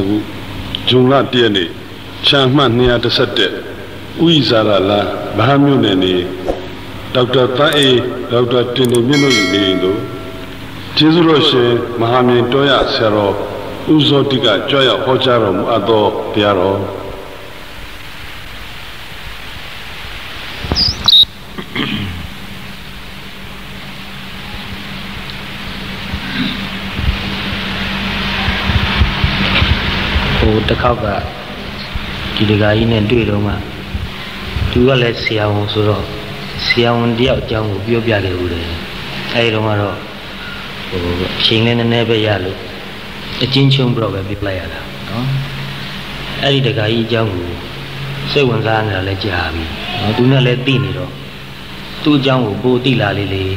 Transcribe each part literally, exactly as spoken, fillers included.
Jungla Tiani, Changman near the Sate, Uizara la, Bahamunani, Doctor Tai, Doctor Tinimino Lindo, Tizuroshe, Mahami Toya Sero, Uzotika, Joya Hocharum, Ado, Piaro. The cover, the guy in and do it, Roma. Do you let see how so? See how on the out young of your biaga. I don't know. Chingling and never yellow. A chinchum brother be player. I did the guy young. Say one's anger let you have it. Do not let Dinero. Two young booty lally.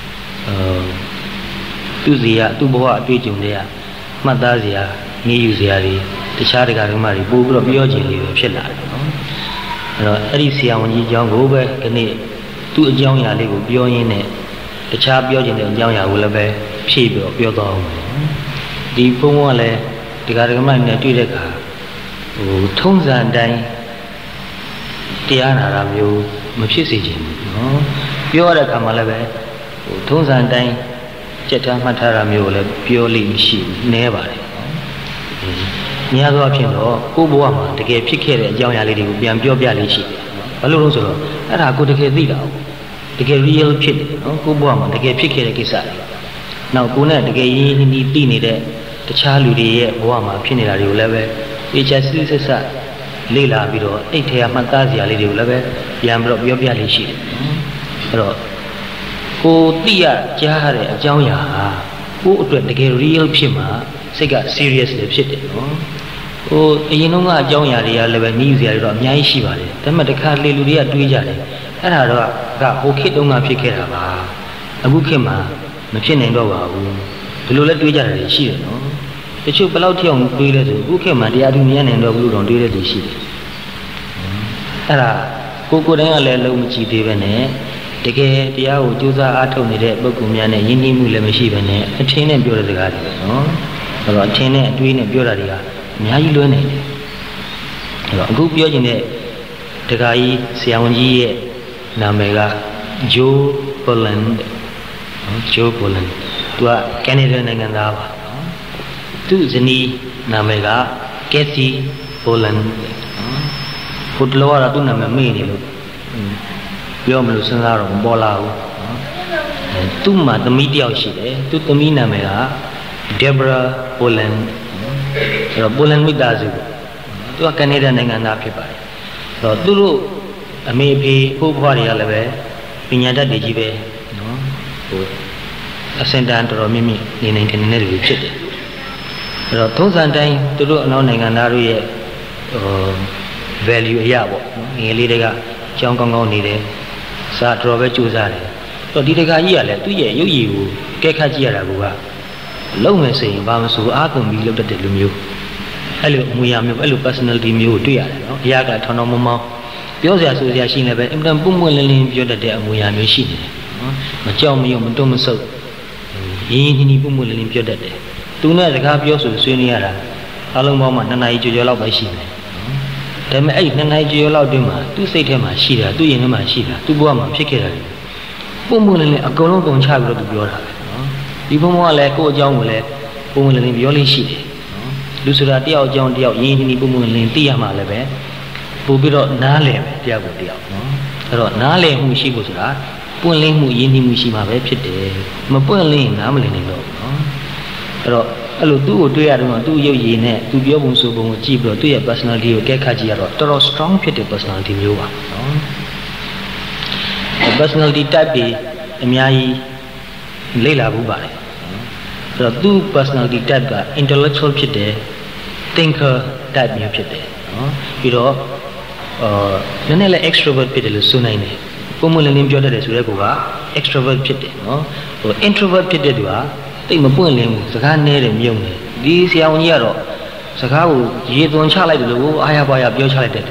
Two zia, two boa, two jumia, Madazia, Niuziari. The Shariga Mari, Book of Yogi, Shella. Arisia, when you young over, can it two young yali will be in it. The chap Yogin and Yaya will obey, sheep of your dog. The Pumole, the Garaman, the Tudeka, who tones and dying. Tiana Ramu, Machisijan. Pure Kamalave, who tones and dying. Jetta Mataramule, purely machine, never. Near the option or Ubuama, the gay picket, young lady would be on your bialishi. A little so, and I could get the out. The gay real pit, Ubuama, the gay picket kisai. Now Guna, the gay in the dini there, the child who the Wama, Pinari level, which has this is a Lila Bido, eight hair Mantazia lady level, Yambro your bialishi. Oh dear, Jahare, Jauya, who would the gay real pima, Sega seriously shit. Oh, you know, I join Yaria, Lebanese, or Yaishiva, the Matacali Ludia Duijari, and I got okay, don't have Pikera, a Bukima, Machin and Dova, the Lula Duijari, she, no? The Chup Palatium Duida, Bukima, the Adunian and Dogu don't do the shit. Ara, Cocoda Lumichi Devane, the gay, the Ao, Juza Atoni, Bokumian, Yini Mulemashivane, a chain and build the garden, no? About ten and doing a bureau. May I learn it? A good building it. The guy, Siawanji, Namega, Joe Poland, Joe Poland, to a Canadian and Gandava. To Zeni, Namega, Kathy, Poland. Put lower to Namamini. Yomlusan Bola. Tuma, the media sheet, to the Minamega. Deborah Poland, Poland with Dazu, to a Canadian and occupied. So, Duru, a maybe who worry a leve, Pinata de Jive, no, a sentence or Mimi in a Canadian city. So, those and time to do an owning an area value Yabo, in Lidiga, Chongkong needed, Sat Robert Chuzari. So, Didiga Yale, two years, you, Kekajira. Long as saying, Bamasu Akum, we looked at the Lumu. Hello, Muyam, hello, personality, Mu, do ya? Yaga, Tonomoma. Piosa, so they are seen about him, then Boom will leave you that they are Muyam machine. Machomi, Montomaso. He boom will leave you that day. Do not have Yosu, Suniara. How long moment, and I do your love by Shina. Then eight, and I do your love Duma, to say to my Shida, to Yenama Shida, to Guama, Shikira. Boom will a Golongo child of the Biora. Even more like old young lad, who will leave your sheet. Lucida, the old young deal, Yini Boom and Tiama Lebe, who be not Nale, Diabo Diao. Nale, whom she was at, Pulling who Yini Mushima Vepite, Mapuling, Amelin. Hello, do do ya do you yene, do your boom so boom, Jibro, do your personality, Kekajiro, Toro strong pity personality, you are. The personality type be Miai Leila Bubai. So, two personality type are intellectual pite, thinker type new pite. You know, uh, Nanella extrovert pite is Sunaine. Pumulanim Joda is Regua, extrovert pite, no? Or introvert pite, you are, take Mapulim, Sakan Nere Young. This young Yaro, Sakau, Yedon Chalai, I have a bio child.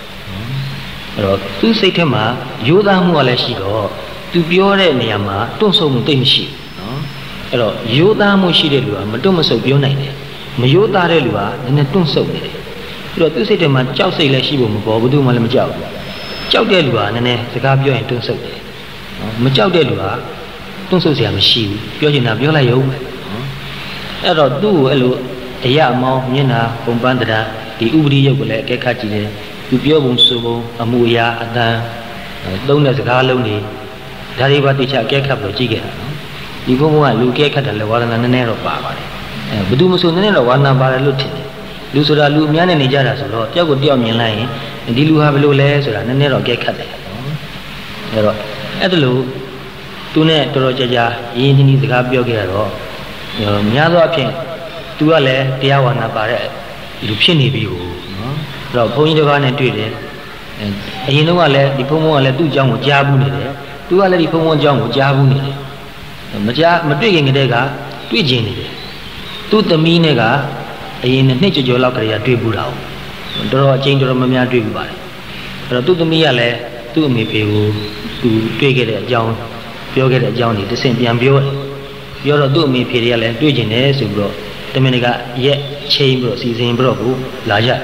Tu say to ma, Yoda Mualeshigo, to Biore Niama, don't so much. Yoda Mushi, but don't so be united. မယိုးသားတဲ့လူကနည်းနည်းတွန့်ဆုတ်နေတယ်ပြီးတော့သူ့စိတ်ထဲမှာကြောက်စိတ်လည်းရှိဖို့မပေါ်ဘူးသူမှလည်းမကြောက်ဘူးကြောက်တဲ့လူကနည်းနည်းစကားပြောရင်တွန့်ဆုတ်တယ်နော်မကြောက်တဲ့လူကတွန့်ဆုတ်စရာမရှိဘူးပြောချင်တာပြောလိုက်ရုံပဲနော်အဲ့တော့သူ့ကိုအဲ့လိုအရာအမောင်းမျက်နှာပုံပန်းတရားဒီဥပဒေရုပ်ကိုလည်းအကဲခတ်ကြည့်တယ်သူပြောပုံဆိုပုံအမှုအရာအတန်သုံးတဲ့စကားလုံးတွေဒါတွေပါတိကျအကဲခတ်ပြီးကြည့်ခဲ့တာနော်ဒီဘုံဘုံကလူအကဲခတ်တယ်လေဝါဒနာနည်းနည်းတော့ပါပါတယ်အဲဘယ်သူမဆိုနည်းနည်းတော့ဝါဒနာပါတယ်လို့ထင်တယ်လူဆိုတာလူအများနဲ့နေကြတာဆိုတော့တယောက်ကိုတယောက်မြင်လိုက်ရင်ဒီလူဟာဘယ်လိုလဲဆိုတာနည်းနည်းတော့အကဲခတ်တယ်နော်အဲတော့အဲ့ဒါလို့သူနဲ့တော်တော်ကြာကြာရင်းနှီးနှီးစကားပြောခဲ့ရတော့များသောအားဖြင့်သူကလည်းတရားဝါဒနာပါတဲ့လူဖြစ်နေပြီကိုနော်အဲ့တော့ဘုန်းကြီးတစ်ပါးနဲ့တွေ့တယ်အရင်တော့ကလည်းဒီဘုန်းဘုန်းကလည်းသူ့အကြောင်းကိုကြားဘူးနေတယ်သူကလည်းဒီဘုန်းဘုန်းအကြောင်းကိုကြားဘူးနေတယ်မကြားမတွေ့ခင်ကတည်းကတွေ့ကျင်နေတယ်သူ့သမီးနဲ့ကအရင်နှစ်ကြော်ကြော်လောက်ကလေးကတွေ့ဘူးတာတော်တော်အချင်းတော်တော်များများတွေ့ဘူးပါတယ်အဲ့တော့သူ့သမီးကလည်းသူ့အမေဖေကိုသူတွေ့ခဲ့တဲ့အကြောင်းပြောခဲ့တဲ့အကြောင်းတွေတစ်ဆင့်ပြန်ပြောတယ်ပြောတော့သူ့အမေဖေတွေကလည်းတွေ့ကျင်တယ်ဆိုပြီးတော့တမင်ကရက်ချိန်ပြီးတော့စီစဉ်ပြီးတော့ကိုလာကြတာ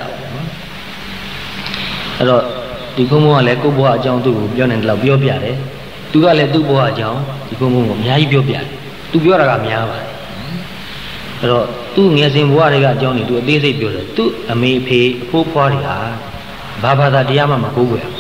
အဲ့တော့ဒီဘုံဘုံကလည်းကိုယ့်ဘဝအကြောင်းသူ့ကိုပြောနေတယ်လို့ပြောပြတယ်သူကလည်းသူ့ဘဝအကြောင်းဒီဘုံဘုံကိုအများကြီးပြောပြတယ်သူပြောတာကများပါတယ်အဲ့တော့သူ့ငယ်စဉ်ဘဝတွေကအကြောင်းတွေသူအသေးစိတ်ပြောတယ်သူ့အမေဖေအဖိုးဖွားတွေဟာဘာဘာသာတရားမှမကိုးကွယ်ဘူး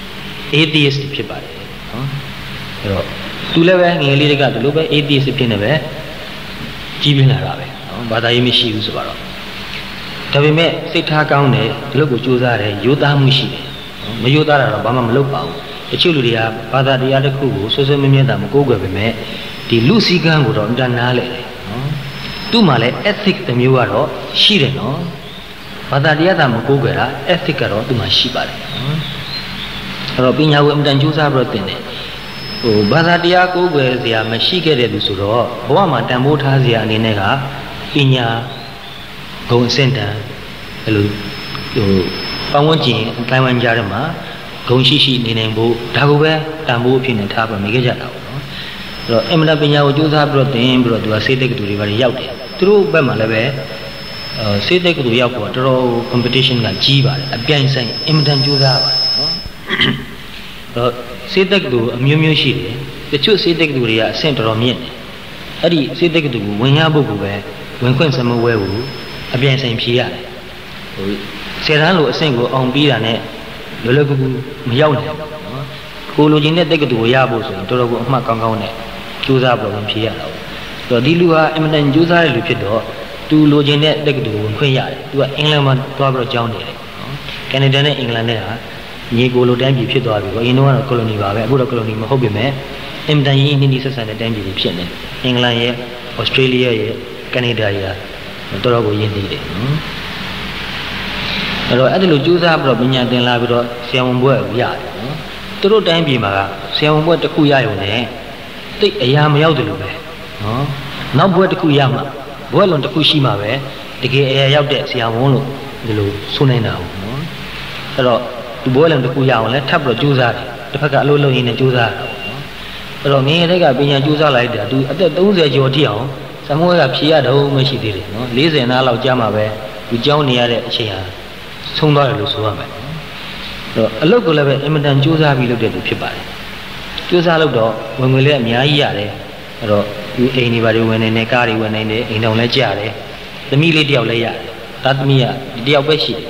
atheist ဖြစ်ပါတယ်နော်အဲ့တော့သူလည်းပဲငယ်လေးတွေကဒီလိုပဲ atheist ဖြစ်နေပဲကြီးပြင်းလာတာပဲနော်ဘာသာရေးမရှိဘူးဆိုတော့ဒါပေမဲ့စိတ်ထားကောင်းတယ်ဒီလိုကိုကြိုးစားတယ်ရိုးသားမှုရှိတယ်မရိုးသားတာတော့ဘာမှမလုပ်ပါဘူးတချို့လူတွေကဘာသာတရားတစ်ခုကိုဆွဆွမြဲမြဲတာမကိုးကွယ်ပေမဲ့ဒီလူစည်းကမ်းကိုတော့အတန်းနားလေတယ်နော်သူ့မှာလည်း ethic တစ်မျိုးကတော့ရှိတယ်နော်ဘာသာတရားသာမကိုးကွယ်တာ ethic ကတော့သူ့မှာရှိပါတယ်နော်အဲ့တော့ပညာကိုအတန်းကြိုးစားပြီးတော့သင်တယ်ဟိုဘာသာတရားကိုးကွယ်စရာမရှိခဲ့တဲ့သူဆိုတော့ဘဝမှာတန်ဖိုးထားစရာအနေနဲ့ကပညာဂုဏ်အဆင့်တန်းအဲ့လိုဟိုပတ်ဝန်းကျင်အတိုင်းဝိုင်းကြားထဲမှာဂုဏ်ရှိရှိနေနိုင်ဖို့ဒါကိုပဲတန်ဖိုးအဖြစ်နဲ့ထားပြီးနေခဲ့ကြတာပေါ့နော်အဲ့တော့အင်မတန်ပညာကိုကြိုးစားပြီးတော့သင်ပြီးတော့သူကစေတက်ကတူတွေပါရောက်တယ်သူတို့ဘက်မှာလည်းပဲအဲစေတက်ကတူရောက်ဖို့တော်တော် competition ကကြီးပါတယ်အပြိုင်ဆိုင်အင်မတန်ကြိုးစားပါတယ်နော်အဲ့တော့စေတက်ကတူအမျိုးမျိုးရှိတယ်တချို့စေတက်ကတူတွေကအဆင့်တော်တော်မြင့်တယ်အဲ့ဒီစေတက်ကတူကိုဝင်ရဖို့ကိုပဲဝင်ခွင့်စမဝဲဘူးအပြိုင်ဆိုင်ဖြေရတယ်ဟိုဆယ်တန်းလိုအဆင့်ကိုအောင်ပြီးတာနဲ့လွယ်လွယ်ကူကူမရောက်နိုင်ဘူးနော်ကိုလိုချင်တဲ့တက်ကတူကိုရဖို့ဆိုရင်တော်တော်ကိုအမှတ်ကောင်းကောင်းနဲ့ကြိုးစားပြီးတော့ဖြေရတာပေါ့ဆိုတော့ဒီလူဟာအင်မတန်ကြိုးစားတဲ့လူဖြစ်တော့သူလိုချင်တဲ့တက်ကတူကိုဝင်ခွင့်ရတယ်သူကအင်္ဂလန်မှာသွားပြီးတော့ကျောင်းနေတယ်နော်ကနေဒါနဲ့အင်္ဂလန်နဲ့ဟာညီကိုလိုတိုင်းပြည်ဖြစ်သွားပြီပေါ့အရင်တော့ကတော့ကိုလိုနီပါပဲအခုတော့ကိုလိုနီမဟုတ်ပြင်မဲ့အင်မတန်ရင်းနှီးနှီးဆက်ဆံတဲ့တိုင်းပြည်တွေဖြစ်နေအင်္ဂလန်ရဲ့ဩစတြေးလျရဲ့ကနေဒါရဲ့တော်တော်ကိုရင်းနှီးတယ်နော်အဲ့တော့အဲ့ဒီလိုကြိုးစားပြီးတော့ပညာသင်လာပြီးတော့ဆရာဝန်ဘွဲ့ကိုရတယ်နော်သူတို့တိုင်းပြည်မှာကဆရာဝန်ဘွဲ့တစ်ခုရရုံနဲ့တိတ်အရာမရောက်တယ်လို့ပဲနော်နောက်ဘွဲ့တစ်ခုရမှာဘွဲ့လုံးတစ်ခုရှိမှာပဲတကယ်အရာရောက်တဲ့ဆရာဝန်လို့ဒီလိုဆိုနေတာဟုတ်နော်အဲ့တော့ဒီဘွဲ့လုံးတစ်ခုရအောင်လဲထပ်ပြီးတော့ကြိုးစားတယ်တစ်ဖက်ကအလုပ်လုပ်ရင်းနဲ့ကြိုးစားတယ်နော်အဲ့တော့ငယ်တဲ့ကပညာကြိုးစားလိုက်တာသူအသက်သုံးဆယ်ကျော်ထိအောင်ဆမွေးကဖြေရတော့မရှိသေးတယ်နော်လေးဆယ်နားလောက်ကြာမှာပဲဒီကျောင်းနေရတဲ့အချိန်ဟာဆုံးသွားတယ်လို့ဆိုရမယ်အဲ့တော့အလုပ်ကိုလည်းပဲအင်မတန်ကြိုးစားပြီးလုပ်တဲ့လူဖြစ်ပါတယ်ကြိုးစားလို့တော့ဝင်ငွေလည်းအများကြီးရတယ်အဲ့တော့ဒီအိမ်တွေဘာတွေဝင်နေနေကားတွေဝင်နေနေအိမ်တော်လည်းကြရတယ်သမီးလေးတယောက်လည်းရတယ်သားသမီးကဒီတယောက်ပဲရှိတယ်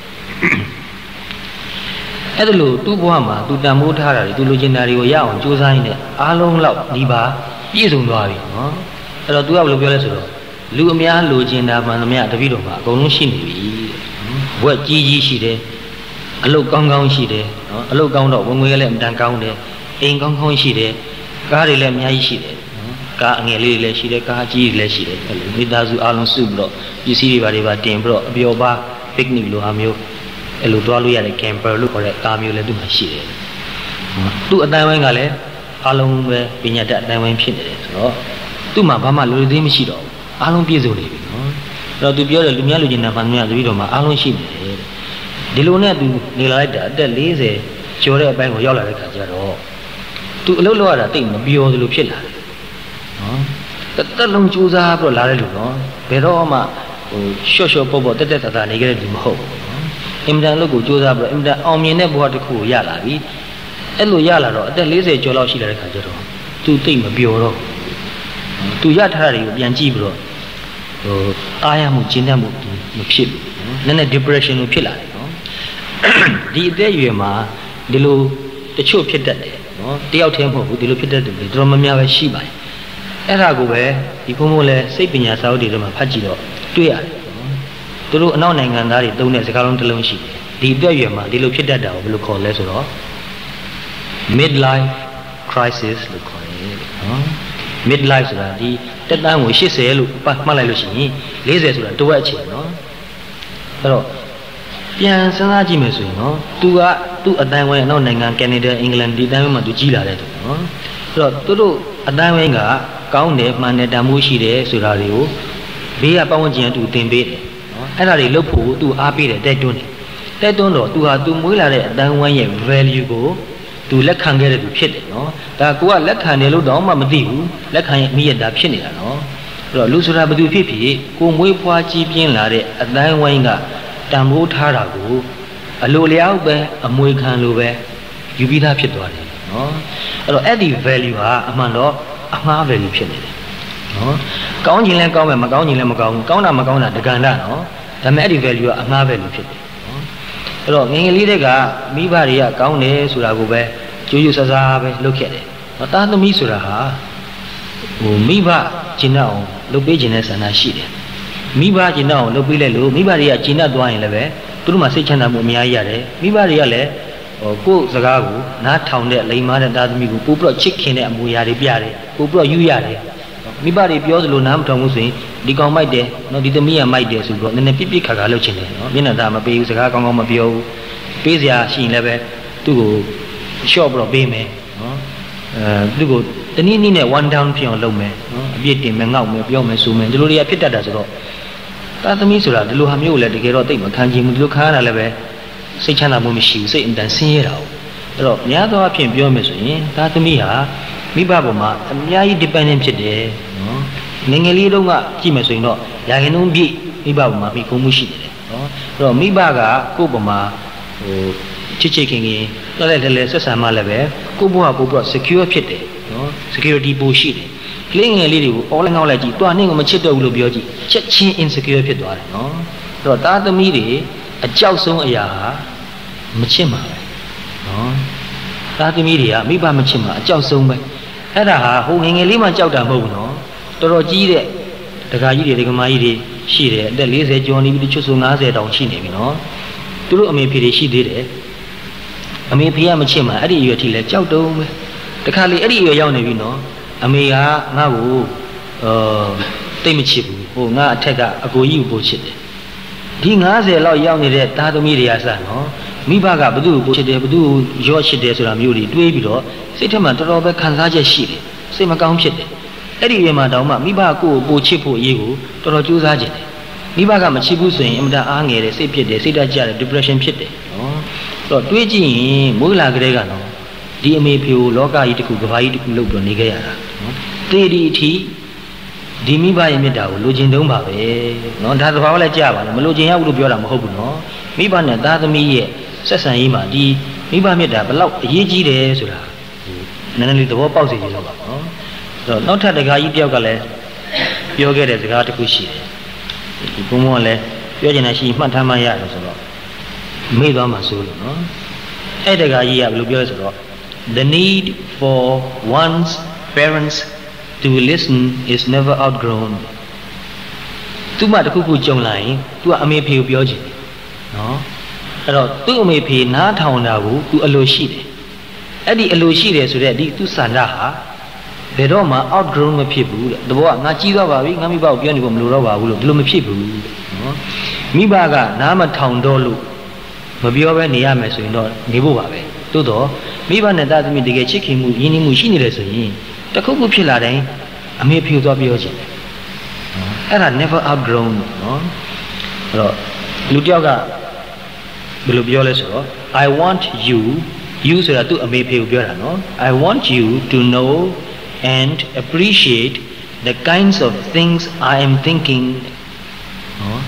အဲ့ဒါလို့သူ့ဘဝမှာသူတန်ဖိုးထားတာတွေသူလိုချင်တာတွေကိုရအောင်ကြိုးစားရင်းနဲ့အားလုံးလောက်ဒီပါပြည့်စုံသွားပြီနော်အဲ့တော့သူကဘယ်လိုပြောလဲဆိုတော့လူအများလိုချင်တာမှန်သမျှတပည့်တော်မှာအကုန်လုံးရှိနေပြီဘွဲ့ကြီးကြီးရှိတယ်အလုပ်ကောင်းကောင်းရှိတယ်နော်အလုပ်ကောင်းတော့ဝင်ငွေလည်းအတန်ကောင်းတယ်အိမ်ကောင်းကောင်းရှိတယ်ကားတွေလည်းအများကြီးရှိတယ်နော်ကားအငယ်လေးတွေလည်းရှိတယ်ကားအကြီးတွေလည်းရှိတယ်အဲ့လိုမိသားစုအားလုံးစုပြီးတော့ပစ္စည်းတွေပါတွေပါတင်ပြီးတော့အပျော်ပါပစ်နစ်လိုအားမျိုးအဲ့လိုသွားလို့ရတဲ့ camper လို့ခေါ်တဲ့ကားမျိုးလည်းသူ့မှာရှိတယ်သူ့အတိုင်းဝိုင်းကလည်းအားလုံးပဲပညာတတ်အတိုင်းဝိုင်းဖြစ်နေတယ်ဆိုတော့သူ့မှာဘာမှလူသေးမရှိတော့ဘူးအားလုံးပြည့်စုံနေပြီနော်အဲ့တော့သူပြောတယ်လူများလူချင်းနာမှန်များတပည့်တော်မှာအားလုံးရှိနေတယ်ဒီလိုနဲ့သူနေလာလိုက်တာအသက်လေးဆယ်ကျော်တဲ့အပိုင်းကိုရောက်လာတဲ့ခါကျတော့သူအလုပ်လုပ်ရတာတိတ်မပြောသလိုဖြစ်လာတယ်နော်တက်တက်လုံးကြိုးစားပြီးတော့လာတဲ့လူနော်ဘယ်တော့မှရှော့ရှော့ပေါ့ပေါ့တက်တက်တာတာနေကြတဲ့လူမဟုတ်ဘူးအင်မတန်လို့ကိုစူးစမ်းပြီးတော့အင်မတန်အောင်မြင်တဲ့ဘဝတစ်ခုကိုရလာပြီအဲ့လိုရလာတော့အသက်၄၀ကျော်လောက်ရှိလာတဲ့ခါကျတော့သူတိတ်မပျော်တော့သူရထားတာတွေကိုပြန်ကြည့်ပြီးတော့ဟိုအားရမှုကျဉ်းတတ်မှုမဖြစ်ဘူးနည်းနည်း depression လို့ဖြစ်လာတယ်နော်ဒီအသက်အရွယ်မှာဒီလိုတချို့ဖြစ်တတ်တယ်နော်တယောက်တည်းမဟုတ်ဘူးဒီလိုဖြစ်တတ်တယ်တော်တော်များများပဲရှိပါတယ်အဲ့ဒါကိုပဲဒီဘုံဘုံလဲစိတ်ပညာစာအုပ်တွေထဲမှာဖတ်ကြည့်တော့တွေ့ရတယ်သူတို့အနောက်နိုင်ငံသားတွေသုံးတဲ့စကားလုံးတစ်လုံးရှိတယ်ဒီအသက်အရွယ်မှာဒီလိုဖြစ်တတ်တာကိုဘယ်လိုခေါ်လဲဆိုတော့ midlife crisis လို့ခေါ်တယ်နော် midlife ဆိုတာဒီတက်တန်းကို၈၀လို့မှတ်လိုက်လို့ရှိရင်၄၀ဆိုတာတဝက်အချိန်နော်အဲ့တော့ပြန်စဉ်းစားကြည့်မယ်ဆိုရင်နော်သူကသူ့အတိုင်းဝိုင်းအနောက်နိုင်ငံကနေဒါအင်္ဂလန်ဒီတိုင်းဝိုင်းမှာသူကြီးလာတဲ့သူနော်အဲ့တော့သူတို့အတိုင်းဝိုင်းကကောင်းတယ်မှန်တယ်တန်ဖိုးရှိတယ်ဆိုတာတွေကိုဘေးကပတ်ဝန်းကျင်ကသူသင်ပေးတယ်နော်အဲ့ဒါတွေလုပ်ဖို့သူအားပေးတယ်တိုက်တွန်းတယ်တိုက်တွန်းတော့သူဟာသူမွေးလာတဲ့အတိုင်းဝိုင်းရဲ့ value ကိုသူလက်ခံခဲ့တဲ့သူဖြစ်တယ်နော်ဒါကိုကလက်ခံတယ်လို့တော့မှမသိဘူးလက်ခံရဲ့အမိရတာဖြစ်နေတာနော်အဲ့တော့လူဆိုတာဘယ်သူဖြစ်ဖြစ်ကိုမွေးဖွားကြီးပြင်းလာတဲ့အတိုင်းဝိုင်းကတန်ဖိုးထားတာကိုအလိုလျောက်ပဲအမွေခံလိုပဲယူပြီးသားဖြစ်သွားတယ်နော်အဲ့တော့အဲ့ဒီ value ဟာအမှန်တော့အမှား value ဖြစ်နေတယ်နော်ကောင်းခြင်းလည်းကောင်းမယ်မကောင်းခြင်းလည်းမကောင်းဘူးကောင်းတာမကောင်းတာဒကန္တနော်ဒါပေမဲ့အဲ့ဒီ value ကအမှား value ဖြစ်တယ်နော်အဲ့တော့ငယ်ငယ်လေးတွေကမိဘတွေကကောင်းတယ်ဆိုတာကိုပဲကြိုးကြိုးဆဆာပဲလုပ်ခဲ့တယ်နော်သားသမီးဆိုတာဟာဟိုမိဘကျင့်အောင်လုပ်ပေးခြင်းနဲ့ဆန္ဒရှိတယ်မိဘကျင့်အောင်လုပ်ပေးလိုက်လို့မိဘတွေကကျင့်တတ်သွားရင်လည်းပဲသူတို့မှစိတ်ချမ်းသာမှုအများကြီးရတယ်မိဘတွေကလည်းဟိုကိုယ်စကားကိုနားထောင်တဲ့လိမ်မာတဲ့သားသမီးကိုပို့ပြီးတော့ချစ်ခင်တဲ့အမူအရာတွေပြတယ်ပို့ပြီးတော့ယူရတယ်မိဘတွေပြောသလိုနားမထောင်ဘူးဆိုရင်ဒီကောင်မိုက်တယ်နော်ဒီသမီးကမိုက်တယ်ဆိုပြီးတော့နည်းနည်းပြစ်ပြစ်ခါခါလုပ်ချင်တယ်နော်မျက်နှာသားမပေးဘူးစကားကောင်းကောင်းမပြောဘူးပေးစရာရှိရင်လည်းပဲသူ့ကိုရှော့ပြီးတော့ပေးမယ်နော်အဲသူ့ကိုတနည်းနည်းနဲ့ one down ဖြစ်အောင်လုပ်မယ်နော်အပြစ်တင်မယ်ငေါ့မယ်ပြောမယ်ဆိုမယ်ဒီလိုတွေကဖြစ်တတ်တာဆိုတော့သားသမီးဆိုတာဒီလိုဟာမျိုးကိုလည်းတကယ်တော့သိမခံချင်ဘူးဒီလိုခံရတာလည်းပဲစိတ်ချမ်းသာမှုမရှိဘူးစိတ်အင်တန်ဆင်းရဲတာဟုတ်အဲ့တော့များသောအားဖြင့်ပြောမယ်ဆိုရင်သားသမီးဟာမိဘပေါ်မှာအများကြီး dependent ဖြစ်တယ်နော်ငယ်ငယ်လေးတုန်းကကြည့်မယ်ဆိုရင်တော့ရာခိုင်နှုန်းပြည့်မိဘပေါ်မှာမိခိုးမှုရှိတယ်နော်အဲ့တော့မိဘကကိုယ့်ပေါ်မှာဟိုချစ်ချစ်ခင်ခင်လက်လက်လဲဆက်ဆံမှလည်းပဲကိုယ့်ဘဝပို့ပြီး secure ဖြစ်တယ်နော် security ပိုရှိတယ်ကလေးငယ်လေးတွေကိုအော်လိုက်ငေါက်လိုက်ကြည့်တွားနှင်းကိုမချစ်တော့ဘူးလို့ပြောကြည့်ချက်ချင်း insecure ဖြစ်သွားတယ်နော်အဲ့တော့သားသမီးတွေအကြောက်ဆုံးအရာဟာမချစ်မှာပဲနော်သားသမီးတွေကမိဘမချစ်မှာအကြောက်ဆုံးပဲအဲ့ဒါဟာဟိုငယ်ငယ်လေးမှကြောက်တာမဟုတ်ဘူးနော်တော်တော်ကြီးတဲ့ဒကာကြီးတွေဒကာမကြီးတွေရှိတယ်အသက်၄၀ကျော်နေပြီတချို့ဆို၅၀တောင်ရှိနေပြီနော်သူတို့အမေဖေတွေရှိသေးတယ်အမေဖေကမချစ်မှာအဲ့ဒီအရွယ်ထိလဲကြောက်တုံးပဲတခါလေအဲ့ဒီအရွယ်ရောက်နေပြီနော်အမေကငါ့ကိုအာတိတ်မချစ်ဘူးဟိုငါအထက်ကအကိုကြီးကိုပို့ချစ်တယ်ဒီ၅၀လောက်ရောက်နေတဲ့သားသမီးတွေကစနော်မိဘကဘသူ့ကိုပို့ချစ်တယ်ဘသူ့ကိုရော့ချစ်တယ်ဆိုတာမျိုးတွေတွေးပြီးတော့စိတ်ထဲမှာတော်တော်ပဲခံစားချက်ရှိတယ်စိတ်မကောင်းဖြစ်တယ်အဲ့ဒီအချိန်မှာတောင်မှမိဘကိုကိုပို့ချစ်ဖို့အရေးကိုတော်တော်ကြိုးစားကြတယ်မိဘကမချစ်ဘူးဆိုရင်အင်မတန်အားငယ်တယ်စိတ်ဖြစ်တယ်စိတ်ဓာတ်ကျတယ် depression ဖြစ်တယ်နော်အဲ့တော့တွေးကြည့်ရင်မိုးလာကလေးကနော်ဒီအမေဖေကိုလောကကြီးတစ်ခုကဘာကြီးတစ်ခုလုပ်ပြီးနေခဲ့ရတာနော်တေဒီအထိဒီမိဘရဲ့မေတ္တာကိုလိုချင်တုံးပါပဲနော်ဒါသဘာဝလည်းကြပါလားမလိုချင်ရဘူးလို့ပြောတာမဟုတ်ဘူးနော်မိဘနဲ့သားသမီးရဲ့ဆက်ဆံရေးမှာဒီမိဘမေတ္တာဘလောက်အရေးကြီးတယ်ဆိုတာနည်းနည်းလေးသဘောပေါက်စေချင်တော့ပါနော်အဲ့တော့နောက်ထပ်တကားကြီးတယောက်ကလည်းပြောခဲ့တဲ့စကားတစ်ခုရှိတယ်ဒီဘုံဘုံကလည်းပြောချင်တာရှိမှတ်ထားမှရတယ်ဆိုတော့မေ့သွားမှဆိုလို့နော်အဲ့တကားကြီးကဘယ်လိုပြောလဲဆိုတော့the need for one's parents to listen is never outgrown သူ့မှာတခုခုကြုံလာရင် तू အမေဖေကိုပြောချင်တယ်နော်အဲ့တော့သူ့အမေဖေနားထောင်တာကို तू အလိုရှိတယ်အဲ့ဒီအလိုရှိတယ်ဆိုတဲ့ဒီသူ့ဆန္ဒဟာဘယ်တော့မှ outgrown မဖြစ်ဘူးတဲ့တဘောကငါကြီးသွားပါပြီငါမိဘကိုပြောနေဖို့မလိုတော့ပါဘူးလို့ဒီလိုမဖြစ်ဘူးနော်မိဘကနားမထောင်တော့လို့မပြောဘဲနေရမယ်ဆိုရင်တော့နေဖို့ပါပဲသို့တော့မိဘနဲ့သားသမီးတကယ်ချစ်ခင်မှုရင်းနှီးမှုရှိနေတယ်ဆိုရင်တခုခုဖြစ်လာတိုင်းအမေဖေသွားပြောချင်တယ်အဲ့ဒါ never outgrown နော်အဲ့တော့လူတယောက်ကဘယ်လိုပြောလဲဆိုတော့ I want you you ဆိုတာသူ့အမေဖေကိုပြောတာနော် I want you to know and appreciate the kinds of things I am thinking နော်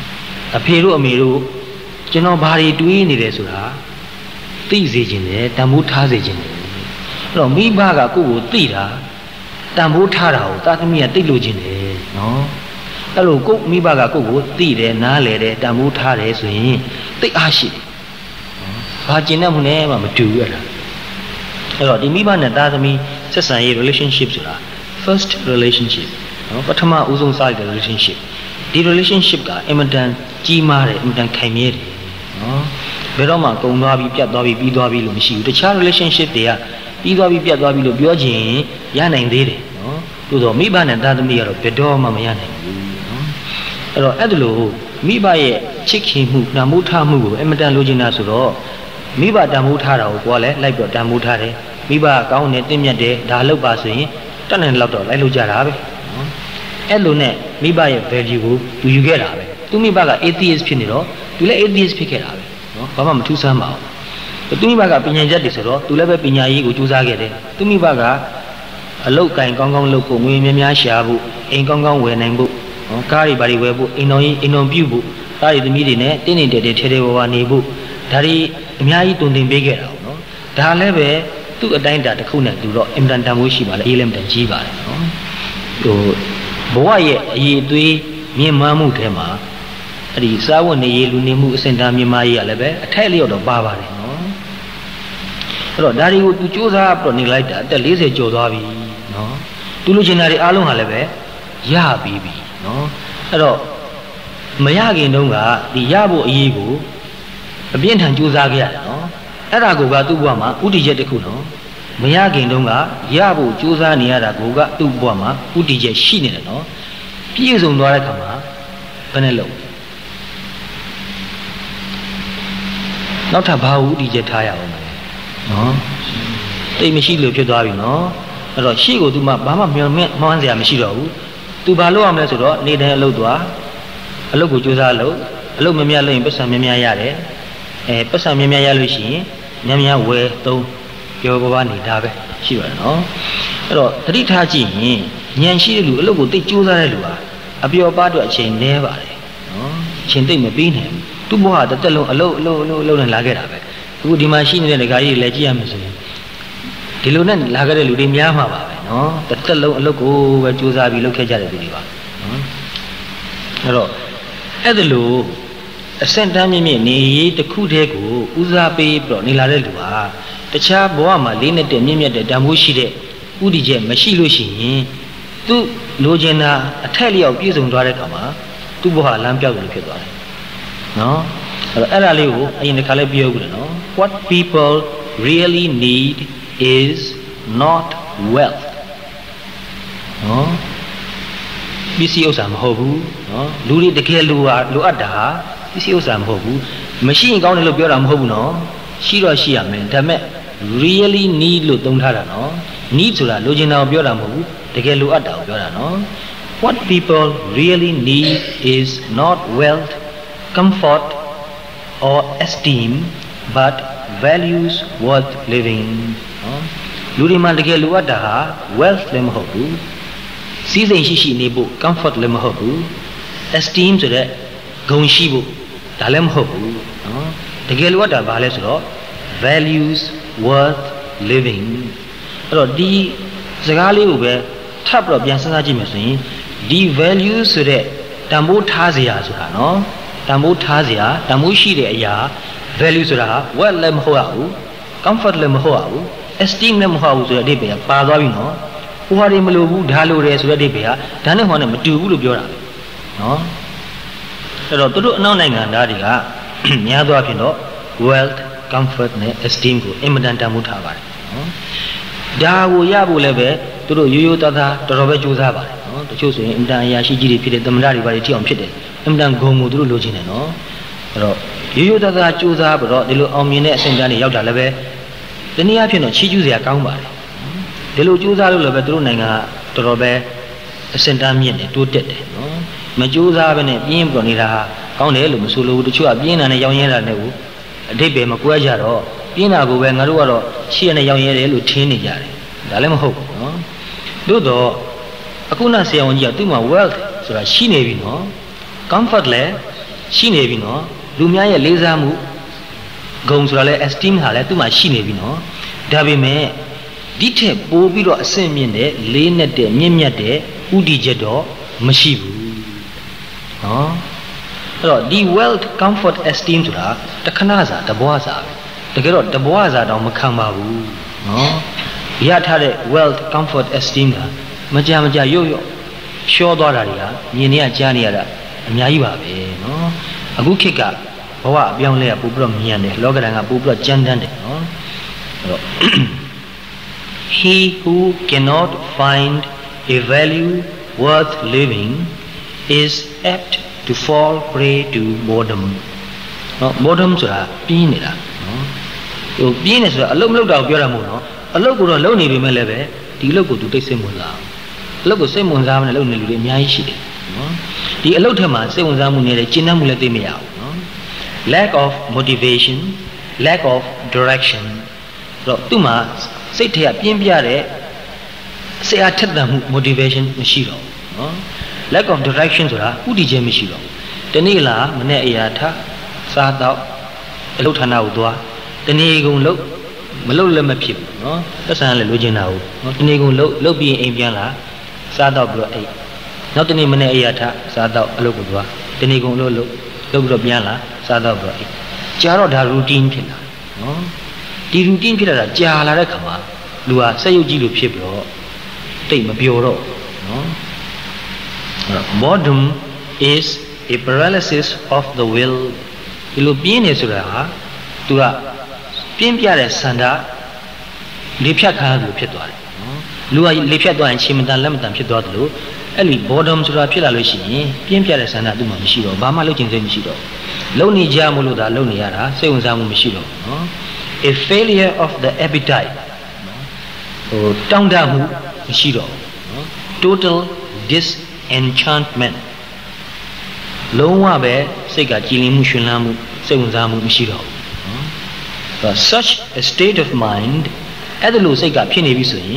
အဖေတို့အမေတို့ကျွန်တော်ဘာတွေတွေးနေလဲဆိုတာသိစေခြင်းနဲ့တန်ဖိုးထားစေခြင်းနဲ့အဲ့တော့မိဘကကိုယ့်ကိုသိတာတန်ဖိုးထားတာကိုသာသမီးကသိလို့ခြင်းတယ်နော်အဲ့လိုကိုယ့်မိဘကကိုယ့်ကိုသိတယ်နားလေတယ်တန်ဖိုးထားတယ်ဆိုရင်သိအားရှိတယ်ဘာကျင်တတ်မှုနဲ့မှမတူဘူးအဲ့ဒါအဲ့တော့ဒီမိဘနဲ့သားသမီးဆက်ဆံရေး relationship ဆိုတာ first relationship နော်ပထမဦးဆုံးစတဲ့ relationship ဒီ relationship ကအင်မတန်ကြီးမားတယ်အင်မတန်ခိုင်မြဲတယ်နော်ဘယ်တော့မှကုံသွားပြီးပြတ်သွားပြီးပြီးသွားပြီးလို့မရှိဘူးတခြား relationship တွေကပြီးသွားပြီးပြတ်သွားပြီးလို့ပြောခြင်းရနိုင်သေးတယ်နော်သို့သောမိဘနဲ့သားသမီးကတော့ဘယ်တော့မှမရနိုင်ဘူးနော်အဲ့တော့အဲ့ဒါလို့မိဘရဲ့ချစ်ခင်မှုတန်ဖိုးထားမှုကိုအင်မတန်လိုချင်တာဆိုတော့မိဘတန်ဖိုးထားတာကိုကိုယ်ကလည်းလိုက်ပြီးတန်ဖိုးထားတယ်မိဘကောင်းတယ်တင့်မြတ်တယ်ဒါလောက်ပါဆိုရင်တတ်နိုင်လောက်တော့လိုက်လို့ကြတာပဲနော်အဲ့လိုနဲ့မိဘရဲ့ value ကိုသူယူခဲ့တာပဲသူမိဘက atheist ဖြစ်နေတော့သူလည်း atheist ဖြစ်ခဲ့တာပဲနော်ဘာမှမထူးဆန်းပါဘူးသူမိဘကပညာရက်တွေဆိုတော့သူလည်းပဲပညာရေးကိုကြိုးစားခဲ့တယ်သူမိဘကအလုတ်ကင်ကောင်းကောင်းလုပ်ဖို့ငွေများများရှာဖို့အိမ်ကောင်းကောင်းဝယ်နိုင်ဖို့နော်ကားတွေဘာတွေဝယ်ဖို့အိမ်တော်ကြီးအိမ်တော်ပြုဖို့ကားတွေသမီးတွေနဲ့တင်းနေတဲတဲထဲထဲဝါဝါနေဖို့ဒါတွေအများကြီးတုံတင်ပေးခဲ့တာပေါ့နော်ဒါလည်းပဲသူ့အတိုင်းအတာတစ်ခုနဲ့သူတော့အင်တန်တန်မိုးရှိပါလေအေးလည်းမတန်ကြီးပါတယ်နော်ဟိုဘဝရဲ့အရေးအသွေးမြင့်မားမှုထဲမှာအဲ့ဒီစာဝတ်နေရေးလူနေမှုအစဉ်တန်းမြင့်မားရေးကလည်းပဲအထက်လျော့တော့ပါပါတယ်နော်အဲ့တော့ဒါတွေကိုသူစူးစမ်းပြီးတော့နေလိုက်တာအသက်၄၀ကျော်သွားပြီနော်သူလူချင်တာတွေအားလုံးဟာလည်းပဲရပြီးပြီနော်အဲ့တော့မရခင်တုန်းကဒီရဖို့အရေးကိုအပြင်းထန်ကြိုးစားခဲ့ရတယ်နော်အဲ့ဒါကိုကသူ့ဘဝမှာဥတီချက်တစ်ခုနော်မရခင်တုန်းကရဖို့ကြိုးစားနေရတာကိုကသူ့ဘဝမှာဥတီချက်ရှိနေတယ်နော်ပြည့်စုံသွားတဲ့ခါမှာဘယ်နဲ့လုံးနောက်ထပ်ဘာဥတီချက်ထားရအောင်နော်တိတ်မရှိလို့ဖြစ်သွားပြီနော်အဲ့တော့ရှေ့ကိုသူမှဘာမှမျှော်မှန်းမှန်းစရာမရှိတော့ဘူးသူဘာလုပ်ရမလဲဆိုတော့နေတိုင်းအလုပ်သွားအလုပ်ကိုကြိုးစားလုပ်အလုပ်မများလို့ရင်ပတ်စံများများရတယ်အဲပတ်စံများများရလို့ရှိရင်များများဝယ်သုံးပြောပါပါနေတာပဲရှိပါတယ်နော်အဲ့တော့သတိထားကြည့်ရင်ဉာဏ်ရှိတဲ့လူအလုပ်ကိုသိကြိုးစားတဲ့လူဟာအပျော်ပါးတော့အချိန်နည်းပါတယ်နော်အချိန်သိမပြီးနိုင်ဘူးသူ့ဘဝတစ်သက်လုံးအလုပ်အလုပ်အလုပ်အလုပ်နဲ့လာခဲ့တာပဲအခုဒီမှာရှိနေတဲ့ဒကာကြီးတွေလည်းကြည့်ရမယ်ဆိုရင်ဒီလိုနဲ့လာခဲ့တဲ့လူတွေများမှာပါပဲနော်တစ်သက်လုံးအလုပ်ကိုပဲကြိုးစားပြီးလုပ်ခဲ့ကြတဲ့လူတွေပါနော်အဲ့တော့အဲ့ဒါလို့အစင်တမ်းမြင့်မြင့်နေရေးတစ်ခုတည်းကိုဦးစားပေးပြီးတော့နေလာတဲ့လူဟာတခြားဘဝမှာလေးနဲ့တည်းမြင့်မြတ်တဲ့တန်ဖိုးရှိတဲ့ဥတီချက်မရှိလို့ရှိရင်သူ့လိုချင်တာအထက်လျောက်ပြည့်စုံသွားတဲ့အခါမှာသူ့ဘဝလမ်းပြောက်လို့ဖြစ်သွားတယ်နော်အဲ့တော့အဲ့ဒါလေးကိုအရင်တစ်ခါလေးပြောကြည့်နော် What people really need is not wealth နော်ပစ္စည်းဥစ္စာမဟုတ်ဘူးနော်လူတွေတကယ်လိုလိုအပ်တာပစ္စည်းဥစ္စာမဟုတ်ဘူးမရှိရင်ကောင်းတယ်လို့ပြောတာမဟုတ်ဘူးနော်ရှိတော့ရှိရမယ်ဒါပေမဲ့ really need လို့သုံးထားတာနော် need ဆိုတာလိုချင်တာကိုပြောတာမဟုတ်ဘူးတကယ်လိုအပ်တာကိုပြောတာနော် What people really need is not wealth comfort or esteem but values worth living နော်လူတွေမှာတကယ်လိုအပ်တာဟာ wealth လည်းမဟုတ်ဘူးစီးစိမ်ရှိရှိနေဖို့ comfort လည်းမဟုတ်ဘူး esteem ဆိုတဲ့ဂုဏ်ရှိဖို့ဒါလည်းမဟုတ်ဘူးနော်တကယ်လိုအပ်တာဘာလဲဆိုတော့ values worth living အဲ့တော့ဒီစကားလေးကိုပဲထပ်ပြီးတော့ပြန်စဉ်းစားကြည့်မယ်ဆိုရင်ဒီ values ဆိုတဲ့တန်ဖိုးထားစရာဆိုတာနော်တန်ဖိုးထားစရာတန်ဖိုးရှိတဲ့အရာ value ဆိုတာဟာ wealth လည်းမဟုတ်ရဘူး comfort လည်းမဟုတ်ရဘူး esteem လည်းမဟုတ်ဘူးဆိုတဲ့အဓိပ္ပာယ်ပါသွားပြီနော်ဟိုဟာတွေမလိုဘူးဒါလိုတယ်ဆိုတဲ့အဓိပ္ပာယ်ကဒါနဲ့ဟောနဲ့မတူဘူးလို့ပြောတာနော်အဲ့တော့သူတို့အနောက်နိုင်ငံသားတွေကများသောအားဖြင့်တော့ wealth comfort နဲ့ esteem ကိုအင်မတန်တန်ဖိုးထားပါတယ်နော်ဒါကိုရဖို့လည်းပဲသူတို့ရိုးရိုးသားသားတော်တော်ပဲကြိုးစားပါတယ်နော်တချို့ဆိုရင်အင်တန်အရာရှိကြီးတွေဖြစ်တဲ့သမ္မတတွေပါတွေထိအောင်ဖြစ်တယ်အင်တန်ဂုဏ်ကိုသူတို့လိုချင်တယ်နော်အဲ့တော့ရိုးရိုးသားသားကြိုးစားပြီးတော့ဒီလိုအောင်မြင်တဲ့အဆင့်တန်းတွေရောက်တာလည်းပဲတနည်းအားဖြင့်တော့ချီးကျူးစရာကောင်းပါတယ်ဒီလိုကြိုးစားလို့လည်းပဲသူတို့နိုင်ငံကတော်တော်ပဲအဆင့်တန်းမြင့်တယ်တိုးတက်တယ်နော်မကြိုးစားဘဲနဲ့ပြင်းပြီးတော့နေတာဟာကောင်းတယ်လို့မဆိုလို့တချို့ကပြင်းတာနဲ့ရောင်းရဲတာနဲ့ကိုအဓိပ္ပာယ်မကွဲကြတော့ပြင်းတာကိုပဲငါတို့ကတော့ရှေ့ရနဲ့ရောင်းရဲတယ်လို့ထင်နေကြတယ်ဒါလည်းမဟုတ်ဘူးနော်တို့တော့အခုနဆရာဝန်ကြီးကသူ့မှာ wealth ဆိုတာရှိနေပြီနော် comfort လည်းရှိနေပြီနော်လူများရဲ့လေးစားမှုဂုဏ်ဆိုတာလဲ esteem ဟာလဲသူ့မှာရှိနေပြီနော်ဒါပေမဲ့ဒီထက်ပိုပြီးတော့အဆင့်မြင့်တဲ့လေးနဲ့တဲ့မြင့်မြတ်တဲ့ဥတီချက်တော့မရှိဘူးနော်အဲ့တော့ဒီ wealth comfort esteem ဆိုတာတခဏစာတဘွားစာပဲတကယ်တော့တဘွားစာတော့မခံပါဘူးနော်ရထားတဲ့ wealth comfort esteem ကမကြမကြရုပ်ရုပ်ရှောသွားတာတွေကမြင်နေရကြားနေရတာအများကြီးပါပဲနော်အခုခေတ်ကဘဝအပြောင်းလဲကပို့ပြီးတော့မြင်တယ်လောကဓာတ်ကပို့ပြီးတော့ကြမ်းတမ်းတယ်နော်အဲ့တော့ he who cannot find a value worth living is apt to fall prey to boredom နော် boredom ဆိုတာပြင်းနေတာနော်ဟိုပြင်းနေဆိုတာအလုပ်မလုပ်တာကိုပြောတာမဟုတ်နော်အလုပ်ကိုတော့လုပ်နေပေမဲ့လည်းပဲဒီအလုပ်ကိုသူတိတ်ဆိတ်ဝင်စားအလုပ်ကိုစိတ်ဝင်စားမနဲ့လုပ်နေလူတွေအများကြီးရှိတယ်နော်ဒီအလုပ်ထက်မှာစိတ်ဝင်စားမှုနဲ့ကျဉ်းနှံ့မှုလည်းသိမရဘူးနော် lack of motivation lack of direction တော့သူ့မှာစိတ်ထဲကပြင်းပြတဲ့ဆရာထက်သန်မှု motivation မရှိတော့ဘူးနော် lack of direction ဆိုတာဥတီခြင်းမရှိတော့ဘူးတနေ့လားမနေ့အရာထစားတော့အလုပ်ဌာနကိုသွားတနေ့ကုန်လုပ်မလုပ်လည်းမဖြစ်ဘူးနော်သက်ဆိုင်လည်းလိုချင်တာဟုတ်နော်တနေ့ကုန်လုပ်လုပ်ပြီးအိမ်ပြန်လာစားတော့ပြီးတော့အိမ်နောက်တနေ့မနေ့အရာထစားတော့အလုပ်ကိုသွားတနေ့ကုန်လုပ်လုပ်လုပ်ပြီးတော့ပြန်လာစားတော့ပြီးတော့အိမ်ကြာတော့ဒါ routine ဖြစ်လာနော်ဒီ routine ဖြစ်လာတာကြာလာတဲ့ခါမှာလူဟာစက်ရုပ်ကြီးလိုဖြစ်ပြီးတော့တိတ်မပျော်တော့နော် boredom is a paralysis of the will ဒီလိုပြင်းနေဆိုတာဟာသူကပြင်းပြတဲ့ဆန္ဒလေဖြတ်ခါလို့ဖြစ်သွားတယ်နော်လူကလေဖြတ်သွားရင်ချင်းမတန်လက်မတန်ဖြစ်သွားတယ်လို့အဲ့ဒီ boredom ဆိုတာဖြစ်လာလို့ရှိရင်ပြင်းပြတဲ့ဆန္ဒသူ့မှာမရှိတော့ဘာမှလုပ်ချင်စိတ်မရှိတော့လုံနေကြမလို့ဒါလုံနေရတာစိတ်ဝင်စားမှုမရှိတော့နော် a failure of the appetite ဟိုတောင့်တမှုမရှိတော့နော် total disenchantment လုံးဝပဲစိတ်ကကြည်လင်မှုရှင်လန်းမှုစိတ်ဝင်စားမှုမရှိတော့ဘူးနော် but such a state of mind အဲ့ဒါလို့စိတ်ကဖြစ်နေပြီဆိုရင်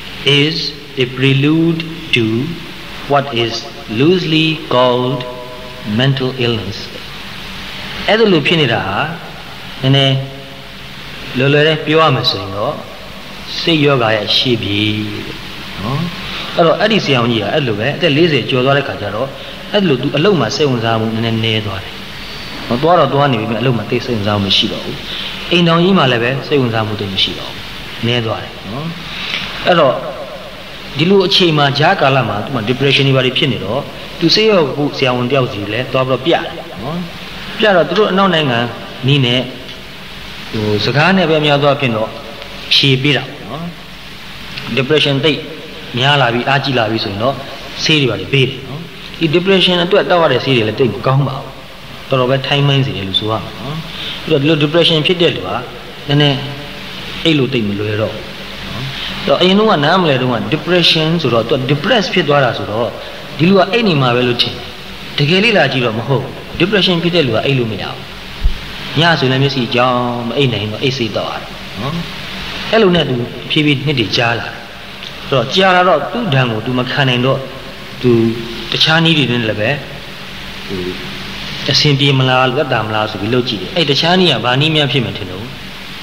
is a prelude to what is loosely called mental illness အဲ့ဒါလို့ဖြစ်နေတာဟာနည်းနည်းလောလောလေးပြောရမယ်ဆိုရင်တော့စိတ်ယောဂရဲ့ရှေ့ပြေနော်အဲ့တော့အဲ့ဒီဆရာကြီးကအဲ့လိုပဲအသက်၄၀ကျော်သွားတဲ့ခါကျတော့အဲ့လိုသူအလုံးမှာစိတ်ဝင်စားမှုနည်းနည်းနည်းသွားတယ်။မသွားတော့သွားနေပြီမြအလုံးမှာတိတ်စိတ်ဝင်စားမှုမရှိတော့ဘူး။အိမ်တော်ကြီးမှာလည်းပဲစိတ်ဝင်စားမှုတိတ်မရှိတော့ဘူး။နည်းသွားတယ်နော်။အဲ့တော့ဒီလိုအခြေမှာဂျားကာလမှာသူက depression တွေပါဖြစ်နေတော့သူစိတ်ရောခုဆရာဝန်တယောက်စီလဲသွားပြီးတော့ပြတယ်နော်။ပြတော့သူတို့အနောက်နိုင်ငံနီးနဲ့ဟိုစကားနဲ့ပဲအများသွားဖြစ်တော့ဖြေပေးတာနော်။ depression တိတ်များလာပြီအားကြီးလာပြီဆိုရင်တော့ဆေးတွေပါလေပေးတယ်နော်ဒီ depression အတွက်တောက်ရတဲ့ဆေးတွေလည်းတိတ်မကောင်းပါဘူးတော်တော်ပဲထိုင်းမိုင်းစီတယ်လို့ဆိုရမှာနော်ပြီးတော့ဒီလို depression ဖြစ်တဲ့လူကနည်းနည်းအဲ့လိုတိတ်မလွယ်တော့နော်အဲ့တော့အရင်တော့ကနားမလဲတော့က depression ဆိုတော့သူ depress ဖြစ်သွားတာဆိုတော့ဒီလူကအဲ့နေမှာပဲလို့ထင်တကယ်လေးလာကြည့်တော့မဟုတ် depression ဖြစ်တဲ့လူကအဲ့လိုမရဘူးညဆိုလည်းမျက်စိကြောင်မအိတ်နိုင်တော့အိတ်စိတ်တော့ရတယ်နော်အဲ့လိုနဲ့သူဖြည်းဖြည်းနှစ်တည်ကြားလာဆိုတော့ကြားလာတော့သူ့ဓာတ်ကိုသူမခံနိုင်တော့သူတခြားနည်းတွေနဲ့လည်းပဲဟိုအဆင်ပြေမလားလက်တာမလားဆိုပြီးလုပ်ကြည့်တယ်အဲ့တခြားနည်းကဘာနည်းများဖြစ်မှန်းထင်တော့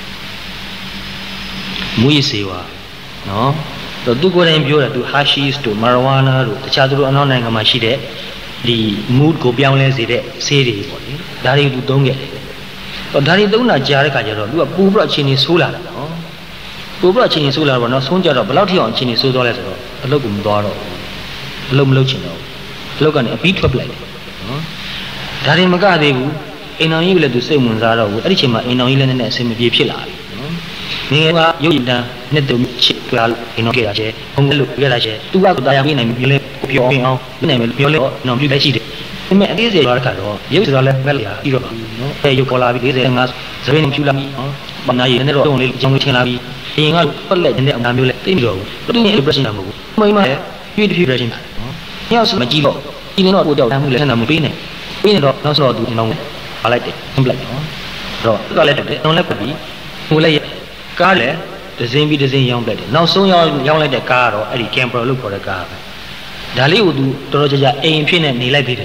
မူရစေဝါနော်တော့သူကိုယ်တိုင်ပြောတယ်သူ hashish တို့ marijuana တို့တခြားသူတို့အနောက်နိုင်ငံမှာရှိတဲ့ဒီ mood ကိုပြောင်းလဲစေတဲ့ဆေးတွေပေါ့လေဒါတွေသူသုံးခဲ့တယ်တော့ဒါတွေသုံးတာကြားတဲ့ခါကျတော့သူကပူပြီးတော့အချိန်ကြီးဆိုးလာတယ်နော်ပူပြီးတော့အချိန်ကြီးဆိုးလာတော့နောက်ဆုံးကြတော့ဘယ်လောက်ထိအောင်အချိန်ကြီးဆိုးသွားလဲဆိုတော့အလုပ်ကိုမသွားတော့ဘူးအလုပ်မလုပ်ချင်တော့ဘူးအလုပ်ကနေအပြီးထွက်ပလိုက်တယ်နော်ဒါတွေမကသေးဘူးအိမ်တော်ကြီးကလည်းသူစိတ်ဝင်စားတော့ဘူးအဲ့ဒီချိန်မှာအိမ်တော်ကြီးလည်းနည်းနည်းအဆင်မပြေဖြစ်လာပြီနော်ငယ်ငယ်ကရုပ်ရည်တန်းနှစ်တုံချစ်ကြအိမ်တော်ခဲ့တာချဲဘုံလို့ပြလိုက်ချဲသူကကိုတာယာပြနိုင်ပြီပြောလဲပြောအောင်အောင်နိုင်မယ်ပြောလဲတော့ပြလိုက်ရှိတယ်ဒါပေမဲ့အသေးစိတ်သွားတဲ့ခါတော့ရုပ်စကားလည်းပဲလာပြီးတော့နော်အဲရုပ်ပေါ်လာပြီး၄၅စပင်းဖြူလာပြီးနော်ဘာနာရည်နဲ့တော့တုံးလေးအကြောင်းလေးထင်လာပြီးအရင်ကပတ်လက်တဲ့အများမျိုးလဲသိမလို့ဘူးသူ့ရဲ့ depression တာမဟုတ်ဘူးမိမရဲ့ပြည့်ပြည့် depression တာနော်ညောက်စမကြည့်တော့ဒီနေ့တော့ကိုတောက်တမ်းမှုလဲဆန္ဒမပေးနဲ့ပေးနေတော့နောက်ဆိုတော့သူနှောင်းပါလိုက်တယ်နှပလိုက်နော်တော့သူကလည်းတက်တယ်နှောင်းလိုက်ပြီးဟိုလည်းကားလည်းဒဇင်းပြီးဒဇင်းရောင်းပလိုက်တယ်နောက်ဆုံးရောင်းရောင်းလိုက်တဲ့ကားကတော့အဲ့ဒီ camper လို့ခေါ်တဲ့ကားပဲဒါလေးကိုသူတော်တော်ကြာကြာအိမ်ဖြစ်နေနေလိုက်သေးတယ်သူ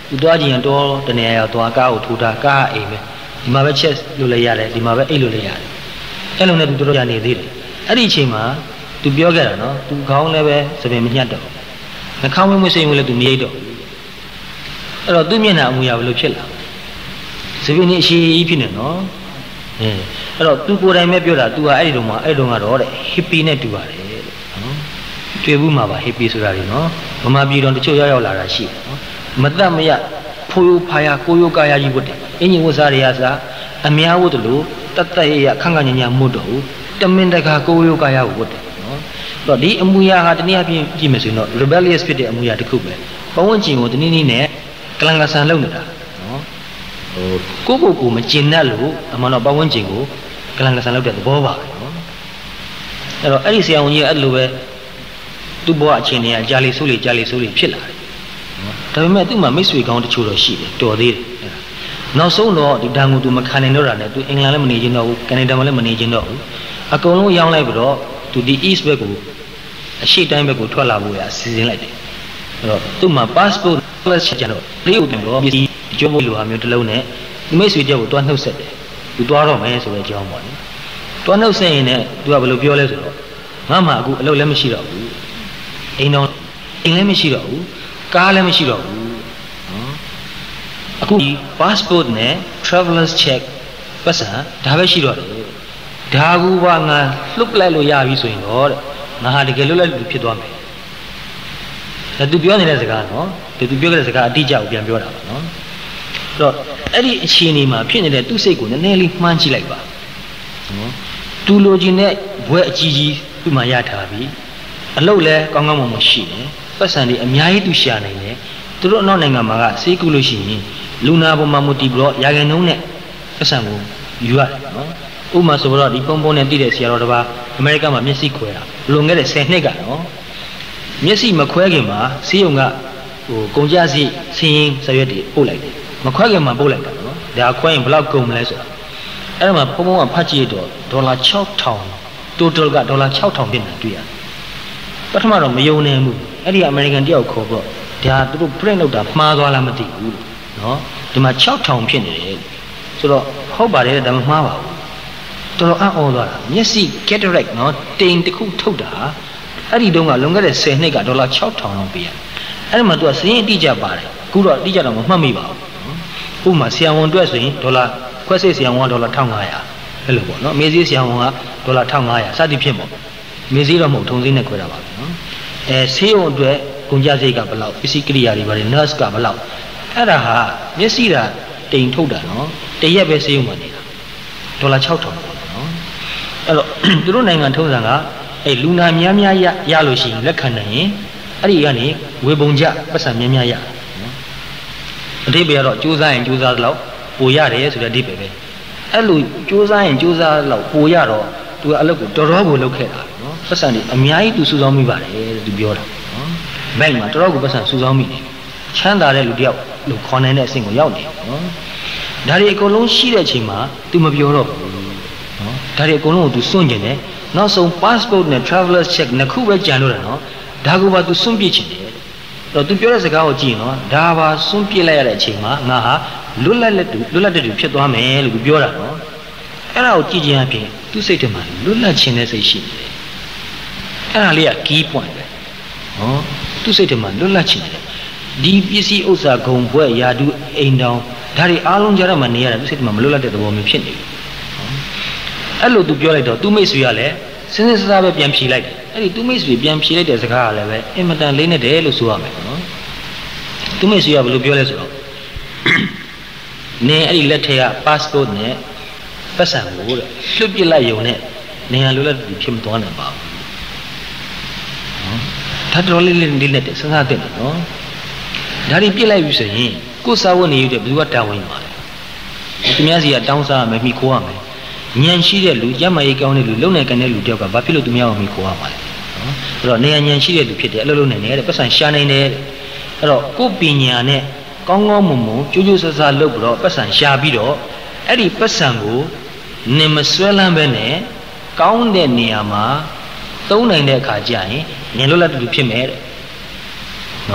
သူသွားကြည့်ရင်တော့တနေရာသွားကားကိုထိုးတာကားအိမ်ပဲဒီမှာပဲချက်လို့လည်းရတယ်ဒီမှာပဲအိတ်လို့လည်းရတယ်အဲ့လိုနဲ့သူတို့ရနေသေးတယ်အဲ့ဒီအချိန်မှာသူပြောခဲ့တာနော်သူခေါင်းလည်းပဲသပင်မညှက်တော့နှာခေါင်းမွေးမွေးစိမ်မွေးလည်းသူမရိတ်တော့အဲ့တော့သူ့မျက်နှာအမူအရာဘယ်လိုဖြစ်လာသပင်ကြီးအရှိကြီးဖြစ်နေနော်အဲအဲ့တော့သူကိုယ်တိုင်ပဲပြောတာသူကအဲ့ဒီတုန်းကအဲ့တုန်းကတော့တဲ့ hippie နဲ့တူပါတယ်နော်တွေ့ဘူးမှာပါ hippie ဆိုတာတွေနော်ဗမာပြည်တော်တချို့ရောက်ရောက်လာတာရှိတယ်နော်မတတ်မရဖိုးရိုးဖာယာကိုရိုးကာယာကြီးဝတ်တယ်အင်ဂျင်ဝတ်စားတွေကစားအများဝတ်တယ်လို့တတ်တတ်ရရခန့်ခန့်ညာညာမှုတ်တော့တမင်တကာကိုရိုးကာယာကိုဝတ်တယ်နော်အဲ့တော့ဒီအမူအရာဟာတနည်းအားဖြင့်ကြည့်မယ်ဆိုရင်တော့ rebellious ဖြစ်တဲ့အမူအရာတစ်ခုပဲပတ်ဝန်းကျင်ကိုတနည်းနည်းနဲ့ကလန်ကဆန်လုပ်နေတာနော်ဟိုကိုကိုကိုမကျင်တတ်လို့အမှန်တော့ပတ်ဝန်းကျင်ကိုကလန်ကဆန်လုပ်တဲ့သဘောပါပဲနော်အဲ့တော့အဲ့ဒီဆရာဝန်ကြီးကအဲ့လိုပဲသူ့ဘဝအချိန်တွေကကြာလီဆိုးလေကြာလီဆိုးလေဖြစ်လာတယ်ဒါပေမဲ့သူ့မှာမိတ်ဆွေကောင်းတချို့တော့ရှိတယ်တော်သေးတယ်နောက်ဆုံးတော့ဒီဒဏ်ကိုသူမခံနိုင်တော့တာနဲ့သူအင်္ဂလန်လည်းမနေချင်တော့ဘူးကနေဒါမှာလည်းမနေချင်တော့ဘူးအကုန်လုံးရောင်းလိုက်ပြီးတော့သူဒီ east ဘက်ကိုအရှေ့တိုင်းဘက်ကိုထွက်လာဖို့ရစီစဉ်လိုက်တယ်အဲ့တော့သူ့မှာ passport plus ကျတော့လေးဦးတင်တော့ဒီကျိုးဖို့လိုဟာမျိုးတစ်လုံးနဲ့ဒီမိတ်ဆွေတယောက်ကိုတွားနှုတ်ဆက်တယ်သူတွားတော့မယ်ဆိုတဲ့အကြောင်းပေါ့နော်တွားနှုတ်ဆက်ရင်လည်းသူကဘယ်လိုပြောလဲဆိုတော့ငါမှအခုအလုပ်လည်းမရှိတော့ဘူးအိမ်တော်အိမ်လည်းမရှိတော့ဘူးကားလည်းမရှိတော့ဘူးနော်အခုဒီ passport နဲ့ travelers check ပတ်စံဒါပဲရှိတော့တယ်ဒါကူပါငါလှုပ်လိုက်လို့ရပြီဆိုရင်တော့တဲ့ငါဟာတကယ်လွတ်လပ်လူဖြစ်သွားမယ်ဒါသူပြောနေတဲ့စကားနော်သူသူပြောတဲ့စကားအတိအကျကိုပြန်ပြောတာပါနော်အဲ့တော့အဲ့ဒီအခြေအနေမှာဖြစ်နေတဲ့သူ့စိတ်ကိုနည်းနည်းလေးမှန်းကြည့်လိုက်ပါနော်သူလိုချင်တဲ့ဘွဲအကြီးကြီးသူ့မှာရထားပြီအလုပ်လည်းကောင်းကောင်းမွန်မွန်ရှိတယ်ပတ်စံတွေအများကြီးသူရှာနိုင်တယ်သူတို့အနောက်နိုင်ငံမှာကစေးကူလို့ရှိရင်လူနာပေါ်မှာမူတည်ပြီးတော့ရာခိုင်နှုန်းနဲ့ပတ်စံကိုယူရတယ်နော်ဥပမာဆိုတော့ဒီပုံပုံနဲ့တည်တဲ့ဆရာတော်တစ်ပါးအမေရိကမှာမျက်စိခွဲတာလွန်ခဲ့တဲ့ဆယ်နှစ်ကနော်မျက်စိမခွဲခင်မှာဆေးရုံကဟိုကုန်ကြစည်ဆင်းရင်ဆရွက်တွေပို့လိုက်တယ်မခွဲခင်မှာပို့လိုက်တာနော်ဒါခွဲရင်ဘယ်လောက်ကုန်မလဲဆိုတာအဲ့ဒါမှာပုံပုံကဖတ်ကြည့်တော့ဒေါ်လာ ၆ထောင် total ကဒေါ်လာ ၆ထောင်ဖြစ်နေတွေ့ရတယ်ပထမတော့မယုံနိုင်ဘူးအဲ့ဒီအမေရိကန်တယောက်ခေါ်တော့ဒါသူတို့ print လုပ်တာမှားသွားလားမသိဘူးနော်ဒီမှာ ၆ထောင်ဖြစ်နေတယ်ဆိုတော့ဟုတ်ပါတယ်ဒါမှမှားပါဘူးတော်တော်အံ့ဩသွားတာမျက်စိ cataract နော်တိမ်တစ်ခုထုတ်တာအဲ့ဒီတုန်းကလွန်ခဲ့တဲ့ဆယ်နှစ်ကဒေါ်လာ ၆ထောင်လောက်ပေးရတယ်အဲ့ဒီမှာသူကစရင်းအတိအကျပါတယ်အခုတော့အတိအကျတော့မမှတ်မိပါဘူးဥပမာဆရာဝန်အတွက်ဆိုရင်ဒေါ်လာခွဲစိတ်ဆရာဝန်ကဒေါ်လာ ၁၅၀၀အဲ့လိုပေါ့နော်မေးစည်းဆရာဝန်ကဒေါ်လာ ၁၅၀၀စသည်ဖြင့်ပေါ့မေးစည်းတော့မဟုတ်ထုံစည်းနဲ့ခွဲတာပါပဲနော်အဲဆေးရုံအတွက်ကုန်ကြစရိတ်ကဘယ်လောက်ပစ္စည်းကိရိယာတွေပါတယ် nurse ကဘယ်လောက်အဲ့ဒါဟာမျက်စိတာတိမ်ထုတ်တာနော်တရက်ပဲဆေးရုံမှာနေတာဒေါ်လာ ၆ထောင်ပေါ့နော်အဲ့တော့သူတို့နိုင်ငံထုံးစံကအဲ့လူနာများများရရလို့ရှိရင်လက်ခံနိုင်ရင်အဲ့ဒီကနေဝေပုံကြပတ်စံများများရနော်အတိပ္ပယ်ကတော့ကြိုးစားရင်ကြိုးစားသလောက်ပိုရတယ်ဆိုတဲ့အတိပ္ပယ်ပဲအဲ့လိုကြိုးစားရင်ကြိုးစားလောက်ပိုရတော့သူကအလုပ်ကိုတော်တော်ကိုလုပ်ခဲ့တာနော်ပတ်စံတွေအများကြီးသူစုဆောင်းမိပါတယ်သူပြောတာနော်ဘက်မှာတော်တော်ကိုပတ်စံစုဆောင်းမိတယ်ချမ်းသာတဲ့လူတယောက်လို့ခေါ်နိုင်တဲ့အဆင့်ကိုရောက်နေနော်ဒါတွေအကုန်လုံးရှိတဲ့အချိန်မှာသူမပြောတော့ဘူးနော်ဒါတွေအကုန်လုံးကိုသူစွန့်ကျင်တယ်နောက်ဆုံး passport နဲ့ travelers check နှစ်ခုပဲကြံလို့တယ်နော်ဒါကိုပါသူစွန့်ပြစ်ချင်တယ်အဲ့တော့သူပြောတဲ့စကားကိုကြည့်ရင်နော်ဒါပါစွန့်ပြစ်လိုက်ရတဲ့အချိန်မှာငါဟာလွတ်လပ်လက်တူလွတ်လပ်တဲ့သူဖြစ်သွားမယ်လို့သူပြောတာနော်အဲ့ဒါကိုကြည့်ခြင်းအပြင်သူ့စိတ်ထဲမှာလွတ်လပ်ခြင်းနဲ့စိတ်ရှိနေတယ်အဲ့ဒါလေးက key point ပဲနော်သူ့စိတ်ထဲမှာလွတ်လပ်ခြင်းတယ်ဒီပစ္စည်းဥစ္စာဂုံဘွဲ့ယာတုအိမ်တောင်ဒါတွေအားလုံးကြားထဲမှာနေရတာသူ့စိတ်ထဲမှာမလွတ်လပ်တဲ့သဘောမျိုးဖြစ်နေတယ်အဲ့လိုသူပြောလိုက်တော့သူ့မိတ်ဆွေကလည်းစဉ်းစဉ်းစားစားပဲပြန်ဖြေလိုက်တယ်အဲ့ဒီသူ့မိတ်ဆွေပြန်ဖြေလိုက်တဲ့စကားကလည်းပဲအင်မတန်လေးနဲ့တယ်လို့ဆိုရမယ်နော်သူ့မိတ်ဆွေကဘယ်လိုပြောလဲဆိုတော့နင်အဲ့ဒီလက်ထဲက passport နဲ့ပတ်စံကိုတဲ့လွတ်ပြစ်လိုက်ရုံနဲ့နေရာလိုလက်တူဖြစ်မသွားနိုင်ပါဘူးနော်ဒါတော်လေးလေးလေးနဲ့စဉ်းစားတဲ့နော်ဒါတွေပြစ်လိုက်ပြီဆိုရင်ကိုယ်စာဝတ်နေရတဲ့ဘယ်သူကတာဝန်ယူပါလဲသူများစီကတောင်းစားရမယ်မိခိုးရမယ်ဉာဏ်ရှိတဲ့လူကျမ်းမာရေးကောင်းတဲ့လူလုံနိုင်ကန်တဲ့လူတယောက်ကဘာဖြစ်လို့သူများကိုမိခိုးရမှာလဲနော်အဲ့တော့နေရာဉာဏ်ရှိတဲ့လူဖြစ်တယ်အလုပ်လုပ်နိုင်တယ်တဲ့ပတ်စံရှာနိုင်တယ်တဲ့အဲ့တော့ကိုယ်ပညာနဲ့ကောင်းကောင်းမွန်မွန်ကြိုးကြိုးဆဆလုပ်ပြီးတော့ပတ်စံရှာပြီးတော့အဲ့ဒီပတ်စံကိုနင်မဆွဲလန်းပဲနဲ့ကောင်းတဲ့နေရာမှာသုံးနိုင်တဲ့အခါကျရင်နင်လွတ်လပ်တူဖြစ်မယ်တဲ့နော်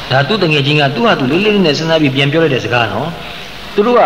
ဒါသူတငယ်ချင်းကသူ့ဟာသူလေးလေးနဲ့စဉ်းစားပြီးပြန်ပြောလိုက်တဲ့စကားနော်သူတို့က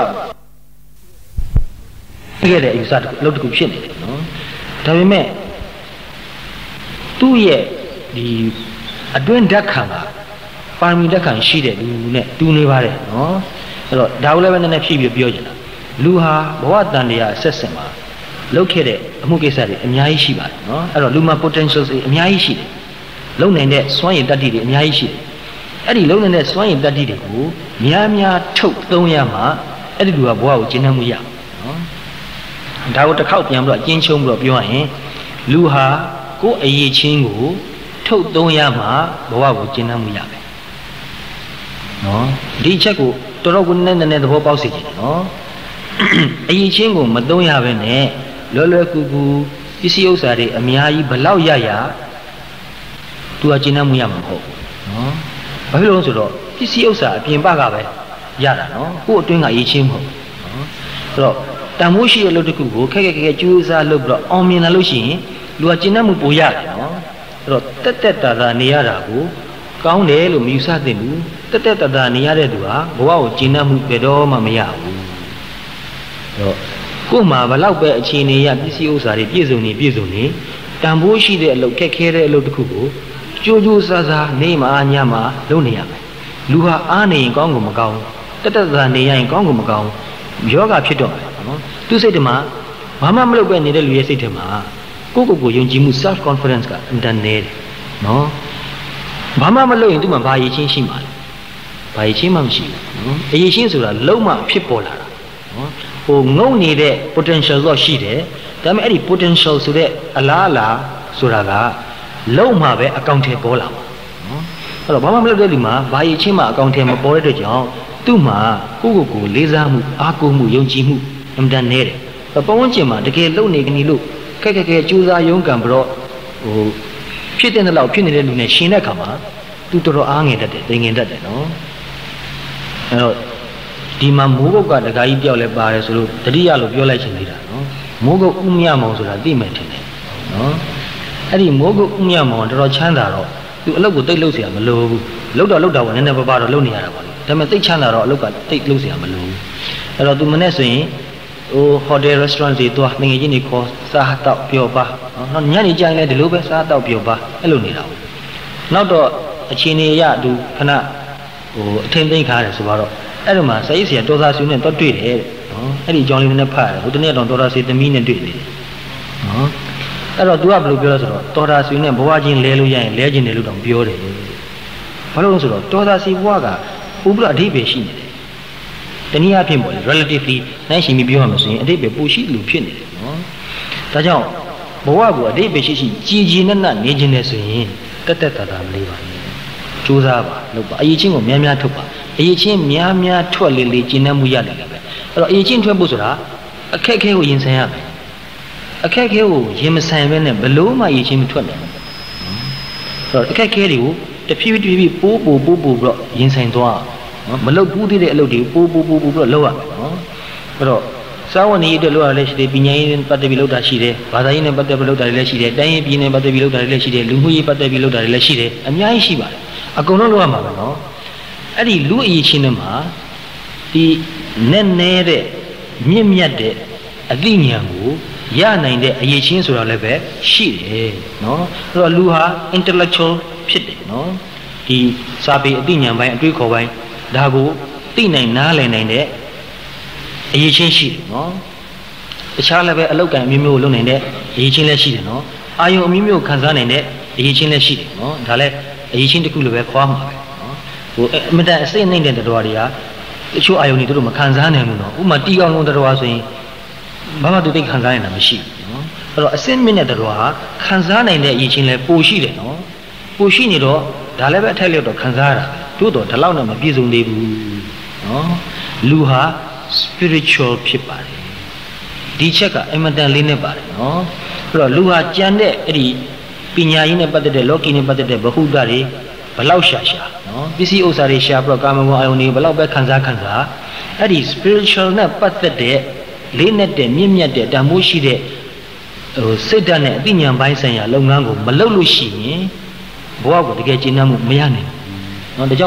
ခဲ့တဲ့အယူဆတစ်ခုအလုပ်တစ်ခုဖြစ်နေတယ်နော်ဒါပေမဲ့သူ့ရဲ့ဒီအတွင်းဓာတ်ခံကပါရမီဓာတ်ခံရှိတဲ့လူနဲ့တူနေပါတယ်နော်အဲ့တော့ဒါကိုလည်းပဲနည်းနည်းဖြည့်ပြီးပြောချင်တာလူဟာဘဝတန်တရားဆက်ဆက်မှာလုပ်ခဲ့တဲ့အမှုကိစ္စတွေအများကြီးရှိပါတယ်နော်အဲ့တော့လူမှာ potential တွေအများကြီးရှိတယ်လုံနိုင်တဲ့စွမ်းရည်တတ္တိတွေအများကြီးရှိတယ်အဲ့ဒီလုံနိုင်တဲ့စွမ်းရည်တတ္တိတွေကိုများများထုတ်သုံးရမှာအဲ့ဒီလူကဘဝကိုကျင့်နှံ့မှုရနော်ဒါကိုတစ်ခေါက်ပြန်ပြီးတော့အကျဉ်းချုံးပြီးတော့ပြောရရင်လူဟာကိုယ်အရေးချင်းကိုထုတ်သုံးရမှာဘဝကိုကျင့်နှံ့မှုရမယ်နော်ဒီချက်ကိုတော်တော်ကိုနည်းနည်းနည်းသဘောပေါက်စေချင်တယ်နော်အရေးချင်းကိုမသုံးရဘဲနဲ့လွယ်လွယ်ကူကူပစ္စည်းဥစ္စာတွေအများကြီးဘလောက်ရရသူကကျင့်နှံ့မှုရမှာမဟုတ်ဘူးနော်ဘာဖြစ်လို့လဲဆိုတော့ပစ္စည်းဥစ္စာအပြင်ပကပဲရတာနော်ကိုယ့်အတွင်းကအရေးချင်းမဟုတ်နော်ဆိုတော့တန်ဖိုးရှိတဲ့အလုပ်တစ်ခုကိုခက်ခက်ခက်ခက်ကြိုးစားလုပ်ပြီးတော့အောင်မြင်လာလို့ရှိရင်လူကကျင့်နှံ့မှုပိုရတယ်နော်အဲ့တော့တက်တက်တာတာနေရတာကိုကောင်းတယ်လို့မယူဆသင့်ဘူးတက်တက်တာတာနေရတဲ့သူဟာဘဝကိုကျင့်နှံ့မှုဘယ်တော့မှမရဘူးအဲ့တော့ကို့မှာဘလောက်ပဲအခြေအနေရပစ္စည်းဥစ္စာတွေပြည့်စုံနေပြည့်စုံနေတန်ဖိုးရှိတဲ့အလုပ်ခက်ခဲတဲ့အလုပ်တစ်ခုကိုကြိုးကြိုးစားစားနေမှာညမှာလုပ်နေရမယ်လူဟာအားနေရင်ကောင်းကိုမကောင်းတက်တက်တာနေရရင်ကောင်းကိုမကောင်းယောဂဖြစ်တော့မယ်နော်သူစိတ်ထဲမှာဘာမှမလုပ်ပဲနေတဲ့လူရဲ့စိတ်ထဲမှာကိုယ့်ကိုယ်ကိုယုံကြည်မှု self confidence ကအင်တန်နေတယ်နော်ဘာမှမလုပ်ရင်သူ့မှာဘာရည်ချင်းရှိမှာလဲဘာရည်ချင်းမှမရှိဘူးနော်အရည်ချင်းဆိုတာလုံးဝဖြစ်ပေါ်လာတာနော်ဟိုငုံနေတဲ့ potential တော့ရှိတယ်ဒါပေမဲ့အဲ့ဒီ potential ဆိုတဲ့အလားအလာဆိုတာကလုံးမှပဲအကောင့်ထဲပေါ်လာမှာနော်အဲ့တော့ဘာမှမလုပ်တဲ့လူမှာဘာရည်ချင်းမှအကောင့်ထဲမပေါ်တဲ့အတွက်ကြောင့်သူ့မှာကိုယ့်ကိုယ်ကိုလေးစားမှုအားကိုးမှုယုံကြည်မှုအမှန်တန်နေတယ်။ပတ်ဝန်းကျင်မှာတကယ်လုံနေကနေလို့ခက်ခက်ခဲကြိုးစားရုန်းကန်ပြီးတော့ဟိုဖြစ်တဲ့လောက်ဖြစ်နေတဲ့လူနဲ့ရှင်တဲ့အခါမှာသူတော်တော်အားငယ်တတ်တယ်၊တင်ငင်တတ်တယ်နော်။အဲတော့ဒီမှာမိုးကုတ်ကတခါကြီးပြောက်လဲပါတယ်ဆိုလို့တတိယလို့ပြောလိုက်ချင်နေတာနော်။မိုးကုတ်ဥမြမောင်ဆိုတာသိမယ်ထင်တယ်နော်။အဲ့ဒီမိုးကုတ်ဥမြမောင်တော်တော်ချမ်းသာတော့သူအလုပ်ကိုတိတ်လုပ်เสียမလို့ဘူး။လုပ်တော့လုပ်တာပေါ့နည်းနည်းပါးပါးတော့လုပ်နေရတာပေါ့လေ။ဒါပေမဲ့သိတ်ချမ်းသာတော့အလုပ်ကတိတ်လုပ်เสียမလို့ဘူး။အဲ့တော့သူမနေ့ဆိုရင်ဟို hotel restaurant တွေသွားငွေကြီးနေခေါ်စားတောက်ပျော်ပါနော်ညနေကျရင်လည်းဒီလိုပဲစားတောက်ပျော်ပါအဲ့လိုနေတာပေါ့နောက်တော့အချင်းနေရသူခဏဟိုအထင်သိမ့်ခါရတယ်ဆိုတော့အဲ့လိုမှာစာရေးဆရာတော်သားစုနဲ့တော့တွေ့တယ်နော်အဲ့ဒီအကြောင်းလေးနဲ့ဖတ်ရတယ်ဟိုတနေ့တော့တော်သားစုသမီးနဲ့တွေ့နေတယ်နော်အဲ့တော့ तू ကဘယ်လိုပြောလဲဆိုတော့တော်သားစုနဲ့ဘဝချင်းလဲလို့ရရင်လဲခြင်းတယ်လို့တောင်ပြောတယ်ဘာလို့လဲဆိုတော့တော်သားစုဘဝကပို့ပြီးအဓိပ္ပာယ်ရှိနေတယ်တနည်းအားဖြင့်ပေါ့လေ relatively နိုင်ရှင်ပြီးပြောရမှာဆိုရင်အတိတ်ပဲပိုရှိလို့ဖြစ်နေတယ်နော်။ဒါကြောင့်ဘဝကိုအတိတ်ပဲရှိရှိကြည်ကြည်နက်နက်နေခြင်းနဲ့ဆိုရင်တက်တက်တာတာမလေးပါနဲ့။ကြိုးစားပါလုပ်ပါအရေးချင်းကိုများများထုတ်ပါအရေးချင်းများများထွက်လေလေကျင့်နှံ့မှုရတယ်လေပဲ။အဲ့တော့အရေးချင်းထွက်ဖို့ဆိုတာအခက်အခဲကိုရင်ဆိုင်ရမယ်။အခက်အခဲကိုရင်မဆိုင်ဘဲနဲ့ဘလို့မှအရေးချင်းမထွက်နိုင်ဘူး။အဲ့တော့အခက်အခဲတွေကိုတဖြည်းဖြည်းဖြည်းပိုးပိုးပိုးပိုးပြီးတော့ရင်ဆိုင်သွားနော်မလုတ်ဘူးသေးတဲ့အလုပ်တွေပိုးပိုးပိုးပိုးပြီးတော့လုပ်ရမယ်နော်အဲ့တော့စာဝန်ကြီးအတွက်လုပ်ရလဲရှိတယ်ပညာရေးနဲ့ပတ်သက်ပြီးလုပ်တာရှိတယ်ဘာသာရေးနဲ့ပတ်သက်ပြီးလုပ်တာတွေလည်းရှိတယ်တိုင်းရေးပြည်နယ်ပတ်သက်ပြီးလုပ်တာတွေလည်းရှိတယ်လူမှုရေးပတ်သက်ပြီးလုပ်တာတွေလည်းရှိတယ်အများကြီးရှိပါတယ်အကုန်လုံးလုပ်ရမှာပဲနော်အဲ့ဒီလူအရေးချင်းတွေမှာဒီနဲ့နေတဲ့မြင့်မြတ်တဲ့အသိဉာဏ်ကိုရနိုင်တဲ့အရေးချင်းဆိုတာလည်းပဲရှိတယ်နော်အဲ့တော့လူဟာ intellectual ဖြစ်တယ်နော်ဒီစာပေအသိဉာဏ်ပိုင်းအတွေ့အခေါ်ပိုင်းဒါကိုသိနိုင်နားလည်နိုင်တဲ့အရေးချင်းရှိတယ်နော်တခြားလည်းပဲအလောက်ကံအမျိုးမျိုးလုပ်နိုင်တဲ့အရေးချင်းလည်းရှိတယ်နော်အာယုံအမျိုးမျိုးခံစားနိုင်တဲ့အရေးချင်းလည်းရှိတယ်နော်ဒါလည်းအရေးချင်းတစ်ခုလိုပဲခေါ်မှာပဲနော်ဟိုအမတန်အစိမ့်နိုင်တဲ့တရားတွေကတချို့အာယုံတွေတို့မခံစားနိုင်ဘူးနော်ဥပမာတီအောင်လုံးတရားဆိုရင်ဘာမှသူသိခံစားနိုင်တာမရှိဘူးနော်အဲ့တော့အစိမ့်မြင့်တဲ့တရားဟာခံစားနိုင်တဲ့အရေးချင်းလည်းပိုရှိတယ်နော်ပိုရှိနေတော့ဒါလည်းပဲအထိုက်လျောက်တော့ခံစားရတာတို့တော့ဒီလောက်နဲ့မပြည့်စုံသေးဘူးနော်လူဟာ spiritual ဖြစ်ပါတယ်ဒီချက်ကအင်မတန်လေးနဲ့ပါတယ်နော်အဲ့တော့လူဟာကြံတဲ့အဲ့ဒီပညာရေးနဲ့ပတ်သက်တဲ့လောကီနဲ့ပတ်သက်တဲ့ဗဟုသုတတွေဘလောက်ရှာရှာနော်ပစ္စည်းဥစ္စာတွေရှာပြီးတော့ကာမဂုဏ်အာယုန်တွေဘလောက်ပဲခံစားခံစားအဲ့ဒီ spiritual နဲ့ပတ်သက်တဲ့လေးနဲ့တဲ့မြင့်မြတ်တဲ့တန်ဖိုးရှိတဲ့ဟိုစိတ်ဓာတ်နဲ့အသိဉာဏ်ပိုင်းဆိုင်ရာလုပ်ငန်းကိုမလုပ်လို့ရှိရင်ဘဝကိုတကယ်ကျင့်နှံ့မှုမရနိုင်ဘူးနော်ဒါကြောင့်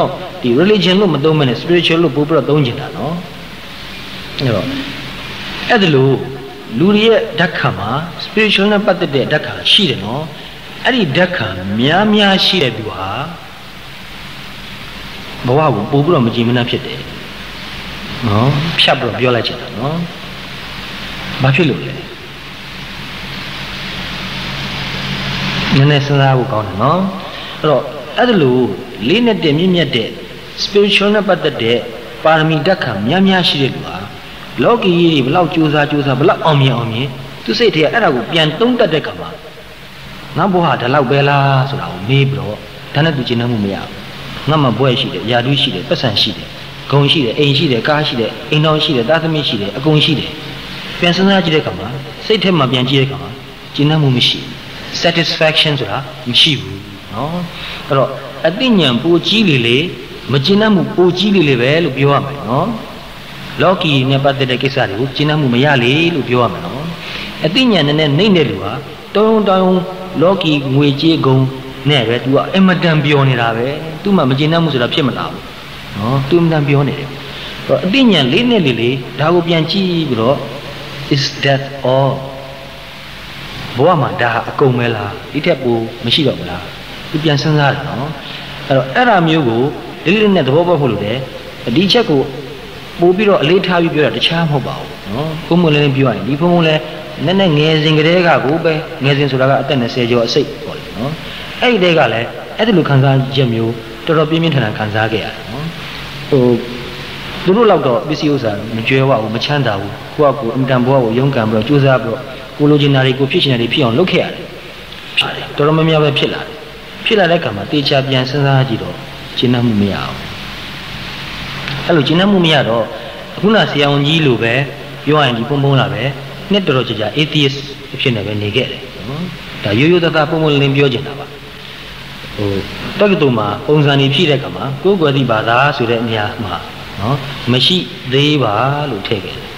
ဒီ religion လို့မသုံးမနဲ့ spiritual လို့ပို့ပြီးတော့သုံးချင်တာနော်အဲ့တော့အဲ့ဒါလို့လူတွေရဲ့ဓာတ်ခံမှာ spiritual နဲ့ပတ်သက်တဲ့ဓာတ်ခံရှိတယ်နော်အဲ့ဒီဓာတ်ခံများများရှိတဲ့သူဟာဘဝကိုပို့ပြီးတော့မကြည်မနှံ့ဖြစ်တယ်နော်ဖြတ်ပြီးတော့ပြောလိုက်ချင်တာနော်ဘာဖြစ်လို့လဲနည်းနည်းစဉ်းစားဖို့ကောင်းတယ်နော်အဲ့တော့အဲ့ဒါလို့လေးနဲ့တည်းမြင့်မြတ်တဲ့ spiritual နဲ့ပတ်သက်တဲ့ပါရမီဓာတ်ခံများများရှိတဲ့လူဟာလောကီကြီးတွေဘလောက်ကြိုးစားကြိုးစားဘလောက်အောင်မြင်အောင်မြင်သူစိတ်ထဲအဲ့ဒါကိုပြန်သုံးတတ်တဲ့ခါမှာငါဘဝဒါလောက်ပဲလားဆိုတာကိုမေးပြီးတော့ဒါနဲ့သူကျင့်နှံ့မှုမရဘူးငါမှဘွဲရှိတယ်ယာတုရှိတယ်ပတ်စံရှိတယ်ဂုံရှိတယ်အိမ်ရှိတယ်ကားရှိတယ်အိမ်တော်ရှိတယ်သားသမီးရှိတယ်အကုန်ရှိတယ်ပြန်စဉ်းစားကြည့်တဲ့ခါမှာစိတ်ထဲမှာပြန်ကြည့်တဲ့ခါမှာကျင့်နှံ့မှုမရှိဘူး satisfaction ဆိုတာမရှိဘူးနော်အဲ့တော့အသိဉာဏ်ပိုကြီးလေလေမကျင့်နှံ့မှုပိုကြီးလေလေပဲလို့ပြောရမယ်နော်လောကီနဲ့ပတ်သက်တဲ့ကိစ္စတွေကိုကျင့်နှံ့မှုမရလေလို့ပြောရမယ်နော်အသိဉာဏ်နဲ့နှိမ့်တဲ့လူဟာတောင်းတောင်းလောကီငွေကြေးကုန်နဲ့ပဲ तू ကအမတန်ပြောနေတာပဲ तू မှမကျင့်နှံ့မှုဆိုတာဖြစ်မလာဘူးနော် तू အမတန်ပြောနေတယ်အဲ့တော့အသိဉာဏ်လေးနဲ့လေးလေးဒါကိုပြန်ကြည့်ပြီးတော့ is that all ဘဝမှာဒါအကုန်ပဲလားဒီထက်ပိုမရှိတော့ဘူးလား तू ပြန်စဉ်းစားတယ်နော်အဲ့တော့အဲ့ဒါမျိုးကိုလေးလေးနဲ့သဘောပေါက်ဖို့လို့တယ်ဒီချက်ကိုပို့ပြီးတော့အလေးထားပြီးပြောတာတခြားမဟုတ်ပါဘူးနော်ဘုံမလည်းပြောရင်ဒီဘုံမလည်းနည်းနည်းငယ်စဉ်ကလေးကကိုပဲငယ်စဉ်ဆိုတာကအသက်၂၀ကျော်အစိတ်ပေါ့လေနော်အဲ့ဒီတည်းကလည်းအဲ့ဒီလိုခံစားချက်မျိုးတော်တော်ပြင်းပြင်းထန်ထန်ခံစားခဲ့ရတယ်နော်ဟိုသူတို့လောက်တော့ပစ္စည်းဥစ္စာမကြွယ်ဝဘူးမချမ်းသာဘူးကိုယ့်အကူအင်တန်ဘဝကိုရုန်းကန်ပြီးတော့ကြိုးစားပြီးတော့ကိုလိုချင်တာတွေကိုဖြစ်ချင်တာတွေဖြစ်အောင်လုပ်ခဲ့ရတယ်တော်တော်များများပဲဖြစ်လာတယ်ဖြစ်လာတဲ့အခါမှာတေချာပြန်စဉ်းစားကြည့်တော့ရှင်းနှံ့မှုမရအောင်အဲ့လိုကျင့်နှံ့မှုမရတော့ခုနဆရာဝန်ကြီးလိုပဲပြောရရင်ဒီပုံပုံလာပဲနှစ်တော်တော်ကြာကြာ atheist ဖြစ်နေပဲနေခဲ့တယ်နော်ဒါရိုးရိုးသားသားပုံပုံလင်းပြောချင်တာပါဟိုတက္ကသိုလ်မှာပုံစံနေဖြည့်တဲ့ကမှာကိုယ်ကွယ်သည့်ဘာသာဆိုတဲ့အညာမှာနော်မရှိသေးပါလို့ထည့်ခဲ့တယ်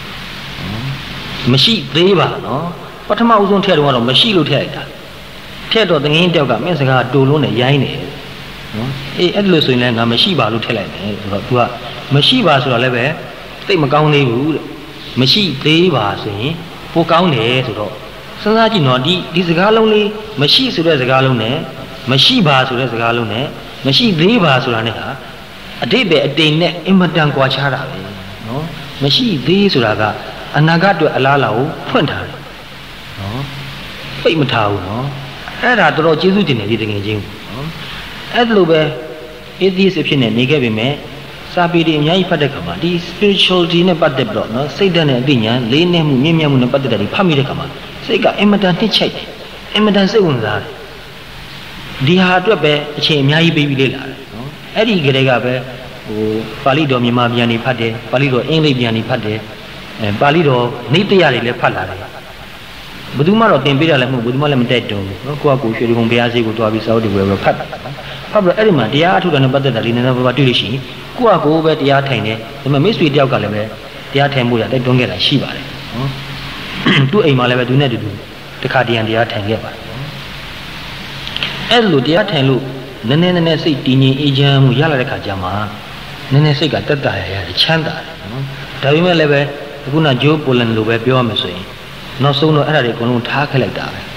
မရှိသေးပါနော်ပထမဦးဆုံးထည့်တော့ကတော့မရှိလို့ထည့်လိုက်တာထည့်တော့တငင်းတောက်ကမင်းစကားတူလုံးနဲ့ရိုင်းနေတယ်နော်အေးအဲ့လိုဆိုရင်လည်းငါမရှိပါလို့ထည့်လိုက်တယ်ဆိုတော့ तू ကမရှိပါဆိုတော့လည်းပဲသိမကောင်းသေးဘူးတဲ့မရှိသေးပါဆိုရင်ပိုကောင်းတယ်ဆိုတော့စဉ်းစားကြည့်နော်ဒီဒီစကားလုံးလေးမရှိဆိုတဲ့စကားလုံးနဲ့မရှိပါဆိုတဲ့စကားလုံးနဲ့မရှိသေးပါဆိုတာ ਨੇ ဟာအတိတ်ပဲအတိမ်နဲ့အင်မတန်ကွာခြားတာပဲနော်မရှိသေးဆိုတာကအနာဂတ်အတွက်အလားအလာကိုဖွင့်ထားတယ်နော်ပိတ်မထားဘူးနော်အဲ့ဒါတော်တော်ကျေးဇူးတင်တယ်ဒီတကယ်ချင်းနော်အဲ့လိုပဲ atheist ဖြစ်နေနေခဲ့ပေမဲ့စာပေတွေအများကြီးဖတ်တဲ့ခါမှာဒီ spirituality နဲ့ပတ်သက်ပြီးတော့နော်စိတ်ဓာတ်နဲ့အသိဉာဏ်လေးနက်မှုမြင့်မြတ်မှုနဲ့ပတ်သက်တဲ့ဒီဖတ်မိတဲ့ခါမှာစိတ်ကအင်မတန်နှိမ့်ချိုက်တယ်အင်မတန်စိတ်ဝင်စားတယ်ဒီဟာအတွက်ပဲအချိန်အများကြီးပေးပြီးလေ့လာတယ်နော်အဲ့ဒီကလေးကပဲဟိုပါဠိတော်မြန်မာပြန်နေဖတ်တယ်ပါဠိတော်အင်္ဂလိပ်ပြန်နေဖတ်တယ်အဲပါဠိတော်နိတ္တရတွေလည်းဖတ်လာတယ်ဘယ်သူမှတော့သင်ပေးတာလည်းမဟုတ်ဘူးဘယ်သူမှလည်းမတက်တော့ဘူးနော်ကိုယ့်အကူရွှေဒီကုံဘုရားရှိခိုးတွားပြီးစာအုပ်တွေဝယ်ပြီးဖတ်တာဖတ်ပြီးအဲ့ဒီမှာတရားအထုတာနဲ့ပတ်သက်တာလေးနည်းနည်းပါးပါးတွေ့လို့ရှိရင်ကိုယ့်အကူပဲတရားထိုင်တယ်ဒါပေမဲ့မိတ်ဆွေတယောက်ကလည်းပဲတရားထိုင်မှုရတိုက်တွန်းခဲ့တာရှိပါတယ်နော်သူ့အိမ်မှာလည်းပဲသူနဲ့တူတူတခါတရံတရားထိုင်ခဲ့ပါတယ်နော်အဲ့လိုတရားထိုင်လို့နည်းနည်းနည်းနည်းစိတ်တည်ငြိမ်အေးချမ်းမှုရလာတဲ့ခါကျမှနည်းနည်းစိတ်ကတက်တာရရတယ်ချမ်းသာတယ်နော်ဒါပေမဲ့လည်းပဲအခုနဂျိုးပိုလန်လိုပဲပြောရမယ်ဆိုရင်နောက်ဆုံးတော့အဲ့ဒါတွေအကုန်လုံးထားခဲ့လိုက်တာပဲ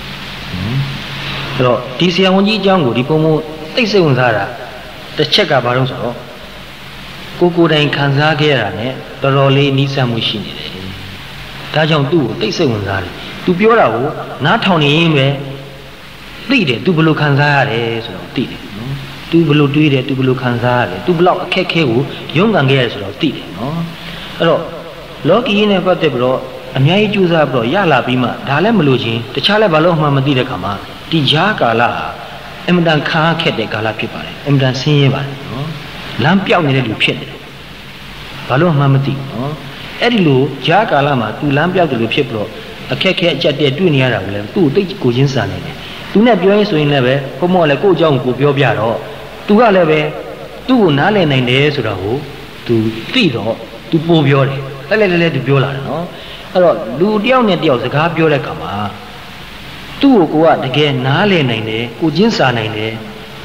အဲ့တော့ဒီဆရာဝန်ကြီးအကြောင်းကိုဒီပုံပုံသိစိတ်ဝင်စားတာတစ်ချက်ကဘာလို့ဆိုတော့ကိုကိုတိုင်ခံစားခဲ့ရတာ ਨੇ တော်တော်လေးနီးစပ်မှုရှိနေတယ်ဒါကြောင့်သူ့ကိုသိစိတ်ဝင်စားတယ်သူပြောတာကိုနားထောင်နေရင်ပဲသိတယ်သူဘယ်လိုခံစားရတယ်ဆိုတော့သိတယ်နော်သူဘယ်လိုတွေးတယ်သူဘယ်လိုခံစားရတယ်သူဘယ်လောက်အခက်ခဲကိုရုန်းကန်ခဲ့ရဆိုတော့သိတယ်နော်အဲ့တော့လောကီနဲ့ပတ်သက်ပြီးတော့အများကြီးကြိုးစားပြီးတော့ရလာပြီးမှဒါလည်းမလို့ချင်းတခြားလည်းဘာလို့မှမသိတဲ့ခါမှာဒီဂျားကာလဟာအင်မတန်ခါခက်တဲ့ကာလဖြစ်ပါတယ်အင်မတန်ဆင်းရဲပါတယ်နော်လမ်းပြောက်နေတဲ့လူဖြစ်နေတယ်ဘာလို့မှမသိဘူးနော်အဲ့ဒီလိုဂျားကာလမှာသူလမ်းပြောက်တယ်လို့ဖြစ်ပြီးတော့အခက်ခဲအကြက်တဲ့တွေ့နေရတာကိုလည်းသူ့ကိုသိကိုချင်းစာနေတယ်သူနဲ့ပြောရင်ဆိုရင်လည်းပဲဘုံမောလည်းကိုယ့်အကြောင်းကိုပြောပြတော့သူကလည်းပဲသူ့ကိုနားလည်နိုင်တယ်ဆိုတော့ကိုသူသိတော့သူပို့ပြောတယ်လဲလဲလဲလဲသူပြောလာတယ်နော်အဲ့တော့လူတယောက်နဲ့တယောက်စကားပြောတဲ့အခါမှာသူ့ကိုကိုကတကယ်နားလည်နိုင်တယ်ကိုချင်းစာနိုင်တယ်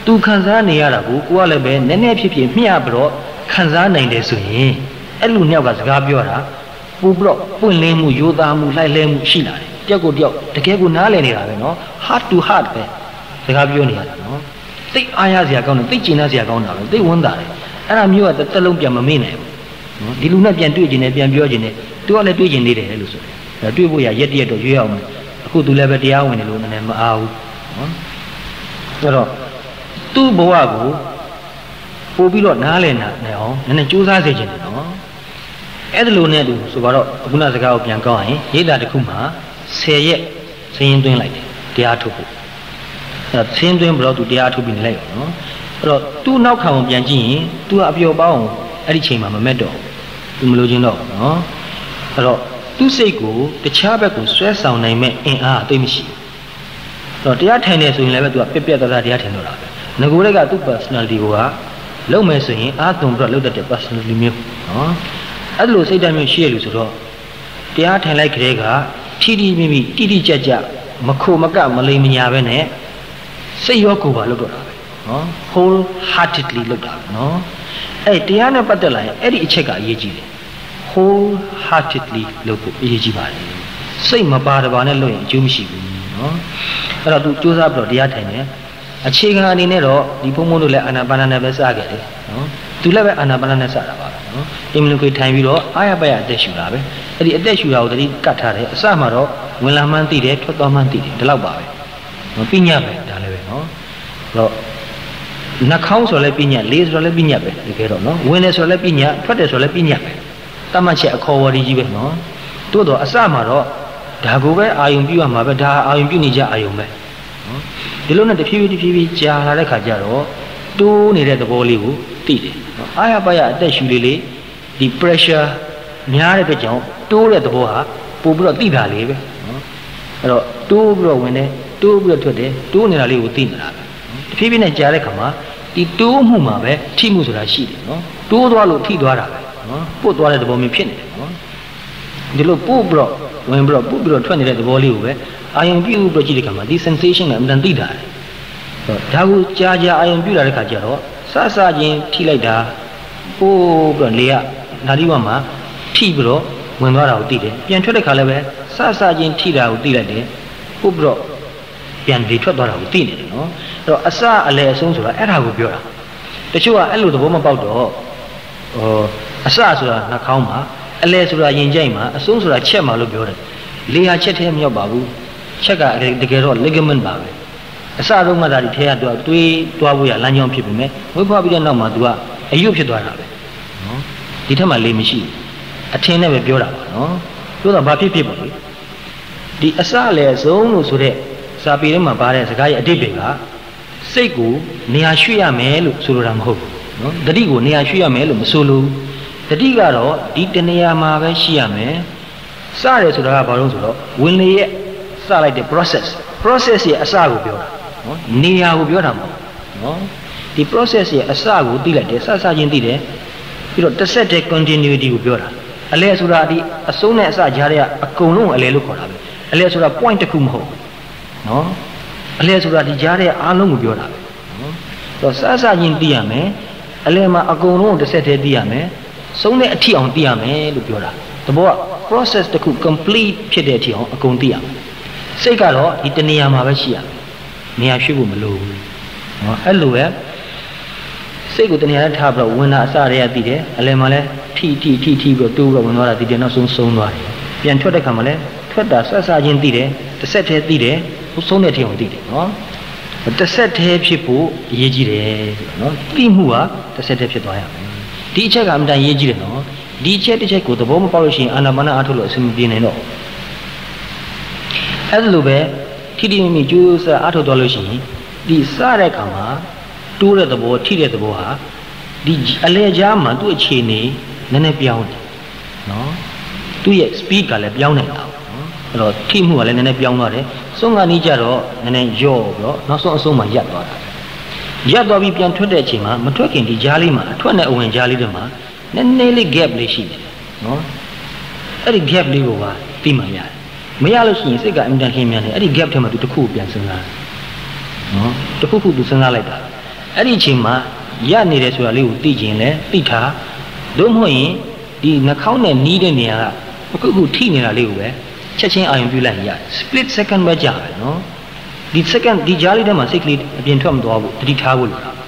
သူခံစားနေရတာကိုကိုကလည်းပဲနည်းနည်းဖြစ်ဖြစ်မျှပြီးတော့ခံစားနိုင်တယ်ဆိုရင်အဲ့လူနှစ်ယောက်ကစကားပြောတာပို့ပြီးတော့ပွင့်လင်းမှုရိုးသားမှုလိုက်လဲမှုရှိလာတယ်တယောက်ကိုတယောက်တကယ်ကိုနားလည်နေတာပဲနော် heart to heart ပဲစကားပြောနေရတာနော်သိအားရစရာကောင်းတယ်သိကျင်စရာကောင်းတာပဲသိဝန်းတာတယ်အဲ့ဒါမျိုးကတစ်လုံးပြန်မမေ့နိုင်ဘူးနော်ဒီလူနဲ့ပြန်တွေ့ကျင်တယ်ပြန်ပြောကျင်တယ်သူကလည်းတွေ့ကျင်နေတယ်လို့ဆိုတယ်တွေ့ဖို့ရရက်တရက်တော့ရွေးအောင်အခုသူလည်းပဲတရားဝင်တယ်လို့နည်းနည်းမအားဘူးနော်ဆိုတော့သူ့ဘဝကိုပို့ပြီးတော့နားလည်နေအောင်နည်းနည်းစူးစမ်းစေချင်တယ်နော်အဲ့ဒါလိုနဲ့သူဆိုတော့အခုနစကားကိုပြန်ကောင်းရင်ရိတ်တာတစ်ခုမှာဆယ်ရက်စင်းသွင်းလိုက်တယ်တရားထုတ်ဖို့အဲ့တော့စင်းသွင်းပြီးတော့သူတရားထုတ်ပြီးနေလိုက်ရောနော်အဲ့တော့သူ့နောက်ခံကိုပြန်ကြည့်ရင်သူကအပျော်ပေါင်းအဲ့ဒီချိန်မှာမမက်တော့သူမလိုချင်တော့ဘူးနော်အဲ့တော့သူ့စိတ်ကိုတခြားဘက်ကိုဆွဲဆောင်နိုင်မဲ့အင်အားအသိမရှိဘူးအဲ့တော့တရားထိုင်နေဆိုရင်လည်းပဲသူကပြက်ပြက်သားသားတရားထိုင်တော့တာပဲငကိုယ်ကသူ့ personality ကိုကလုံမယ်ဆိုရင်အားသွန်ပြီးတော့လုံတတ်တဲ့ personality မျိုးနော်အဲ့လိုစိတ်ဓာတ်မျိုးရှိရလို့ဆိုတော့တရားထိုင်လိုက်ကြတဲ့ကထိထိမိမိတိတိကျကျမခိုမကမလိမ်မညာပဲနဲ့စိတ်ရောကိုယ်ပါလုပ်တော့တာပဲနော် whole heartedly လုပ်တာနော်အဲ့တရားနဲ့ပတ်သက်လာရင်အဲ့ဒီအချက်ကအရေးကြီးတယ် whole heartedly လုပ်ဖို့အရေးကြီးပါတယ်စိတ်မပါတပါနဲ့လုပ်ရင်အကျိုးမရှိဘူးနော်အဲ့တော့သူစူးစမ်းပြီးတော့တရားထိုင်တယ်အခြေခံအနေနဲ့တော့ဒီဘုံဘုံတို့လည်းအာနာပါနနဲ့ပဲစခဲ့တယ်နော်သူလည်းပဲအာနာပါနနဲ့စတာပါပဲနော်အင်္ဂလိပ်ကိုထိုင်ပြီးတော့အာရပယအသက်ရှူတာပဲအဲ့ဒီအသက်ရှူတာကိုတတိကတ်ထားတယ်အစမှာတော့ဝင်လာမှန်းသိတယ်ထွက်သွားမှန်းသိတယ်ဒီလောက်ပါပဲနော်ပညာပဲဒါလည်းပဲနော်အဲ့တော့နှာခေါင်းဆိုလည်းပညာလေးဆိုလည်းပညာပဲတကယ်တော့နော်ဝင်တယ်ဆိုလည်းပညာထွက်တယ်ဆိုလည်းပညာပဲတတ်မှတ်ချက်အခေါ်ဝေါ်ကြီးပဲနော်တိုးတော့အစမှာတော့ဒါကိုပဲအာယုံပြုရမှာပဲဒါအာယုံပြုနေကြအာယုံပဲနော်ဒီလိုနဲ့တဖြည်းဖြည်းတဖြည်းဖြည်းကြာလာတဲ့ခါကျတော့တိုးနေတဲ့သဘောလေးကိုသိတယ်နော်အာရပါရအသက်ရှူလေးလေးဒီ pressure များတဲ့အတွက်ကြောင့်တိုးတဲ့သဘောဟာပို့ပြီးတော့သိတာလေးပဲနော်အဲ့တော့တိုးပြီးတော့ဝင်တယ်တိုးပြီးတော့ထွက်တယ်တိုးနေတာလေးကိုသိနေတာပဲတဖြည်းဖြည်းနဲ့ကြာတဲ့ခါမှာဒီတိုးမှုမှာပဲထိမှုဆိုတာရှိတယ်နော်တိုးသွားလို့ထိသွားတာပဲနော်ပို့သွားတဲ့သဘောမျိုးဖြစ်နေတယ်နော်ဒီလိုပို့ပြီးတော့ဝင်ပြီးတော့ပို့ပြီးတော့ထွက်နေတဲ့သဘောလေးကိုပဲအာယုံပြုပြီးတော့ကြည့်တဲ့ခါမှာဒီ sensation ကအမှန်သိတာတယ်ဒါကိုကြာကြာအာယုံပြုလာတဲ့ခါကျတော့စစချင်းထိလိုက်တာပို့ပြီးတော့လေကနာဒီဝမှာထိပြီးတော့ဝင်သွားတာကိုသိတယ်ပြန်ထွက်တဲ့ခါလည်းပဲစစချင်းထိတာကိုသိလိုက်တယ်ပို့ပြီးတော့ပြန်လေထွက်သွားတာကိုသိနေတယ်နော်အဲ့တော့အစအလယ်အဆုံးဆိုတာအဲ့ဒါကိုပြောတာတချို့ကအဲ့လိုသဘောမပေါက်တော့ဟိုအစဆိုတာနှာခေါင်းမှာအလယ်ဆိုတာရင်ကြိုက်မှာအဆုံးဆိုတာချက်မှာလို့ပြောတယ်လေဟာချက်ထဲမရောက်ပါဘူးချက်ကတကယ်တော့ ligament ပါပဲအစဆုံးမှသာဒီထဲကသူကတွေးသွားဖို့ရလမ်းကြောင်းဖြစ်ပေမဲ့ဝိဖွားပြီးတဲ့နောက်မှာသူကအယုတ်ဖြစ်သွားတာပဲနော်ဒီထက်မှလေမရှိဘူးအထင်နဲ့ပဲပြောတာပါနော်ပြောတော့ဘာဖြစ်ဖြစ်ပေါ့လေဒီအစအလယ်ဆုံးလို့ဆိုတဲ့စာပေထဲမှာပါတဲ့စကားရဲ့အဓိပ္ပာယ်ကစိတ်ကိုနေရာရွှေ့ရမယ်လို့ဆိုလိုတာမဟုတ်ဘူးနော်တတိကိုနေရာရွှေ့ရမယ်လို့မဆိုလိုတတိကတော့ဒီတနေရာမှာပဲရှိရမယ်စတယ်ဆိုတာကဘာလို့ဆိုတော့ဝင်လေရဲ့စလိုက်တဲ့ process process ရဲ့အစကိုပြောတာနော်နေရာကိုပြောတာမဟုတ်နော်ဒီ process ရဲ့အစကိုသိလိုက်တယ်စစချင်းသိတယ်ပြီးတော့တစ်ဆက်တည်း continuity ကိုပြောတာအလဲဆိုတာဒီအဆုံးနဲ့အစကြားထဲကအကုန်လုံးအလဲလို့ခေါ်တာပဲအလဲဆိုတာ point တစ်ခုမဟုတ်နော်အလဲဆိုတာဒီကြားထဲအားလုံးကိုပြောတာပဲနော်တော့စစချင်းသိရမယ်အလဲမှာအကုန်လုံးကိုတစ်ဆက်တည်းသိရမယ်ဆုံးတဲ့အထီအောင်သိရမယ်လို့ပြောတာတဘောက process တစ်ခု complete ဖြစ်တဲ့အထီအောင်အကုန်သိရမယ်စိတ်ကတော့ဒီတနေရာမှာပဲရှိရမယ်နေရာရွှေ့ဖို့မလိုဘူးနော်အဲ့လိုပဲစိတ်ကိုတနေရာနဲ့ထားပြီးတော့ဝင်တာအစတည်းကသိတယ်အလယ်မှာလဲထိထိထိထိပြီးတော့တိုးပြီးတော့ဝင်သွားတာသိတယ်နောက်ဆုံးဆုံးသွားတယ်ပြန်ထွက်တဲ့ခါမှာလဲထွက်တာဆက်စားချင်းသိတယ်တစ်ဆက်တည်းသိတယ်ဆုံးတဲ့အထီအောင်သိတယ်နော်တစ်ဆက်တည်းဖြစ်ဖို့အရေးကြီးတယ်နော်သိမှုဟာတစ်ဆက်တည်းဖြစ်သွားရမယ်ဒီအချက်ကအမှန်တန်ရေးကြီးတယ်နော်ဒီအချက်တစ်ချက်ကိုသဘောမပေါက်လို့ရှိရင်အာနာပါနအားထုတ်လို့အဆင်မပြေနိုင်တော့အဲ့လိုပဲထိတိမိမိကျိုးစားအားထုတ်သွားလို့ရှိရင်ဒီစတဲ့ခါမှာတိုးတဲ့သဘောထိတဲ့သဘောဟာဒီအလဲကြားမှာသူ့အခြေအနေနည်းနည်းပြောင်းတယ်နော်သူ့ရဲ့ speed ကလည်းပြောင်းနေတာနော်အဲ့တော့ထိမှုကလည်းနည်းနည်းပြောင်းသွားတယ်ဆုံးကနီးကြတော့နည်းနည်းယော့ပြီးတော့နောက်ဆုံးအဆုံးမှာရပ်သွားတာရပ်သွားပြီးပြန်ထွက်တဲ့အချိန်မှာမထွက်ခင်ဒီကြားလေးမှာအထွက်နဲ့အဝင်ကြားလေးတွေမှာနည်းနည်းလေး gap လေးရှိတယ်နော်အဲ့ဒီ gap လေးကိုပါသိမှရတယ်မရလို့ရှိရင်စိတ်ကအင်တန်ခင်းမြန်တယ်အဲ့ဒီ gap ထဲမှာသူတစ်ခုပြန်စဉ်းစားနော်တစ်ခုခုသူစဉ်းစားလိုက်တာအဲ့ဒီအချိန်မှာရနေတယ်ဆိုတာလေးကိုသိခြင်းလဲသိထားတို့မဟုတ်ရင်ဒီနှာခေါင်းနဲ့နီးတဲ့နေရာကအခုခုထိနေတာလေးကိုပဲချက်ချင်းအာရုံပြုလိုက်ရ split second ပဲကြာတယ်နော်ဒီ second ဒီကြားလေးထဲမှာစိတ်ကလေးအပြင်ထွက်မသွားဘူးတတိထားဖို့လိုတာ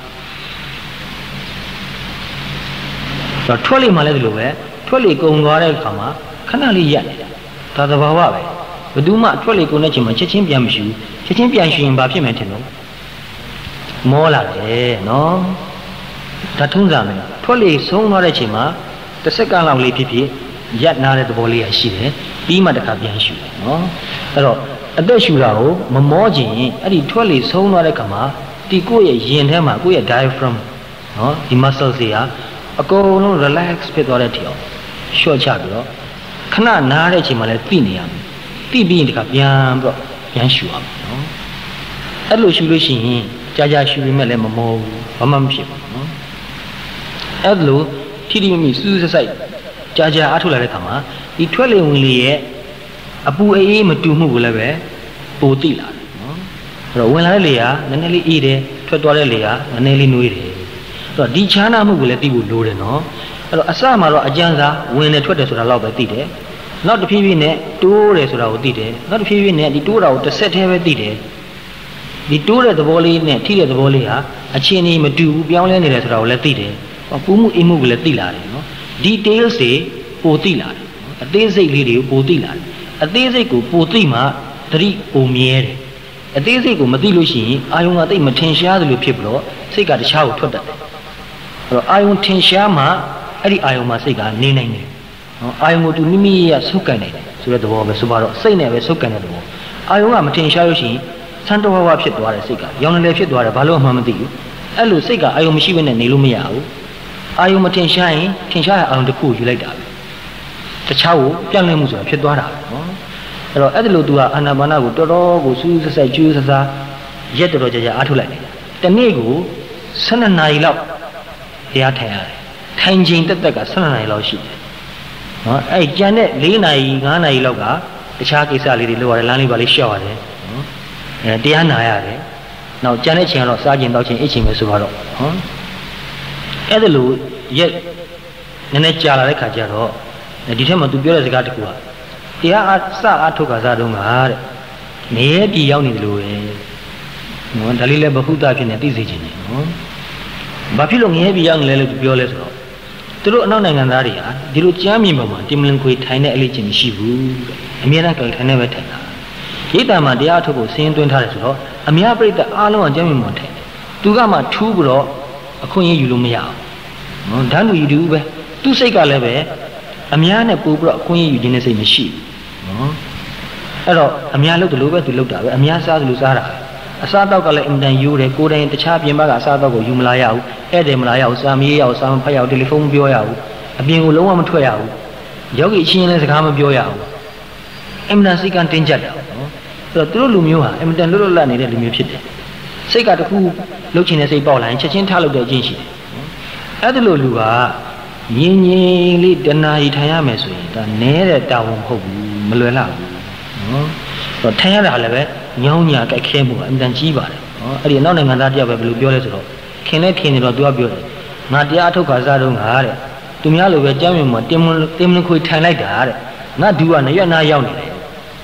တော့ထွက်လေမှလည်းဒီလိုပဲထွက်လေကုံသွားတဲ့အခါမှာခဏလေးရက်နေတာဒါသဘာဝပဲဘယ်သူမှထွက်လေကုံတဲ့ချိန်မှာချက်ချင်းပြန်မရှိဘူးချက်ချင်းပြန်ရှင်ဘာဖြစ်မယ်ထင်လို့မောလာတယ်နော်ဒါထုံးစံမယ်ထွက်လေဆုံးသွားတဲ့ချိန်မှာတစ်စက္ကန့်လောက်လေးဖြစ်ဖြစ်ရက်နာတဲ့သဘောလေးရရှိတယ်ပြီးမှတခါပြန်ရှူတယ်နော်အဲ့တော့အသက်ရှူတာကိုမမောခြင်းအဲ့ဒီထွက်လေဆုံးသွားတဲ့ခါမှာဒီကိုယ့်ရဲ့ရင်ထဲမှာကိုယ့်ရဲ့ diaphragm နော်ဒီ muscle တွေဟာအကုန်လုံး relax ဖြစ်သွားတဲ့ထီအောင်လျှော့ချပြီးတော့ခဏနားတဲ့အချိန်မှာလည်းသိနေရမယ်သိပြီးရင်တခါပြန်ပြီးတော့ပြန်ရှူအောင်နော်အဲ့လိုရှူလို့ရှိရင်ကြာကြာရှူပြီးမှလည်းမမောဘူးဘာမှမဖြစ်ဘူးနော်အဲ့လိုထိတိမမိစူးစူးစိုက်ကြာကြာအားထုတ်လာတဲ့ခါမှာဒီထွက်လေဝင်လေရဲ့အပူအေးမတူမှုကိုလည်းပဲပိုသိလာတယ်နော်အဲ့တော့ဝင်လာတဲ့လေကနည်းနည်းလေးအေးတယ်ထွက်သွားတဲ့လေကနည်းနည်းလေးနှွေးတယ်အဲ့တော့ဒီချမ်းသာမှုကိုလည်းသိဖို့လိုတယ်နော်အဲ့တော့အစမှာတော့အကျဉ်းစားဝင်တယ်ထွက်တယ်ဆိုတာတော့ပဲသိတယ်နောက်တစ်ဖြည်းဖြည်းနဲ့တိုးတယ်ဆိုတာကိုသိတယ်နောက်တစ်ဖြည်းဖြည်းနဲ့ဒီတိုးတာကိုတစ်ဆက်တည်းပဲသိတယ်ဒီတိုးတဲ့သဘောလေးနဲ့ထိတဲ့သဘောလေးဟာအချင်းကြီးမတူဘူးပြောင်းလဲနေတယ်ဆိုတာကိုလည်းသိတယ်ပူမှုအိမ်မှုကိုလည်းသိလာတယ်နော် details တွေပိုသိလာတယ်အသေးစိတ်လေးတွေကိုပိုသိလာတယ်အသေးစိတ်ကိုပိုသိမှသတိပိုမြဲတယ်အသေးစိတ်ကိုမသိလို့ရှိရင်အာယုံကသိမထင်ရှားသလိုဖြစ်ပြီးတော့စိတ်ကတခြားကိုထွက်တတ်တယ်အဲ့တော့အာယုံထင်ရှားမှအဲ့ဒီအာယုံမှာစိတ်ကနေနိုင်တယ်နော်အာယုံကိုသူမိမိရဆုပ်ကန်နိုင်တယ်ဆိုတဲ့သဘောပဲဆိုပါတော့စိတ်နဲ့ပဲဆုပ်ကန်တဲ့သဘောအာယုံကမထင်ရှားလို့ရှိရင်ဆန်းတော်ဝါဖြစ်သွားတယ်စိတ်ကရောင်နယ်ဖြစ်သွားတယ်ဘာလို့မှမသိဘူးအဲ့လိုစိတ်ကအာယုံမရှိဘဲနဲ့နေလို့မရဘူးအာယုံမထင်ရှားရင်ထင်ရှားတဲ့အာယုံတစ်ခုကိုယူလိုက်တာပဲတခြားကိုပြောင်းလဲမှုဆိုတာဖြစ်သွားတာပဲနော်အဲ့တော့အဲ့ဒီလိုသူကအာနာပါနကိုတော်တော်ကိုစူးစူးစိုက်ကျူးဆဆာရက်တော်တော်ကြာကြာအားထုတ်လိုက်တယ်တနေ့ကိုဆယ်နှစ်နာရီလောက်တရားထိုင်ရတယ်ထိုင်ချိန်တက်တက်ကဆယ်နှစ်နာရီလောက်ရှိတယ်နော်အဲ့ကျန်တဲ့လေးနာရီငါးနာရီလောက်ကတခြားကိစ္စလေးတွေလုပ်ရတယ်လမ်းလေးပါလေးရှောက်ရတယ်နော်အဲတရားနာရတယ်နောက်ကျန်တဲ့ချိန်ကတော့စားကျင်တောက်ချိန်အိတ်ချိန်ပဲဆိုတော့နော်အဲ့ဒါလို့ရက်နည်းနည်းကြာလာတဲ့ခါကျတော့ဒီထက်မှသူပြောတဲ့စကားတခုကတရားအစအထုတ်ခါစားတော့ငါတဲ့နေပြည်ရောက်နေတယ်လို့ပဲနော်ဒါလေးလည်းဘဟုတဖြစ်နေသိစေချင်တယ်နော်ဘာဖြစ်လို့ငရဲပြည်ရောက်နေလဲလို့ပြောလဲဆိုတော့သူတို့အနောက်နိုင်ငံသားတွေဟာဒီလိုကြမ်းမြင်ပေါ်မှာတင်မလင်ခွေထိုင်တဲ့အလေးချင်းမရှိဘူးတဲ့အများအားထိုင်နေပဲထိုင်တာရိတ်တံမှာတရားထုတ်ဖို့စင်းသွင်းထားတယ်ဆိုတော့အများပြိတ္တအားလုံးကကြမ်းမြင်ပေါ်ထိုင်တယ်သူကမှထူးပြီးတော့အခွင့်အရေးယူလို့မရအောင်နော်ဓာတ်လူယူတူပဲသူ့စိတ်ကလည်းပဲအများနဲ့ပို့ပြီးတော့အခွင့်အရေးယူခြင်းနဲ့စိတ်မရှိဘူးနော်အဲ့တော့အများလုပ်တယ်လို့ပဲသူလုပ်တာပဲအများစားတယ်လို့စားတာအစားအသောက်ကလည်းအင်တန်ယူတယ်ကိုယ်တိုင်တခြားပြင်ပကအစားအသောက်ကိုယူမလာရဘူးဧည့်သည်မလာရဘူးစာမေးရအောင်စာမဖတ်ရအောင်တယ်လီဖုန်းမပြောရဘူးအပြင်ကိုလုံးဝမထွက်ရဘူးယောဂီအချင်းချင်းလည်းစကားမပြောရဘူးအင်တန်စိတ်ကတင်းကျပ်တာနော်အဲ့တော့သူတို့လူမျိုးဟာအင်တန်လွတ်လွတ်လပ်နေတဲ့လူမျိုးဖြစ်တယ်စိတ်ကတခုလှုပ်ချင်တဲ့စိတ်ပေါက်လာရင်ချက်ချင်းထားလို့တဲ့အချင်းရှိတယ်အဲ့ဒီလိုလူကငြင်းငြင်းလေးတဏှာကြီးထိုင်ရမယ်ဆိုရင်ဒါနဲတဲ့တာဝန်မဟုတ်ဘူးမလွယ်လာဘူးနော်အဲ့တော့ထိုင်ရတာလည်းပဲညောင်းညာကြိုက်ခဲမှုအင်တန်ကြီးပါတယ်နော်အဲ့ဒီအနောက်နိုင်ငံသားတယောက်ပဲဘယ်လိုပြောလဲဆိုတော့ခင်နဲ့ခင်နေတော့သူကပြောတယ်ငါတရားအထုတ်ခါစားတော့ငါတဲ့သူများလိုပဲကြောင်းမြုံမှာတင်မတင်မခွေထိုင်လိုက်တာတဲ့ငါဒူကနရွက်နာရောက်နေတယ်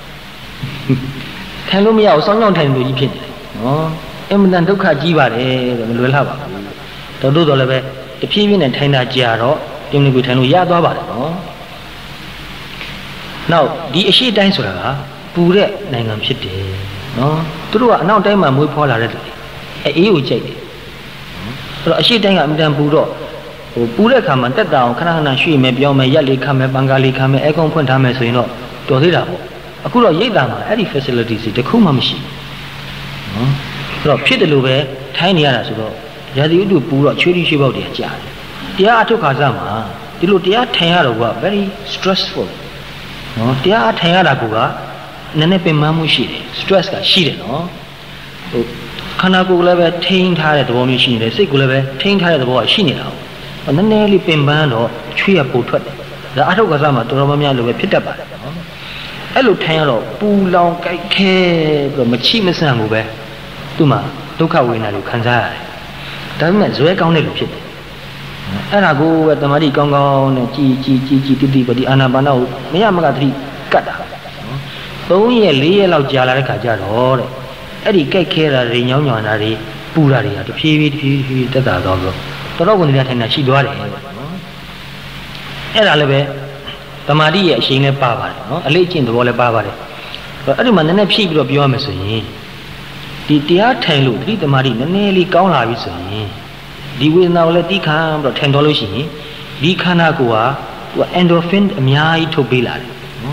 ထိုင်လို့မရအောင်စောင်းကြောင်ထိုင်လို့ကြီးဖြစ်နေတယ်နော်အင်မတန်ဒုက္ခကြီးပါတယ်တဲ့မလွယ်လာပါဘူးတော်တို့တော့လည်းပဲတဖြည်းဖြည်းနဲ့ထိုင်တာကြာတော့တင်မခွေထိုင်လို့ရသွားပါတယ်နော်နောက်ဒီအရှိတိုင်းဆိုတာကပူတဲ့နိုင်ငံဖြစ်တယ်နော်သူတို့ကအနောက်တိုင်းမှာမွေးဖွားလာတဲ့သူအေးကိုကြိုက်တယ်အဲ့တော့အရှိတိုင်းကအမြဲတမ်းပူတော့ဟိုပူတဲ့ခါမှာတက်တာအောင်ခဏခဏရွှေ့မယ်ပြောမယ်ရက်လေးခမ်းမယ်ပန်ကားလေးခမ်းမယ်အဲကုန်းဖွင့်ထားမယ်ဆိုရင်တော့တော်သေးတာပေါ့အခုတော့ရိတ်တာမှာအဲ့ဒီ facilities တွေတခုမှမရှိဘူးနော်အဲ့တော့ဖြစ်တယ်လို့ပဲထိုင်းနေရတာဆိုတော့ရာသီဥတုပူတော့ချွေးချွေးပေါက်တွေကြာတယ်တရားအထုတ်ခါစားမှာဒီလိုတရားထိုင်ရတော့က very stressful နော်တရားထိုင်ရတာကနည်းနည်းပင်ပန်းမှုရှိတယ် stress ကရှိတယ်နော်ဟိုခန္ဓာကိုယ်လည်းပဲထိန်းထားတဲ့သဘောမျိုးရှိနေတယ်စိတ်ကိုလည်းပဲထိန်းထားတဲ့သဘောကရှိနေတာ။နည်းနည်းလေးပင်ပန်းတော့ချွေးရပိုထွက်တယ်။ဒါအထုပ်ကစားမှာတော်တော်များများလိုပဲဖြစ်တတ်ပါတယ်နော်။အဲ့လိုထိုင်ရတော့ပူလောင်ကြိုက်ခဲပြီးတော့မချိမဆန့်ဘူးပဲသူ့မှာဒုက္ခဝေဒနာတွေခံစားရတယ်။ဒါပေမဲ့ဇွဲကောင်းတဲ့လူဖြစ်တယ်အဲ့ဒါကိုပဲတမာတိကောင်းကောင်းနဲ့ကြည်ကြည်ကြည်ကြည်တိတိပတိအာနာပါနကိုမရမကသတိကတ်တာသုံးရက်လေးရက်လောက်ကြာလာတဲ့ခါကျတော့တဲ့အဲ့ဒီကြိုက်ခဲတာတွေညောင်းညောင်းတာတွေပူတာတွေကတဖြည်းဖြည်းတဖြည်းဖြည်းတက်တာတော့ပြီးတော့တော်တော်ကိုနေရာထိုင်တာရှိသွားတယ်နော်အဲ့ဒါလည်းပဲတမာတိရဲ့အရှိန်လည်းပါပါတယ်နော်အလေးအကျင့်သဘောလည်းပါပါတယ်အဲ့ဒီမှာနည်းနည်းဖြည့်ပြီးတော့ပြောရမယ်ဆိုရင်ဒီတရားထိုင်လို့သတိတမာတိနည်းနည်းလေးကောင်းလာပြီဆိုရင်ဒီဝေဒနာကိုလည်းတိခံပြီးတော့ထိုင်တော်လို့ရှိရင်ဒီခန္ဓာကိုယ်ဟာသူက endorphin အများကြီးထုတ်ပေးလာတယ်နော်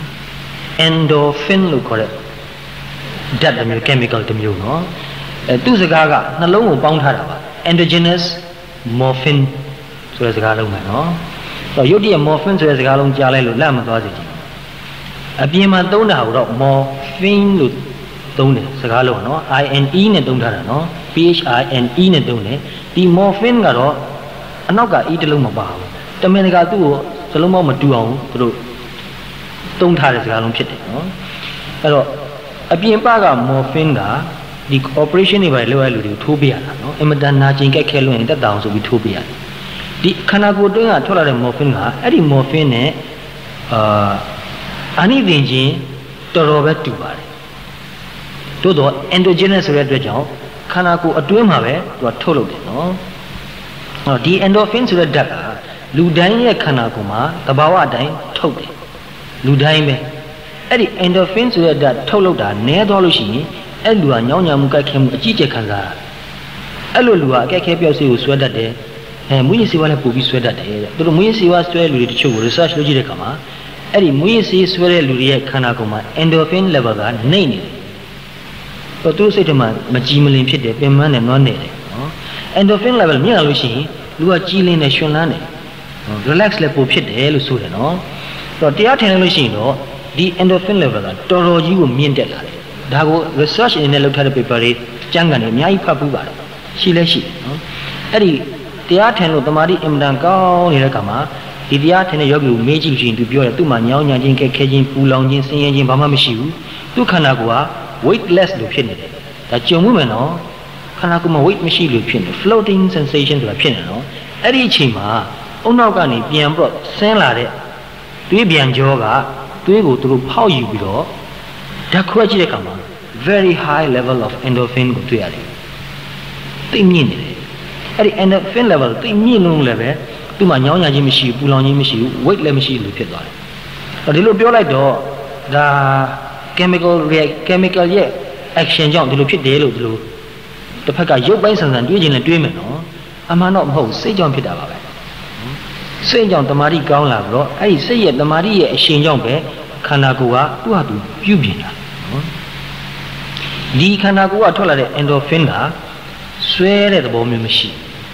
endorphin လို့ခေါ်တဲ့ဓာတ်တစ်မျိုး chemical တစ်မျိုးနော်အဲသူ့စကားကနှလုံးကိုပေါင်းထားတာပါ endogenous morphine ဆိုတဲ့စကားလုံးပဲနော်တော့ရုပ်တရက် morphine ဆိုတဲ့စကားလုံးကြားလိုက်လို့လက်မသွားစေချင်အပြင်မှာသုံးတာတော့ morphine လို့သုံးတယ်စကားလုံးနော် I N E နဲ့သုံးထားတာနော် P H I N E နဲ့သုံးတယ်ဒီ morphine ကတော့အနောက်က E တစ်လုံးမပါဘူးတမင်တကာသူ့ကိုစလုံးမမတူအောင်သူတို့သုံးထားတဲ့စကားလုံးဖြစ်တယ်နော်အဲ့တော့အပြင်ပက morphine ကဒီ operation တွေပဲလုပ်ရလူတွေကိုထိုးပေးရတာနော်အင်မတန်နာကျင်ကြက်ခဲလို့ရင်တက်တာအောင်ဆိုပြီးထိုးပေးရတယ်ဒီခန္ဓာကိုယ်တွင်းကထွက်လာတဲ့ morphine ကအဲ့ဒီ morphine နဲ့အာအနိသင်ချင်းတော်တော်ပဲတူပါတယ်တို့တော့ endogenous ဆိုတဲ့အတွက်ကြောင့်ခန္ဓာကိုယ်အတွင်းမှာပဲသူကထုတ်လုပ်တယ်နော်ဟောဒီ endorphin ဆိုတဲ့ဓာတ်ကလူတိုင်းရဲ့ခန္ဓာကိုယ်မှာသဘာဝအတိုင်းထုတ်တယ်လူတိုင်းပဲအဲ့ဒီ endorphin ဆိုတဲ့ဓာတ်ထုတ်လုပ်တာနည်းသွားလို့ရှိရင်အဲ့လူကညောင်းညံမှုကြိုက်ခဲမှုအကြီးကျယ်ခံစားရတယ်အဲ့လိုလူကအကြိုက်ခဲပြောက်စေးကိုဆွဲတတ်တယ်အဲမွေးရည်စေဝါလည်းပို့ပြီးဆွဲတတ်တယ်တဲ့သူတို့မွေးရည်စေဝါဆွဲလူတွေတချို့ကို research လုပ်ကြည့်တဲ့အခါမှာအဲ့ဒီမွေးရည်စေးဆွဲတဲ့လူတွေရဲ့ခန္ဓာကိုယ်မှာ endorphin level ကနှိမ့်နေတယ်တော့သူ့စိတ်ထဲမှာမကြည်မလင်ဖြစ်တယ်ပင်ပန်းနဲ့နွမ်းနေတယ်နော် endorphin level မြင့်လာလို့ရှိရင်လူကကြည်လင်တယ်ရှင်လန်းတယ် relax လည်းပိုဖြစ်တယ်လို့ဆိုတယ်နော်တော့တရားထိုင်လို့ရှိရင်တော့ဒီ endorphin level ကတော်တော်ကြီးကိုမြင့်တက်လာတယ်ဒါကို research အနေနဲ့လုပ်ထားတဲ့ paper တွေကျမ်းဂန်တွေအများကြီးဖတ်ပူးပါတယ်ရှိလဲရှိတယ်နော်အဲ့ဒီတရားထိုင်လို့တမာတိအင်မတန်ကောင်းနေတဲ့အခါမှာဒီတရားထိုင်တဲ့ယောဂီကိုမေးကြည့်လို့ရှိရင်သူပြောတယ်သူ့မှာညောင်းညံခြင်းကဲခဲခြင်းပူလောင်ခြင်းဆင်းရဲခြင်းဘာမှမရှိဘူးသူ့ခန္ဓာကိုယ်ကweightless လို့ဖြစ်နေတယ်ဒါကြုံမှုမယ်နော်ခန္ဓာကိုယ်မှာ weight မရှိလို့ဖြစ်နေ floating sensation ဆိုတာဖြစ်နေနော်အဲ့ဒီအချိန်မှာအုံနောက်ကနေပြန်ပြီးတော့ဆင်းလာတဲ့သွေးပြန်ကြောကသွေးကိုသူတို့ဖောက်ယူပြီးတော့ဓာတ်ခွဲကြည့်တဲ့အခါမှာ very high level of endorphin ကိုတွေ့ရတယ်သိမြင့်နေတယ်အဲ့ဒီ endorphin level သိမြင့်လို့လည်းပဲသူ့မှာညောင်းညံခြင်းမရှိဘူးပူလောင်ခြင်းမရှိဘူး weight လည်းမရှိလို့ဖြစ်သွားတယ်အဲ့ဒီလိုပြောလိုက်တော့ဒါ chemical react chemical ရဲ့ action ကြောင့်ဒီလိုဖြစ်တယ်လို့ဒီလိုတစ်ဖက်ကရုပ်ပိုင်းဆန်ဆန်တွေးခြင်းလည်းတွေးမယ်နော်အမှန်တော့မဟုတ်စိတ်ကြောင့်ဖြစ်တာပါပဲစိတ်ကြောင့်တမာတိကောင်းလာပြီးတော့အဲ့ဒီစိတ်ရဲ့တမာတိရဲ့အရှင်ကြောင့်ပဲခန္ဓာကိုယ်ကသူ့ဟာသူပြုပြင်တာနော်ဒီခန္ဓာကိုယ်ကထွက်လာတဲ့ endorphin ကဆွဲတဲ့သဘောမျိုးမရှိ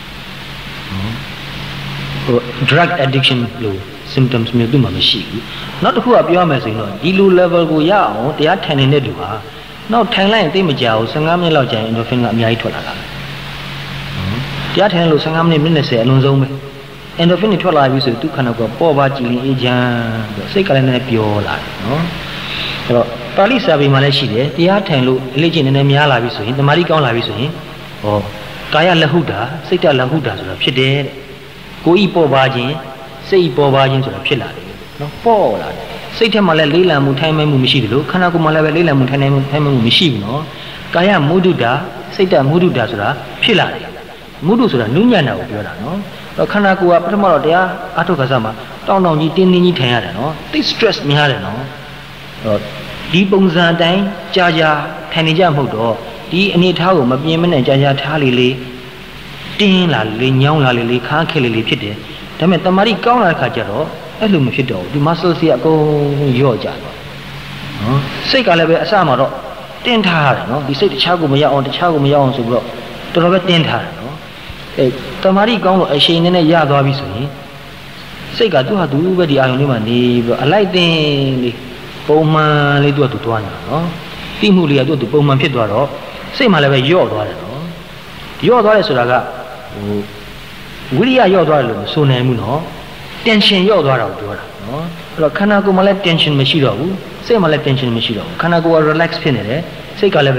ဘူး drug addiction လို့ symptoms မျိုးသူ့မှာမရှိဘူးနောက်တစ်ခုကပြောရမယ်ဆိုရင်တော့ဒီလို level ကိုရအောင်တရားထိုင်နေတဲ့လူဟာနောက်ထိုင်လိုက်ရင်သိမကြောက်ဘူးfifteenမိနစ်လောက်ကြာရင် endorphin ကအများကြီးထွက်လာတာတရားထိုင်လို့fifteenမိနစ်မိနစ်twentyအလွန်ဆုံးပဲ endorphin တွေထွက်လာပြီဆိုသူ့ခန္ဓာကိုယ်ပေါ်ပါကြည်လင်အေးချမ်းပြီးစိတ်ကလည်းနည်းနည်းပျော်လာတယ်နော်အဲ့တော့ပါဠိစာပေမှာလည်းရှိတယ်တရားထိုင်လို့အလေးကျင့်နည်းနည်းများလာပြီဆိုရင်တမာတိကောင်းလာပြီဆိုရင်ဟောကာယလဟုတာစိတ်တလဟုတာဆိုတာဖြစ်တယ်တဲ့ကိုယ်ဤပေါ်ပါခြင်းစိတ်ပေါ်ပါခြင်းဆိုတာဖြစ်လာတယ်နော်ပေါ်လာတယ်စိတ်ထဲမှာလည်းလေးလံမှုထိုင်မှမှုမရှိဘူးလို့ခန္ဓာကိုယ်မှာလည်းပဲလေးလံမှုထိုင်နိုင်မှုထိုင်မှမှုမရှိဘူးနော်ကာယမုဒုတာစိတ်တမုဒုတာဆိုတာဖြစ်လာတယ်မုဒုဆိုတာနုညံ့တာကိုပြောတာနော်ခန္ဓာကိုယ်ကပထမတော့တရားအထုတ်ခါစားမှာတောင်းတောင်းကြီးတင်းတင်းကြီးထိုင်ရတယ်နော်သိ stress များတယ်နော်ဒီပုံစံအတိုင်းကြာကြာထိုင်နေကြမဟုတ်တော့ဒီအနေထားကိုမပြင်းမနဲ့ကြာကြာထားလေလေတင်းလာလေညောင်းလာလေလေခါခဲလေလေဖြစ်တယ်ဒါပေမဲ့တမာရီကောင်းလာတဲ့ခါကျတော့အဲ့လိုမဖြစ်တော့ဘူးဒီ muscle စီအကုန်ရော့ကြတော့နော်စိတ်ကလည်းပဲအစမှာတော့တင်းထားရတယ်နော်ဒီစိတ်တခြားကိုမရောက်အောင်တခြားကိုမရောက်အောင်ဆိုပြီးတော့တော်တော်ပဲတင်းထားတယ်နော်အဲတမာရီကောင်းလို့အရှိန်နဲ့ရသွားပြီဆိုရင်စိတ်ကသူ့ဟာသူပဲဒီအာယုံလေးမှာနေပြီးတော့အလိုက်တင်းလေးပုံမှန်လေးသူ့ဟာသူသွားနေတာနော်သိမှုလေးကသူ့သူပုံမှန်ဖြစ်သွားတော့စိတ်မှလည်းပဲရော့သွားတယ်နော်ရော့သွားတယ်ဆိုတာကဟိုဝိရိယရော့သွားတယ်လို့မဆိုနိုင်ဘူးနော် tension ရော့သွားတာကိုပြောတာနော်အဲ့တော့ခန္ဓာကိုယ်မှာလည်း tension မရှိတော့ဘူးစိတ်မှာလည်း tension မရှိတော့ဘူးခန္ဓာကိုယ်က relax ဖြစ်နေတယ်စိတ်ကလည်းပဲ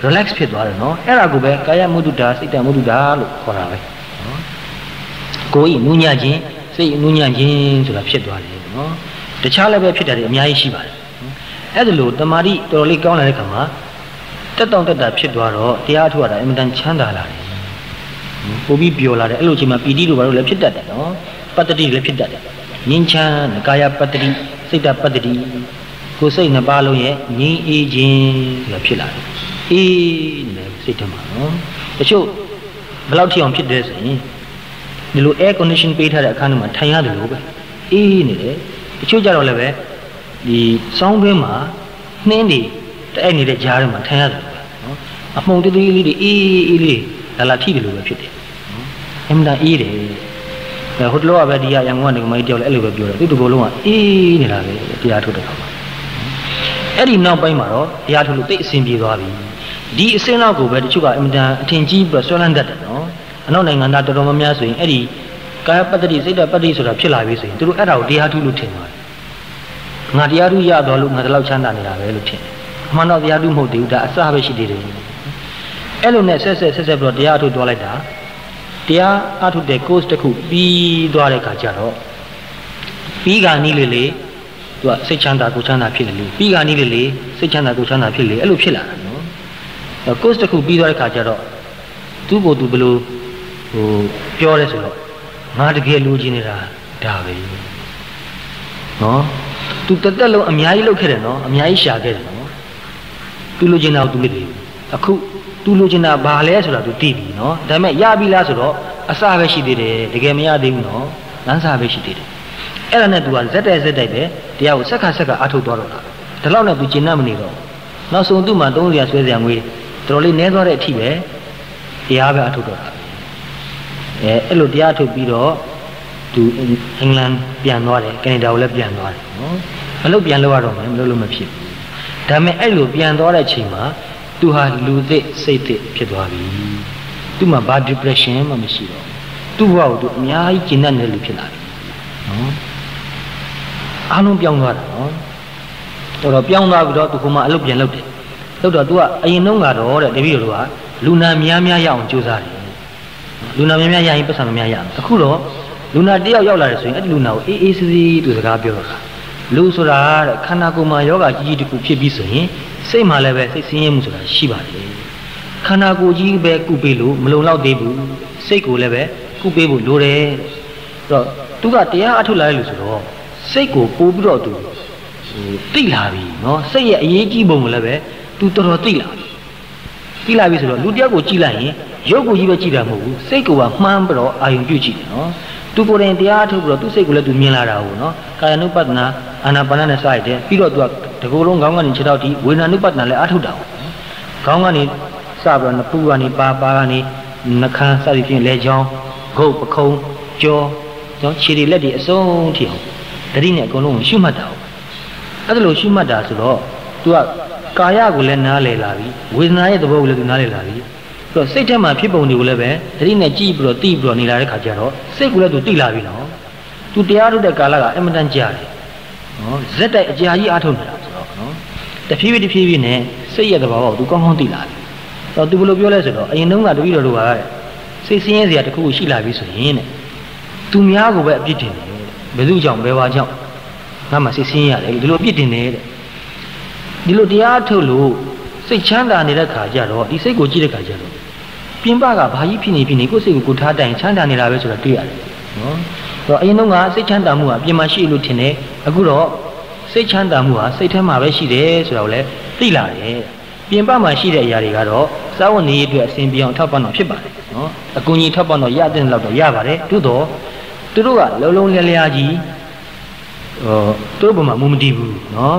relax ဖြစ်သွားတယ်နော်အဲ့ဒါကိုပဲကာယမုဒ္ဒတာစိတ်တမုဒ္ဒတာလို့ခေါ်တာပဲနော်ကိုယ်ဤနူးညံ့ခြင်းစိတ်နူးညံ့ခြင်းဆိုတာဖြစ်သွားတယ်နော်တခြားလည်းပဲဖြစ်တယ်အများကြီးရှိပါတယ်အဲ့ဒါလို့တမာတိတော်တော်လေးကောင်းလာတဲ့ခါမှာတက်တောင့်တက်တာဖြစ်သွားတော့တရားထုတ်ရတာအင်မတန်ချမ်းသာလာတယ်ပိုပြီးပျော်လာတယ်အဲ့လိုအချိန်မှာပီတိတို့ဘာလို့လဲဖြစ်တတ်တယ်နော်ပတ္တိလည်းဖြစ်တတ်တယ်ငြိမ်းချမ်းကာယပတ္တိစိတ်တပတ္တိကိုယ်စိတ်နှစ်ပါးလုံးရဲ့ငြိမ်းအေးခြင်းဆိုတာဖြစ်လာတယ်အေးနဲ့စိတ်ထဲမှာနော်တချို့ဘယ်လောက်ထိအောင်ဖြစ်တယ်ဆိုရင်ဒီလို air condition ပေးထားတဲ့အခန်းထဲမှာထိုင်ရတယ်လို့ပဲအေးနေတယ်တချို့ကြတော့လည်းပဲဒီစောင်းတွင်းမှာနှင်းတွေတဲ့နေတဲ့ကြားထဲမှာထိုင်ရတယ်လို့ပဲနော်အမှုန်တသေးလေးတွေအေးအေးလေးလာလာထိတယ်လို့ပဲဖြစ်တယ်နော်အမှန်တန်အေးတယ်အဲဟိုတလောကပဲဒီရရန်ကုန်ကနေမကြီးတယောက်လည်းအဲ့လိုပဲပြောတယ်သူတကူလုံးကအေးနေတာပဲတရားထုတ်တဲ့ခါမှာအဲ့ဒီနောက်ပိုင်းမှာတော့တရားထုတ်လို့တိတ်အဆင်ပြေသွားပြီဒီအစင်းနောက်ကိုပဲတချို့ကအင်မတန်အထင်ကြီးပြီးဆွဲလန်းတတ်တယ်နော်အနောက်နိုင်ငံသားတော်တော်များများဆိုရင်အဲ့ဒီကာယပတ္တိစိတ်တပတ္တိဆိုတာဖြစ်လာပြီဆိုရင်သူတို့အဲ့ဒါကိုတရားထုတ်လို့ထင်ပါတယ်ငါတရားထုတ်ရတော့လို့ငါတလောက်ချမ်းသာနေတာပဲလို့ထင်တယ်အမှန်တော့တရားထုတ်မဟုတ်သေးဘူးဒါအစပဲရှိသေးတယ်အဲ့လိုနဲ့ဆက်ဆက်ဆက်ဆက်ပြီးတော့တရားထုတ်သွားလိုက်တာတရားအထုတ်တဲ့ course တစ်ခုပြီးသွားတဲ့ခါကျတော့ပြီးကနီးလေလေသူကစိတ်ချမ်းသာကိုချမ်းသာဖြစ်လေလေပြီးကနီးလေလေစိတ်ချမ်းသာကိုချမ်းသာဖြစ်လေအဲ့လိုဖြစ်လာတာနော်အဲ course တစ်ခုပြီးသွားတဲ့ခါကျတော့သူ့ကိုယ်သူဘယ်လိုဟိုပြောရဲဆိုတော့ငါတကယ်လူချင်းနေတာဒါပဲနော်သူတက်တက်လုံးအများကြီးလုပ်ခဲ့တယ်နော်အများကြီးရှာခဲ့တယ်နော်သူလူချင်းတာကိုသူသိတယ်အခုသူလူချင်းတာဘာလဲဆိုတာသူသိပြီနော်ဒါပေမဲ့ရပြီလားဆိုတော့အစပဲရှိသေးတယ်တကယ်မရသေးဘူးနော်လမ်းစာပဲရှိသေးတယ်အဲ့ဒါနဲ့သူကဇက်တိုက်ဇက်တိုက်ပဲတရားကိုစက်ခါစက်ခါအထုတ်သွားတော့တာဒါလောက်နဲ့သူကျင်납မနေတော့နောက်ဆုံးသူ့မှာသုံးစရာဆွဲစရာငွေတော်တော်လေးနည်းသွားတဲ့အထိပဲတရားပဲအထုတ်တော့တာအဲအဲ့လိုတရားထုတ်ပြီးတော့သူအင်္ဂလန်ပြန်သွားတယ်ကနေဒါကိုလည်းပြန်သွားတယ်နော်မလုပ်ပြန်လို့ရတော့မယ်မလုပ်လို့မဖြစ်ဘူးဒါပေမဲ့အဲ့လိုပြန်သွားတဲ့အချိန်မှာသူဟာလူသစ်စိတ်သစ်ဖြစ်သွားပြီသူ့မှာဘာ depression မှမရှိတော့သူ့ဘဝကိုသူအများကြီးကျဉ်းတဲ့လူဖြစ်လာပြီနော်အားလုံးပြောင်းသွားတာနော်တော်တော်ပြောင်းသွားပြီးတော့သူကမှအလုပ်ပြန်လုပ်တယ်လုပ်တော့သူကအရင်တုန်းကတော့တဲ့တပည့်တော်ကလူနာများများရအောင်ကြိုးစားတယ်လူနာများများရရင်ပတ်စံများရအောင်အခုတော့လူနာတယောက်ရောက်လာတယ်ဆိုရင်အဲ့ဒီလူနာကိုအေးအေးဆေးဆေးသူစကားပြောတော့တာလူဆိုတာတဲ့ခန္ဓာကိုယ်မှာယောဂကြီးကြီးတစ်ခုဖြစ်ပြီးဆိုရင်စိတ်မှာလည်းပဲစိတ်ဆင်းရဲမှုဆိုတာရှိပါတယ်ခန္ဓာကိုယ်ကြီးပဲကုပေးလို့မလုံလောက်သေးဘူးစိတ်ကိုလည်းပဲကုပေးဖို့လိုတယ်အဲ့တော့သူကတရားအထုတ်လာတယ်လို့ဆိုတော့စိတ်ကိုပို့ပြီးတော့သူဟိုသိလာပြီနော်စိတ်ရဲ့အရေးကြီးပုံကိုလည်းပဲသူတော်တော်သိလာပြီသိလာပြီဆိုတော့လူတယောက်ကိုကြည့်လိုက်ရင်ရုပ်ကိုကြီးပဲကြည့်တာမဟုတ်ဘူးစိတ်ကိုကမှန်းပြီးတော့အာရုံပြုကြည့်တယ်နော်သူကိုယ်တိုင်တရားထုတ်ပြီးတော့သူ့စိတ်ကိုလည်းသူမြင်လာတာဟုတ်နော်ကာယ ानु ပတ္တနာအာနာပါနနဲ့စရိုက်တယ်ပြီးတော့သူကတကူလုံးခေါင်းကနေခြေထောက်ထိဝေဒနာ ानु ပတ္တနာလည်းအထုတ်တာဟုတ်ခေါင်းကနေစပြီးတော့နဖူးကနေပါပါကနေနှခမ်းစသည်ဖြင့်လက်ချောင်းဂုတ်ပခုံးကြောနော်ခြေတွေလက်တွေအစုံထိအောင်တတိနဲ့အကုန်လုံးကိုရှုမှတ်တာဟုတ်အဲ့ဒါလို့ရှုမှတ်တာဆိုတော့သူကကာယကိုလည်းနားလည်လာပြီဝေဒနာရဲ့သဘောကိုလည်းသူနားလည်လာပြီပြီးတော့စိတ်ထဲမှာဖြစ်ပုံတွေကိုလည်းပဲတတိနဲ့ကြည့်ပြီးတော့သိပြီးတော့နေလာတဲ့ခါကျတော့စိတ်ကိုလည်းသူသိလာပြီနော်သူတရားထုတ်တဲ့ကာလကအမှန်တန်ကြာတယ်နော်ဇက်တိုက်အကြာကြီးအားထုတ်နေတာဆိုတော့နော်တဖြည်းဖြည်းတဖြည်းဖြည်းနဲ့စိတ်ရဲ့သဘောကိုသူကောင်းကောင်းသိလာပြီတော့သူဘယ်လိုပြောလဲဆိုတော့အရင်တုန်းကတပည့်တော်တို့ကစိတ်ဆင်းရဲစရာတစ်ခုခုရှိလာပြီဆိုရင်တဲ့သူများကိုပဲအပြစ်တင်တယ်ဘယ်သူကြောင့်ဘယ်ဝါကြောင့်ငါမှစိတ်ဆင်းရတယ်ဒီလိုအပြစ်တင်တယ်တဲ့ဒီလိုတရားထုတ်လို့စိတ်ချမ်းသာနေတဲ့ခါကျတော့ဒီစိတ်ကိုကြည့်တဲ့ခါကျတော့ပြင်ပကဘာကြီးဖြစ်နေဖြစ်နေကိုယ်စိတ်ကိုကိုထားတိုင်ချမ်းသာနေတာပဲဆိုတာတွေ့ရတယ်နော်အဲ့တော့အရင်တုန်းကစိတ်ချမ်းသာမှုကအပြင်မှာရှိလို့ထင်တယ်အခုတော့စိတ်ချမ်းသာမှုဟာစိတ်ထဲမှာပဲရှိတယ်ဆိုတာကိုလည်းသိလာတယ်ပြင်ပမှာရှိတဲ့အရာတွေကတော့စာဝတ်နေရေးအတွက်အစဉ်ပြေအောင်ထောက်ပံ့တော့ဖြစ်ပါတယ်နော်အကူအညီထောက်ပံ့တော့ရတဲ့လောက်တော့ရပါတယ်သို့တော့သူတို့ကလုံးလုံးလျားလျားကြီးဟိုသူတို့ဘုံမှာမူမတည်ဘူးနော်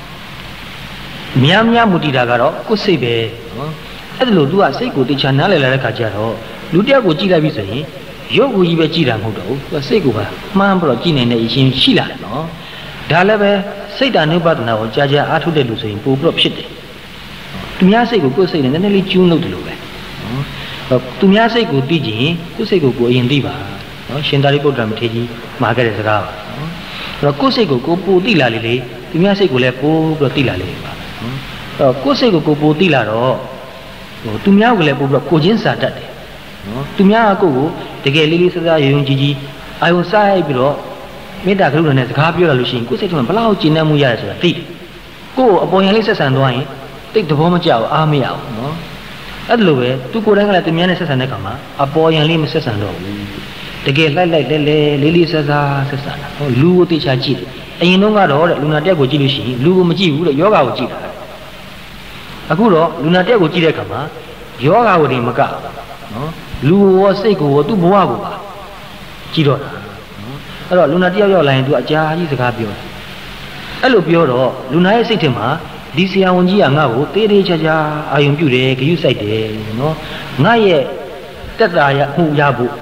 များများမူတည်တာကတော့ကိုယ်စိတ်ပဲနော်အဲ့ဒါလို့ तू ကစိတ်ကိုတခြားနားလည်လာတဲ့ခါကျတော့လူတယောက်ကိုကြည့်လိုက်ပြီဆိုရင်ရုပ်ကိုကြီးပဲကြည့်တာမဟုတ်တော့ဘူး तू ကစိတ်ကိုပါမှန်းပြီးတော့ကြည့်နေတဲ့အရှင်ရှိလာတယ်နော်ဒါလည်းပဲစိတ်တ ानु ပဒနာကိုကြာကြာအားထုတ်တဲ့လူဆိုရင်ပို့ပြီးတော့ဖြစ်တယ်သူများစိတ်ကိုကိုယ်စိတ်နဲ့နည်းနည်းလေးကျူးလို့တယ်လို့ပဲနော်သူများစိတ်ကိုသိကြရင်ကိုယ်စိတ်ကိုကိုယ်အရင်သိပါနော်ရှင်သာရိပုတ္တရာမထေရကြီးမှာခဲ့တဲ့စကားပါနော်အဲ့တော့ကိုယ်စိတ်ကိုကိုယ်ပိုသိလာလေလေသူများစိတ်ကိုလည်းပိုပြီးတော့သိလာလေပါနော်အဲ့တော့ကိုယ်စိတ်ကိုကိုယ်ပိုသိလာတော့သူများကိုလည်းပို့ပြီးကိုချင်းစာတတ်တယ်နော်သူများကကိုကိုတကယ်လေးလေးစားစားရုံကြည်ကြီးအာယုံစားရိုက်ပြီးတော့မေတ္တာကရုဏာနဲ့စကားပြောရလို့ရှိရင်ကိုယ်စိတ်ထဲမှာဘလောက်ကျဉ်းနှံ့မှုရတယ်ဆိုတာသိတယ်ကိုယ်အပေါ်ယံလေးဆက်ဆံသွားရင်တိတ်သဘောမကျဘူးအားမရဘူးနော်အဲ့လိုပဲသူကိုယ်တိုင်ကလည်းသူများနဲ့ဆက်ဆံတဲ့ခါမှာအပေါ်ယံလေးမဆက်ဆံတော့ဘူးတကယ်လိုက်လိုက်လဲလဲလေးလေးစားစားဆက်ဆံတာဟောလူကိုတေချာကြည့်တယ်အရင်တော့ကတော့တဲ့လူနာတက်ကိုကြည့်လို့ရှိရင်လူကိုမကြည့်ဘူးတဲ့ယောဂကိုကြည့်တာအခုတော့လူနာတက်ကိုကြည့်တဲ့ခါမှာယောဂကိုတင်မကနော်လူရောစိတ်ကိုရောသူ့ဘဝကိုပါကြည့်တော့တာနော်အဲ့တော့လူနာတယောက်ရောက်လာရင်သူအကြာကြီးစကားပြောတယ်အဲ့လိုပြောတော့လူနာရဲ့စိတ်ထဲမှာဒီဆရာဝန်ကြီးကငါ့ကိုတေးသေးချာချာအာယုံပြုတယ်ဂရုစိုက်တယ်နော်ငါရဲ့တက်တာရမှုရဖို့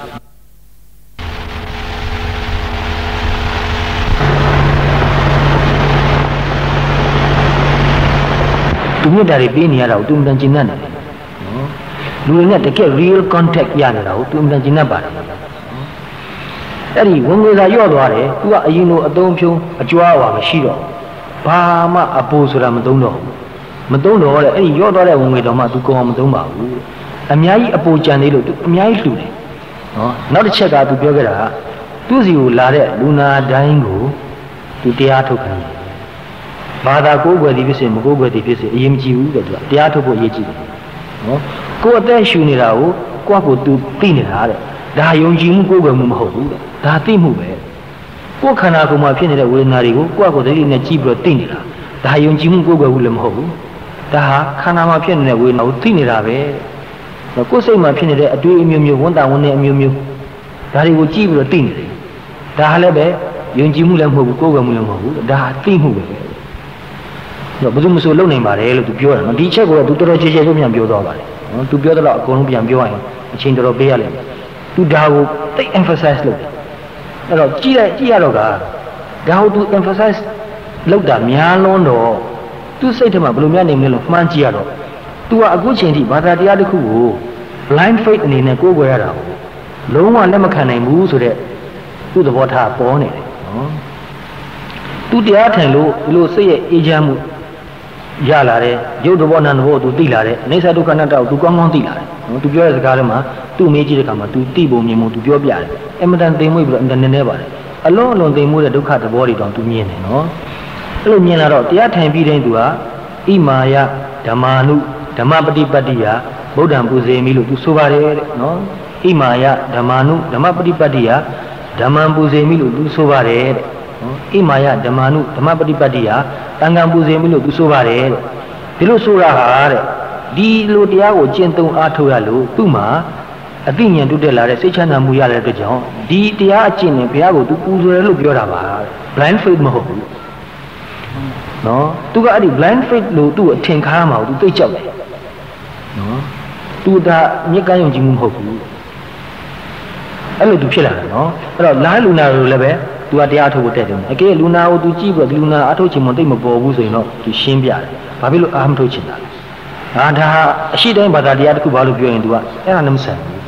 သူမြတ်တာတွေပေးနေရတာကိုသူမှန်ကျင်တတ်တယ်နော်လူတွေနဲ့တကယ် real contact ရနေတာကိုသူမှန်ကျင်တတ်ပါတယ်အဲ့ဒီဝင်ငွေသာရော့သွားတယ်သူကအရင်လိုအသုံးဖြုံးအကြွားဝါမရှိတော့ဘာမှအပူဆိုတာမသုံးတော့ဘူးမသုံးတော့တဲ့အဲ့ဒီရော့သွားတဲ့ဝင်ငွေတော့မှသူကောင်းအောင်မသုံးပါဘူးအများကြီးအပူကြံသေးလို့သူအများကြီးလှူတယ်နော်နောက်တစ်ချက်ကသူပြောခဲ့တာကသူ့စီကိုလာတဲ့လူနာတိုင်းကိုသူတရားထုတ်ခိုင်းတယ်ဘာသာကိုယ်ွယ်သည်ဖြစ်စေမကိုယ်ွယ်သည်ဖြစ်စေအရေးမကြီးဘူးတဲ့သူကတရားထုတ်ဖို့အရေးကြီးတယ်နော်ကိုယ်အသက်ရှူနေတာကိုကိုယ့်ကိုယ်သူသိနေတာတဲ့ဒါယုံကြည်မှုကိုယ်ွယ်မှုမဟုတ်ဘူးတဲ့ဒါသိမှုပဲကိုယ်ခန္ဓာကိုယ်မှာဖြစ်နေတဲ့ဝေဒနာတွေကိုကိုယ့်ကိုယ်သတိနဲ့ကြည့်ပြီးတော့သိနေတာဒါယုံကြည်မှုကိုယ်ွယ်မှုလည်းမဟုတ်ဘူးဒါဟာခန္ဓာမှာဖြစ်နေတဲ့ဝေဒနာကိုသိနေတာပဲကိုယ်စိတ်မှာဖြစ်နေတဲ့အတွေ့အမျိုးမျိုးဝန်တာဝန်နဲ့အမျိုးမျိုးဒါတွေကိုကြည့်ပြီးတော့သိနေတယ်ဒါဟာလည်းပဲယုံကြည်မှုလည်းမဟုတ်ဘူးကိုယ်ွယ်မှုလည်းမဟုတ်ဘူးဒါဟာသိမှုပဲတော့ဘယ်သူမှမဆိုလုံနိုင်ပါတယ်လို့သူပြောတယ်နော်ဒီချက်ကိုတော့သူတော်တော်ချေချေချင်းပြန်ပြောသွားပါတယ်နော်သူပြောတော့အကုန်လုံးပြန်ပြောရင်အချိန်တော်တော်ပေးရလိမ့်မယ်သူဒါကိုတိတ် emphasize လုပ်တယ်အဲ့တော့ကြည့်လိုက်ကြည့်ရတော့ကဒါကိုသူ emphasize လုပ်တာများလွန်းတော့သူစိတ်ထဲမှာဘယ်လိုများနေမလဲလို့မှန်းကြည့်ရတော့သူကအခုချိန်ထိဘာသာတရားတစ်ခုကို blind faith အနေနဲ့ကိုးကွယ်ရတာကိုလုံးဝလက်မခံနိုင်ဘူးဆိုတဲ့သူ့သဘောထားပေါ်နေတယ်နော်သူတရားထိုင်လို့ဒီလိုစိတ်ရဲ့အေးချမ်းမှုရလာတယ်ရုပ်သဘောနာမ်သဘောသူသိလာတယ်အိဋ္ဌဒုက္ခအနတ္တကိုသူကောင်းကောင်းသိလာတယ်နော်သူပြောတဲ့စကားထဲမှာသူ့မေးကြည့်တဲ့အခါမှာသူသိပုံမြင်ပုံသူပြောပြတယ်အမှန်တန်သိမ့်မွေ့ပြီးတော့အမှန်တန်နည်းနည်းပါတယ်အလုံးအလုံးသိမ့်မွေ့တဲ့ဒုက္ခသဘောတွေတောင်သူမြင်တယ်နော်အဲ့လိုမြင်လာတော့တရားထိုင်ပြီးတဲ့သူကဣမာယဓမ္မာနုဓမ္မပฏิပတ်တိယဗုဒ္ဓံပူဇေမိလို့သူဆိုပါတယ်တဲ့နော်ဣမာယဓမ္မာနုဓမ္မပฏิပတ်တိယဓမ္မံပူဇေမိလို့သူဆိုပါတယ်တဲ့နော်ဣမာယဓမ္မာနုဓမ္မပฏิပတ်တိယတန်ခါပူဇေမိလို့သူဆိုပါတယ်တဲ့ဒီလိုဆိုတာဟာတဲ့ဒီလိုတရားကိုကျင့်သုံးအားထုတ်ရလို့သူ့မှာအသိဉာဏ်တိုးတက်လာတဲ့စိတ်ချမ်းသာမှုရတဲ့အတွက်ကြောင့်ဒီတရားအကျင့်နဲ့ဘုရားကိုသူပူဇော်တယ်လို့ပြောတာပါ blind faith မဟုတ်ဘူးနော်သူကအဲ့ဒီ blind faith လို့သူ့အထင်ခါမှာသူသိကြောက်တယ်နော်သူဒါမြစ်ကမ်းယုံကြည်မှုမဟုတ်ဘူးအဲ့လိုသူဖြစ်လာတယ်နော်အဲ့တော့လားလူနာတို့လည်းပဲသူကတရားထုတ်ဖို့တက်တယ်အကယ်လူနာကိုသူကြည့်ပြီးလူနာအထုတ်ချင်မှတိတ်မပေါ်ဘူးဆိုရင်တော့သူရှင်းပြတယ်ဘာဖြစ်လို့အားမထုတ်ချင်တာလဲဟာဒါအရှိတိုင်းဘာသာတရားတစ်ခုဘာလို့ပြောရင်သူကအဲ့ဒါနဲ့မဆန်ဘူး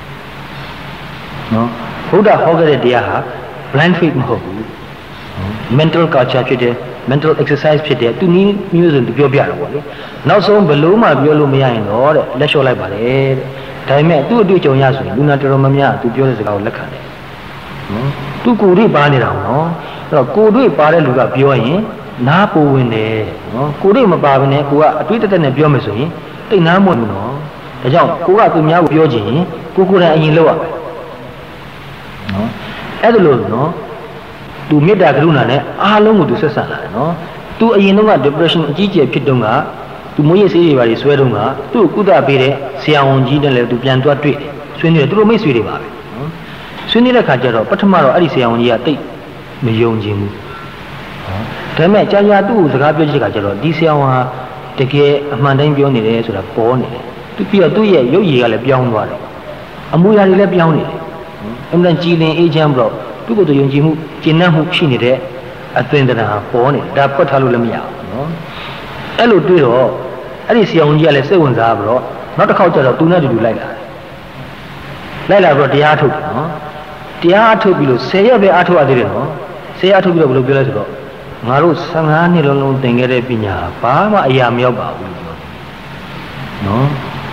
နော်ဘုရားဟောခဲ့တဲ့တရားဟာ blind faith မဟုတ်ဘူး mental culture ဖြစ်တယ် mental exercise ဖြစ်တယ်သူနည်းမျိုးစုံသူပြောပြတာပေါ့လေနောက်ဆုံးဘလို့မှပြောလို့မရရင်တော့တဲ့လက်လျှော့လိုက်ပါလေတဲ့ဒါပေမဲ့သူ့အတွေ့အကြုံရဆိုရင်လူနာတော်တော်များများသူပြောတဲ့စကားကိုလက်ခံတယ်နော်သူကိုယ်တွေ့ပါနေတာနော်အဲ့တော့ကိုယ်တွေ့ပါတဲ့လူကပြောရင်နားပူဝင်တယ်နော်ကိုယ်တွေ့မပါဘဲနဲ့ကိုကအတွေ့အတက်နဲ့ပြောမယ်ဆိုရင်တိတ်နားမွတ်ဘူးနော်ဒါကြောင့်ကိုကသူများကိုပြောချင်ရင်ကိုကိုယ်တိုင်အရင်လုပ်ရမယ်နော်အဲ့ဒါလို့နော်သူမေတ္တာကရုဏာနဲ့အားလုံးကိုသူဆက်ဆံလာတယ်နော်သူအရင်တော့က depression အကြီးကျယ်ဖြစ်တုန်းကသူမွေးရဆေးတွေပါတွေဆွဲတုန်းကသူ့ကိုကုသပေးတဲ့ဆရာဝန်ကြီးနဲ့လည်းသူပြန်သွားတွေ့တယ်ဆွေးနွေးတယ်သူတို့မိတ်ဆွေတွေပါပဲနော်ဆွေးနွေးတဲ့ခါကျတော့ပထမတော့အဲ့ဒီဆရာဝန်ကြီးကတိတ်မယုံကြည်ဘူးနော်ဒါပေမဲ့ကြာကြာသူ့ကိုစကားပြောချင်တဲ့ခါကျတော့ဒီဆရာဝန်ဟာတကယ်အမှန်တိုင်းပြောနေတယ်ဆိုတာပေါ်နေတယ်သူပြီးတော့သူ့ရဲ့ရုပ်ရည်ကလည်းပြောင်းသွားတယ်အမူအရာတွေလည်းပြောင်းနေတယ်အမှန်တန်ကြည်လင်အေးချမ်းပြီးတော့သူ့ကိုယ်သူယုံကြည်မှုကျင့်နှံ့မှုရှိနေတဲ့အသင်္တနာပေါ်နေတယ်ဒါဖွက်ထားလို့လည်းမရဘူးနော်အဲ့လိုတွေ့တော့အဲ့ဒီဆရာဝန်ကြီးကလည်းစိတ်ဝင်စားပြီးတော့နောက်တစ်ခေါက်ကျတော့သူနဲ့တူတူလိုက်လာတယ်လိုက်လာပြီးတော့တရားထုတ်တယ်နော်တရားထုတ်ပြီးလို့ဆယ်ရက်ပဲအားထုတ်ရသေးတယ်နော်ဆယ်ရက်ထုတ်ပြီးတော့ဘယ်လိုပြောလဲဆိုတော့ငါတို့ဆယ်ငါးနှစ်လုံးလုံးသင်ခဲ့တဲ့ပညာဘာမှအရာမရောက်ပါဘူးနော်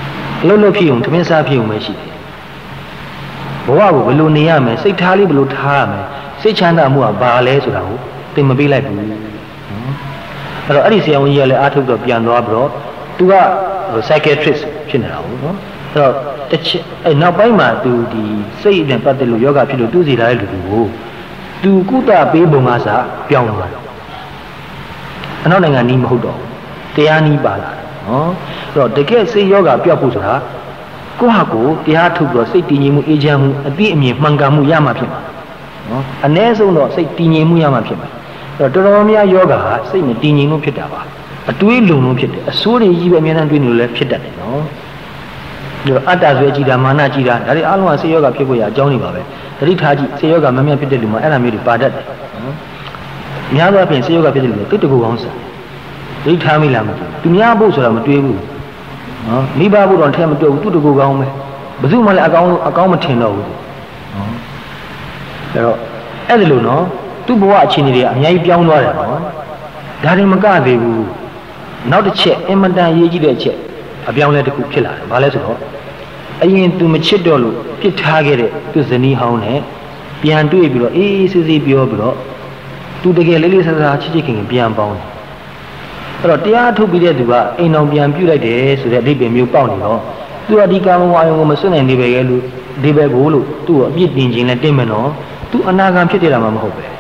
လှုပ်လှုပ်ဖြစ်ုံသမင်းစားဖြစ်ုံပဲရှိတယ်ဘဝကိုဘယ်လိုနေရမလဲစိတ်ထားလေးဘယ်လိုထားရမလဲစိတ်ချမ်းသာမှုကဘာလဲဆိုတာကိုသင်မပေးလိုက်ဘူးအဲ့တော့အဲ့ဒီဆရာဝန်ကြီးကလည်းအားထုတ်တော့ပြန်သွားပြီးတော့သူက psychiatrist ဖြစ်နေတာဟုတ်နော်အဲ့တော့တစ်ချက်အဲ့နောက်ပိုင်းမှာသူဒီစိတ်နဲ့ပတ်သက်လို့ယောဂဖြစ်လို့သူ့စီလာတဲ့လူတွေကိုသူကုသပေးပုံကစားပြောင်းသွားတယ်အနောက်နိုင်ငံနီးမဟုတ်တော့တရားနီးပါလာတယ်နော်အဲ့တော့တကယ်စိတ်ယောဂပျောက်ဖို့ဆိုတာကိုယ့်ဟာကိုယ်တရားထုတ်ပြီးတော့စိတ်တည်ငြိမ်မှုအေးချမ်းမှုအသိအမြင်မှန်ကန်မှုရမှာဖြစ်မှာနော်အ ਨੇ ဆုံးတော့စိတ်တည်ငြိမ်မှုရမှာဖြစ်မှာအဲ့တော့တော်တော်များယောဂဟာစိတ်မတည်ငြိမ်လို့ဖြစ်တာပါအတွေးလုံလို့ဖြစ်တယ်အဆိုးတွေကြီးပဲအများနဲ့တွေးနေလို့လည်းဖြစ်တတ်တယ်နော်ဒီအတ္တဆွဲကြည့်တာမာနကြည့်တာဒါတွေအားလုံးကစိတ်ယောဂဖြစ်ဖို့ရအကြောင်းတွေပါပဲသတိထားကြည့်စိတ်ယောဂမမြတ်ဖြစ်တဲ့လူမှာအဲ့ဒါမျိုးတွေပါတတ်တယ်နော်များသောအားဖြင့်စိတ်ယောဂဖြစ်တဲ့လူတွေတိတ်တကူကောင်းစားသတိထားမိလားမသိဘူးသူများဖို့ဆိုတာမတွေးဘူးနော်မိဘဖို့တော့ထဲမတွေ့ဘူးသူတကူကောင်းပဲဘယ်သူမှလည်းအကောင်းအကောင်းမထင်တော့ဘူးနော်အဲ့တော့အဲ့ဒီလိုနော်သူ့ဘဝအခြေအနေတွေကအများကြီးပြောင်းသွားတယ်နော်ဒါတွေမကသေးဘူးနောက်တစ်ချက်အင်မတန်ရေးကြည့်တဲ့အချက်အပြောင်းလဲတစ်ခုဖြစ်လာတယ်ဘာလဲဆိုတော့အရင်သူမချစ်တော့လို့ပြစ်ထားခဲ့တဲ့သူဇနီးဟောင်းနဲ့ပြန်တွေ့ပြီးတော့အေးအေးဆေးဆေးပြောပြီးတော့သူတကယ်လေးလေးဆဆာချစ်ချစ်ခင်ခင်ပြန်ပေါင်းတယ်အဲ့တော့တရားထုတ်ပြီးတဲ့သူကအိမ်တော်ပြန်ပြုတ်လိုက်တယ်ဆိုတဲ့အဓိပ္ပာယ်မျိုးပေါက်နေတော့သူကဒီကာမဝါယုံကိုမစွန့်နိုင်နေပဲလေလို့ဒီဘက်ကိုလို့သူ့ကိုအပြစ်တင်ခြင်းနဲ့တင်မယ်နော်သူအနာဂံဖြစ်တယ်လားမဟုတ်ပဲ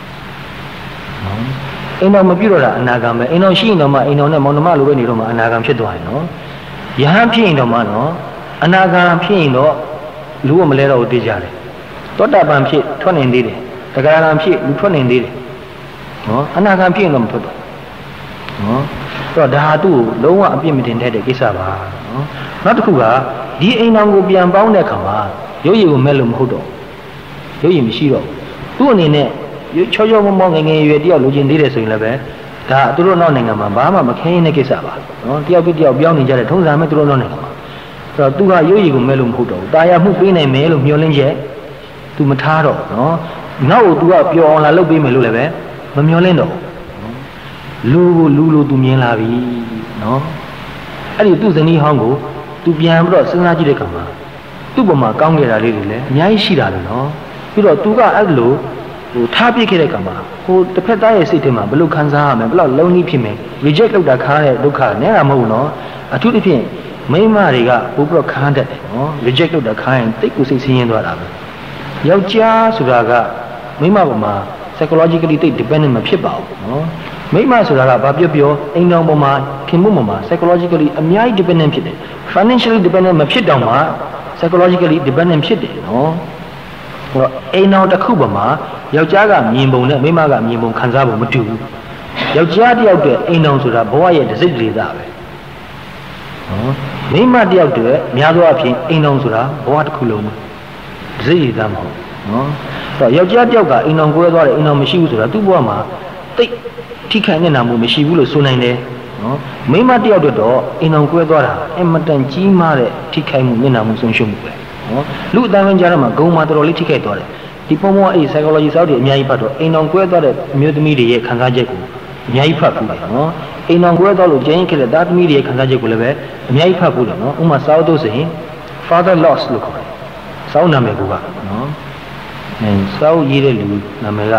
အိမ်တော်မပြုတ်တော့တာအနာဂံပဲအိမ်တော်ရှိရင်တော့မှအိမ်တော်နဲ့မောင်နှမလိုပဲနေတော့မှအနာဂံဖြစ်သွားတယ်နော်ယဟန်ဖြစ်ရင်တော့မှနော်အနာဂံဖြစ်ရင်တော့လူကမလဲတော့သိကြတယ်သောတာပန်ဖြစ်ထွက်နေသေးတယ်တဂရဂံဖြစ်လူထွက်နေသေးတယ်နော်အနာဂံဖြစ်ရင်တော့မထွက်တော့နော်အဲ့တော့ဒါဟာသူ့ကိုလုံးဝအပြစ်မတင်တဲ့ကိစ္စပါနော်နောက်တစ်ခုကဒီအိမ်တော်ကိုပြန်ပေါင်းတဲ့အခါမှာရုပ်ရည်ကိုမဲ့လို့မဟုတ်တော့ရုပ်ရည်မရှိတော့သူ့အနေနဲ့ချောချောမောမောငငယ်ရွယ်တယောက်လိုချင်သေးတယ်ဆိုရင်လည်းပဲဒါသူတို့နောက်နိုင်ငံမှာဘာမှမခင်းတဲ့ကိစ္စပါနော်တယောက်ပြီးတယောက်ပြောင်းနေကြတဲ့ထုံးစံမဲ့သူတို့နောက်နိုင်ငံမှာဆိုတော့သူကရုပ်ရည်ကိုမဲ့လို့မဟုတ်တော့ဘူးတာယာမှုပေးနိုင်မယ်လို့မျှော်လင့်ချက်သူမထားတော့နော်နောက်ကိုသူကပျော်အောင်လာလုပ်ပေးမယ်လို့လည်းပဲမမျှော်လင့်တော့လူကိုလူလိုသူမြင်လာပြီနော်အဲ့ဒီသူ့ဇနီးဟောင်းကိုသူပြန်ပြီးတော့စဉ်းစားကြည့်တဲ့အခါမှာသူ့ဘဝမှာကောင်းခဲ့တာလေးတွေလည်းအများကြီးရှိတာလေနော်ပြီးတော့သူကအဲ့လိုဟိုထားပြခဲ့တဲ့ကံမှာဟိုတစ်ဖက်သားရဲ့စိတ်ထဲမှာဘယ်လိုခံစားရမလဲဘယ်လောက်လုံးကြီးဖြစ်မယ် reject လုပ်တာခါတဲ့ဒုက္ခနဲ့တာမဟုတ်ဘူးနော်အထူးသဖြင့်မိန်းမတွေကပို့ပြီးတော့ခန်းတတ်တယ်နော် reject လုပ်တာခါရင်တိတ်ကိုစိတ်ဆင်းရဲသွားတာပဲယောက်ျားဆိုတာကမိန်းမပေါ်မှာ psychologically တိတ် dependent မဖြစ်ပါဘူးနော်မိန်းမဆိုတာကဘာပြောပြောအိမ်တော်ပေါ်မှာခင်မှုပေါ်မှာ psychologically အများကြီး dependent ဖြစ်တယ် financially dependent မဖြစ်တော့မှ psychologically dependent ဖြစ်တယ်နော်ဟိုအိမ်တော်တစ်ခုပေါ်မှာယောက်ျားကမြင်ပုံနဲ့မိန်းမကမြင်ပုံခံစားပုံမတူဘူးယောက်ျားတယောက်တည်းအိမ်တော်ဆိုတာဘဝရဲ့တစ်စိတ်လေးသားပဲနော်မိန်းမတယောက်တည်းများသောအားဖြင့်အိမ်တော်ဆိုတာဘဝတစ်ခုလုံးပဲတစ်စိတ်လေးသားမဟုတ်နော်အဲ့တော့ယောက်ျားတယောက်ကအိမ်တော်ကိုယ်သွားတယ်အိမ်တော်မရှိဘူးဆိုတာသူ့ဘဝမှာတိတ်ထိခိုက်နေတာမျိုးမရှိဘူးလို့ဆိုနိုင်တယ်နော်မိန်းမတယောက်တော့အိမ်တော်ကိုယ်သွားတာအမတန်ကြီးမားတဲ့ထိခိုက်မှုမျက်နှာမှုဆုံးရှုံးမှုပဲနော်လူအတိုင်းဝင်ကြတော့မှဂုံမှာတော်တော်လေးထိခိုက်သွားတယ်ဒီပုံပေါ်အဲ့ psychology စောက်တွေအများကြီးဖတ်တော့အိမ်တော်ကွဲသွားတဲ့အမျိုးသမီးတွေရဲ့ခံစားချက်ကိုအများကြီးဖတ်ဘူးတယ်နော်အိမ်တော်ကွဲသွားလို့ကျင်းခဲ့တဲ့သားသမီးတွေရဲ့ခံစားချက်ကိုလည်းပဲအများကြီးဖတ်ဘူးတယ်နော်ဥပမာစောက်တို့ဆိုရင် father loss လို့ခေါ်တယ်စောက်နာမည်ကနော်အဲစောက်ရေးတဲ့လူနာမည်က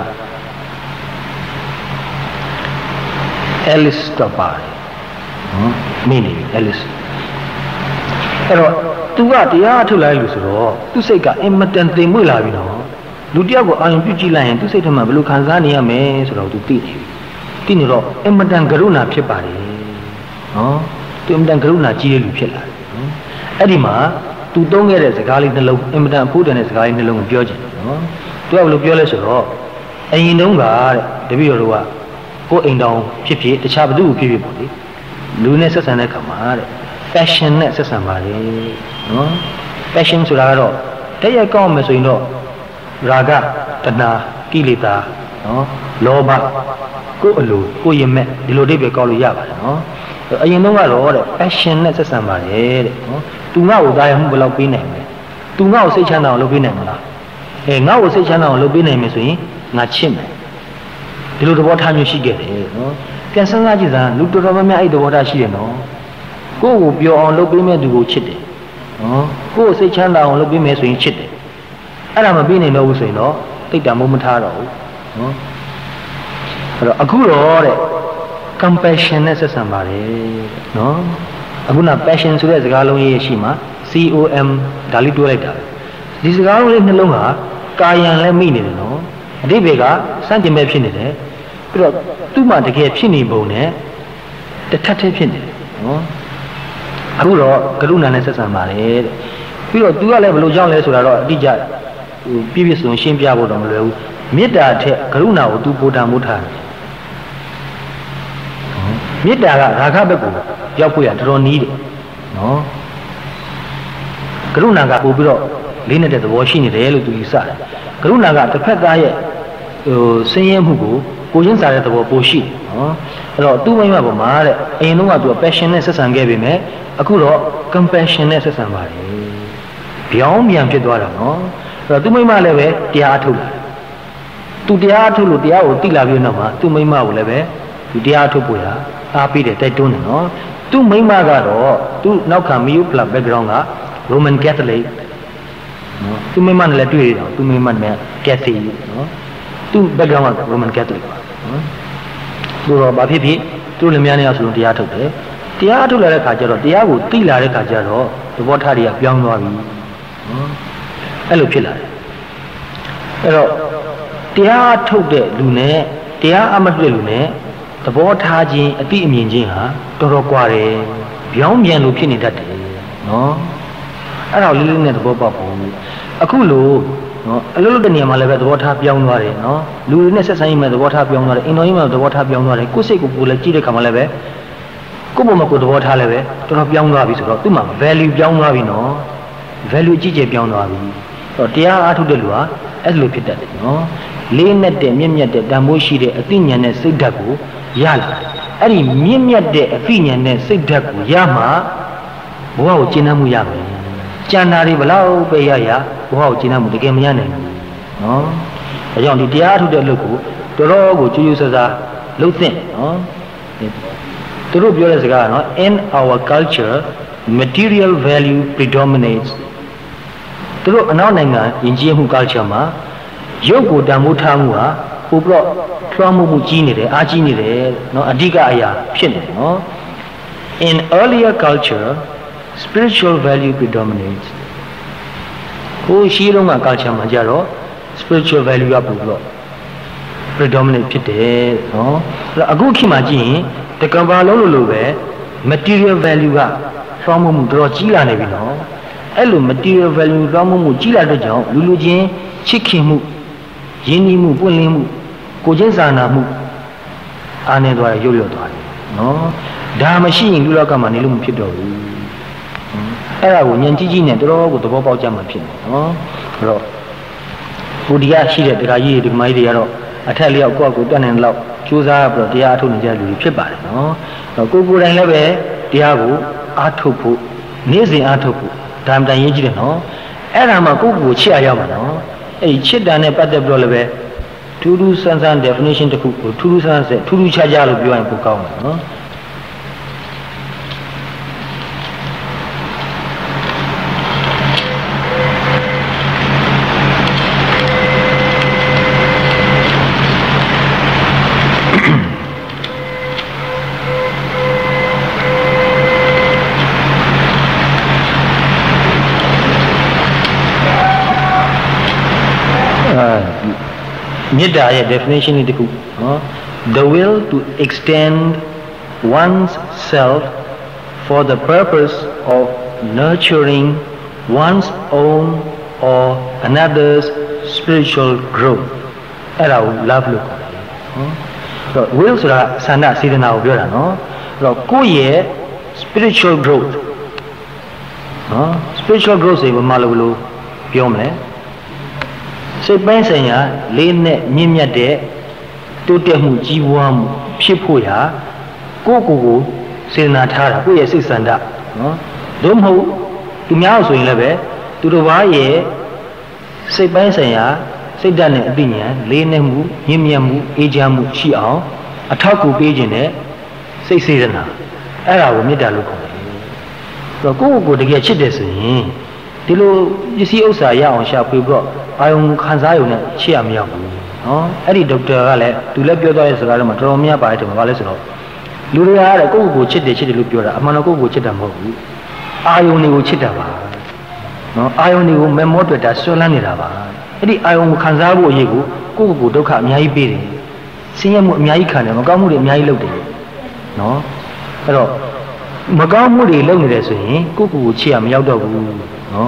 Alice တော့ပါတယ်နော်မင်းနေ Alice အဲ့တော့သူကတရားထုတ်လိုက်လို့ဆိုတော့သူ့စိတ်ကအင်မတန်သိမ်မွေ့လာပြီနော်လူတယောက်ကိုအာရုံပြုကြည့်လိုက်ရင်သူ့စိတ်ထဲမှာဘယ်လိုခံစားနေရမလဲဆိုတော့သူသိနေပြီသိနေတော့အင်မတန်ကရုဏာဖြစ်ပါတယ်နော်သူအင်မတန်ကရုဏာကြီးတဲ့လူဖြစ်လာတယ်နော်အဲ့ဒီမှာသူသုံးခဲ့တဲ့စကားလေးနှလုံးအင်မတန်အဖို့တန်တဲ့စကားလေးနှလုံးကိုပြောချင်တယ်နော်သူကဘယ်လိုပြောလဲဆိုတော့အရင်တုန်းကတဲ့တပည့်တော်တို့ကကိုယ်အိမ်တောင်ဖြစ်ဖြစ်တခြားဘသူ့ကိုဖြစ်ဖြစ်ပေါ့လေလူနဲ့ဆက်ဆံတဲ့ခါမှာတဲ့ passion နဲ့ဆက်ဆံပါလေနော် passion ဆိုတာကတော့တည့်ရကောင်းမယ်ဆိုရင်တော့ရာဂတဏှာကိလေသာနော်လောဘကိုယ်အလိုကိုယ်ရမဲ့ဒီလိုအဓိပ္ပာယ်ကောက်လို့ရပါတယ်နော်အရင်တော့ကတော့တဲ့ passion နဲ့ဆက်ဆံပါတယ်တဲ့နော်သူငါ့ကိုဒါရမှုဘယ်လောက်ပေးနိုင်မလဲသူငါ့ကိုစိတ်ချမ်းသာအောင်လုပ်ပေးနိုင်မလားအဲငါ့ကိုစိတ်ချမ်းသာအောင်လုပ်ပေးနိုင်မယ်ဆိုရင်ငါချစ်မယ်ဒီလိုသဘောထားမျိုးရှိခဲ့တယ်နော်ပြန်စဉ်းစားကြည့်စမ်းလူတော်တော်များများအဲ့သဘောထားရှိတယ်နော်ကိုယ့်ကိုပြောအောင်လုပ်ပေးမဲ့သူကိုချစ်တယ်နော်ကိုယ်စိတ်ချမ်းသာအောင်လုပ်ပြီးမယ်ဆိုရင်ချစ်တယ်အဲ့ဒါမပြီးနိုင်တော့ဘူးဆိုရင်တော့တိတ်တမိုးမထားတော့ဘူးနော်အဲ့တော့အခုတော့တဲ့ compassion နဲ့ဆက်ဆံပါတယ်နော်အခုန passion ဆိုတဲ့စကားလုံးရေးရှိမှာ C O M ဒါလေးတွဲလိုက်တာဒီစကားလုံးလေးနှလုံးဟာကာယံလည်းမိနေတယ်နော်အတိပ္ပယ်ကစန့်ကျင်ဘက်ဖြစ်နေတယ်ပြီးတော့သူ့မှာတကယ်ဖြစ်နေပုံနဲ့တထက်ထက်ဖြစ်နေတယ်နော်အခုတော့ကရုဏာနဲ့ဆက်ဆံပါတယ်တဲ့ပြီးတော့ तू ကလည်းဘယ်လိုကြောင့်လဲဆိုတာတော့အတိအကျဟိုပြည့်ပြည့်စုံရှင်းပြဖို့တော့မလွယ်ဘူးမေတ္တာထက်ကရုဏာကို तू ပို့တာမို့ထားတယ်မေတ္တာကရာဂဘက်ကိုရောက်ဖို့ရတော်တော်နီးတယ်နော်ကရုဏာကပို့ပြီးတော့လေးနေတဲ့သဘောရှိနေတယ်လို့ तू ယူဆတယ်ကရုဏာကတစ်ဖက်သားရဲ့ဟိုဆင်းရဲမှုကိုကိုချင်းစားတဲ့သဘောပိုရှိတယ်နော်အဲ့တော့သူ့မိမပေါ်မှာတဲ့အရင်တော့က तू passion နဲ့ဆက်ဆံခဲ့ပြီမဲ့အခုတော့ compassion နဲ့ဆက်ဆံပါတယ်ပြောင်းပြန်ဖြစ်သွားတာနော်အဲ့တော့သူ့မိမလည်းပဲတရားအထုတ်လာသူတရားအထုတ်လို့တရားကိုသိလာပြီးတော့မှသူ့မိမကိုလည်းပဲသူတရားအထုတ်ဖို့ရအားပေးတယ်တိုက်တွန်းတယ်နော်သူ့မိမကတော့သူ့နောက်ခံ Miu Club background က Roman Catholic နော်သူ့မိမနဲ့လည်းတွေ့ရတော့သူ့မိမနဲ့ Catholic နော်သူ့ background က Roman Catholic ပါနော်သူတော့ဘာဖြစ်ဖြစ်သူ့လည်းများနေအောင်ဆိုလို့တရားထုတ်တယ်တရားထုတ်လာတဲ့ခါကျတော့တရားကိုသိလာတဲ့ခါကျတော့သဘောထားတွေကပြောင်းသွားပြီနော်အဲ့လိုဖြစ်လာတယ်အဲ့တော့တရားထုတ်တဲ့လူနဲ့တရားအမထုတ်တဲ့လူနဲ့သဘောထားခြင်းအတိအမြင်ချင်းဟာတော်တော်ကွာတယ်ပြောင်းပြန်လို့ဖြစ်နေတတ်တယ်နော်အဲ့တော့လေးလေးနဲ့သဘောပေါက်ဖို့အခုလို့နော်အလုပ်လုပ်တဲ့နေရာမှာလည်းပဲသဘောထားပြောင်းသွားတယ်နော်လူတွေနဲ့ဆက်ဆံရေးမှာသဘောထားပြောင်းသွားတယ်အင်တော်ကြီးမှာသဘောထားပြောင်းသွားတယ်ကိုယ်စိတ်ကိုကိုယ်လည်းကြည့်တဲ့ခါမှာလည်းပဲကိုယ့်ဘုံမှာကိုယ်သဘောထားလည်းပဲတော်တော်ပြောင်းသွားပြီဆိုတော့သူ့မှာ value ပြောင်းသွားပြီနော် value ကြီးကျယ်ပြောင်းသွားပြီအဲ့တော့တရားအားထုတ်တဲ့လူဟာအဲ့လိုဖြစ်တတ်တယ်နော်လေးနဲ့တဲ့မြင့်မြတ်တဲ့တန်ဖိုးရှိတဲ့အသိဉာဏ်နဲ့စိတ်ဓာတ်ကိုရလာတယ်အဲ့ဒီမြင့်မြတ်တဲ့အသိဉာဏ်နဲ့စိတ်ဓာတ်ကိုရမှဘဝကိုကျင့်တတ်မှုရမယ်ကျန်တာတွေဘလောက်ပဲရရဘဝကိုကျင့်တတ်မှုတကယ်မရနိုင်ဘူးနော်ဒါကြောင့်ဒီတရားထုတ်တဲ့အလုပ်ကိုတော်တော်ကိုကြိုးကြိုးစားစားလုပ်သင့်နော်သူတို့ပြောတဲ့စကားကနော် in our culture material value predominates သူတို့အနောက်နိုင်ငံယဉ်ကျေးမှု culture မှာရုပ်ကိုတန်ဖိုးထားမှုဟာပိုပြီးတော့ထွားမှုမှုကြီးနေတယ်အားကြီးနေတယ်နော်အဓိကအရာဖြစ်နေတယ်နော် in earlier culture spiritual value predominates ကိုရှိလုံးက culture မှာကြတော့ spiritual value ကပိုပြီးတော့ predominate ဖြစ်တယ်နော်အဲ့တော့အခုခေတ်မှာကြည့်ရင်တကဘာလုံးလို့လို့ပဲ material value ကထွားမှုမှုတော်တော်ကြီးလာနေပြီနော်အဲ့လို material value ထွားမှုမှုကြီးလာတဲ့ကြောင့်လူလူချင်းချစ်ခင်မှုရင်းနှီးမှုပွင့်လင်းမှုကိုချင်းစာနာမှုအားနေသွားရရုပ်ရော့သွားတယ်နော်ဒါမရှိရင်လူလောကမှာနေလို့မဖြစ်တော့ဘူးအဲ့ဒါကိုဉာဏ်ကြီးကြီးနဲ့တော်တော်ကိုသဘောပေါက်ကြမှာဖြစ်တယ်နော်အဲ့တော့ဘုရားရှိတဲ့တရားကြီးဒီမိုင်းတွေကတော့အထက်လျောက်ကိုယ့်ကိုယ်တက်နေတဲ့လောက်ကြိုးစားပြီးတော့တရားအထုတ်နေကြလူတွေဖြစ်ပါတယ်နော်အဲ့တော့ကိုယ်ကိုယ်တိုင်လည်းပဲတရားကိုအားထုတ်ဖို့နေ့စဉ်အားထုတ်ဖို့ဒါမှတိုင်ရေးကြည့်တယ်နော်အဲ့ဒါမှကိုယ့်ကိုယ်ချစ်ရရမှာနော်အဲ့ဒီချစ်တာနဲ့ပတ်သက်ပြီးတော့လည်းပဲထူးထူးဆန်းဆန်း definition တစ်ခုကိုထူးထူးဆန်းဆန်းထူးထူးခြားခြားလို့ပြောရင်ပိုကောင်းတယ်နော် မေတ္တာရဲ့ definition လေးတစ်ခုနော် the will to extend one's self for the purpose of nurturing one's own or another's spiritual growth အဲ့ဒါကို love လို့ခေါ်တယ်နော်အဲ့တော့ will ဆိုတာဆန္ဒစေတနာကိုပြောတာနော်အဲ့တော့ကိုယ့်ရဲ့ spiritual growth နော် spiritual growth ဆိုရင်ဘာမှလို့လို့ပြောမလဲစိတ်ပိုင်းဆိုင်ရာလေးနဲ့မြင့်မြတ်တဲ့တိုးတက်မှုကြီးပွားမှုဖြစ်ဖို့ရာကိုယ့်ကိုယ်ကိုစေတနာထားတာကိုယ့်ရဲ့စိတ်ဆန္ဒနော်တို့မဟုတ်သူများဆိုရင်လည်းပဲသူတို့ဘာရဲ့စိတ်ပိုင်းဆိုင်ရာစိတ်ဓာတ်နဲ့အသိဉာဏ်လေးနဲ့မှုမြင့်မြတ်မှုအေးချမ်းမှုရှိအောင်အထောက်အကူပေးခြင်းနဲ့စိတ်စေတနာအဲ့ဒါကိုမေတ္တာလို့ခေါ်တယ်တော့ကိုယ့်ကိုယ်တကယ်ချစ်တယ်ဆိုရင်ဒီလိုပစ္စည်းဥစ္စာရအောင်ရှာဖွေပြီးတော့အာယုံခံစားရုံနဲ့ချစ်ရမရောက်ဘူးနော်အဲ့ဒီဒေါက်တာကလည်းသူလည်းပြောသွားတဲ့စကားတွေမှာတော်တော်များပါတယ်တယ်ဘာလဲဆိုတော့လူတွေကအဲ့ကိုယ့်ကိုယ်ချစ်တယ်ချစ်တယ်လို့ပြောတာအမှန်တော့ကိုယ့်ကိုယ်ချစ်တာမဟုတ်ဘူးအာယုံတွေကိုချစ်တာပါနော်အာယုံတွေကိုမမောတွေ့တာဆွဲလန်းနေတာပါအဲ့ဒီအာယုံကိုခံစားဖို့အရေးကိုကိုယ့်ကိုယ်ကိုဒုက္ခအများကြီးပေးတယ်ဆင်းရဲမှုအများကြီးခံတယ်မကောင်းမှုတွေအများကြီးလုပ်တယ်နော်အဲ့တော့မကောင်းမှုတွေလုပ်နေတယ်ဆိုရင်ကိုယ့်ကိုယ်ကိုချစ်ရမရောက်တော့ဘူးနော်အဲ့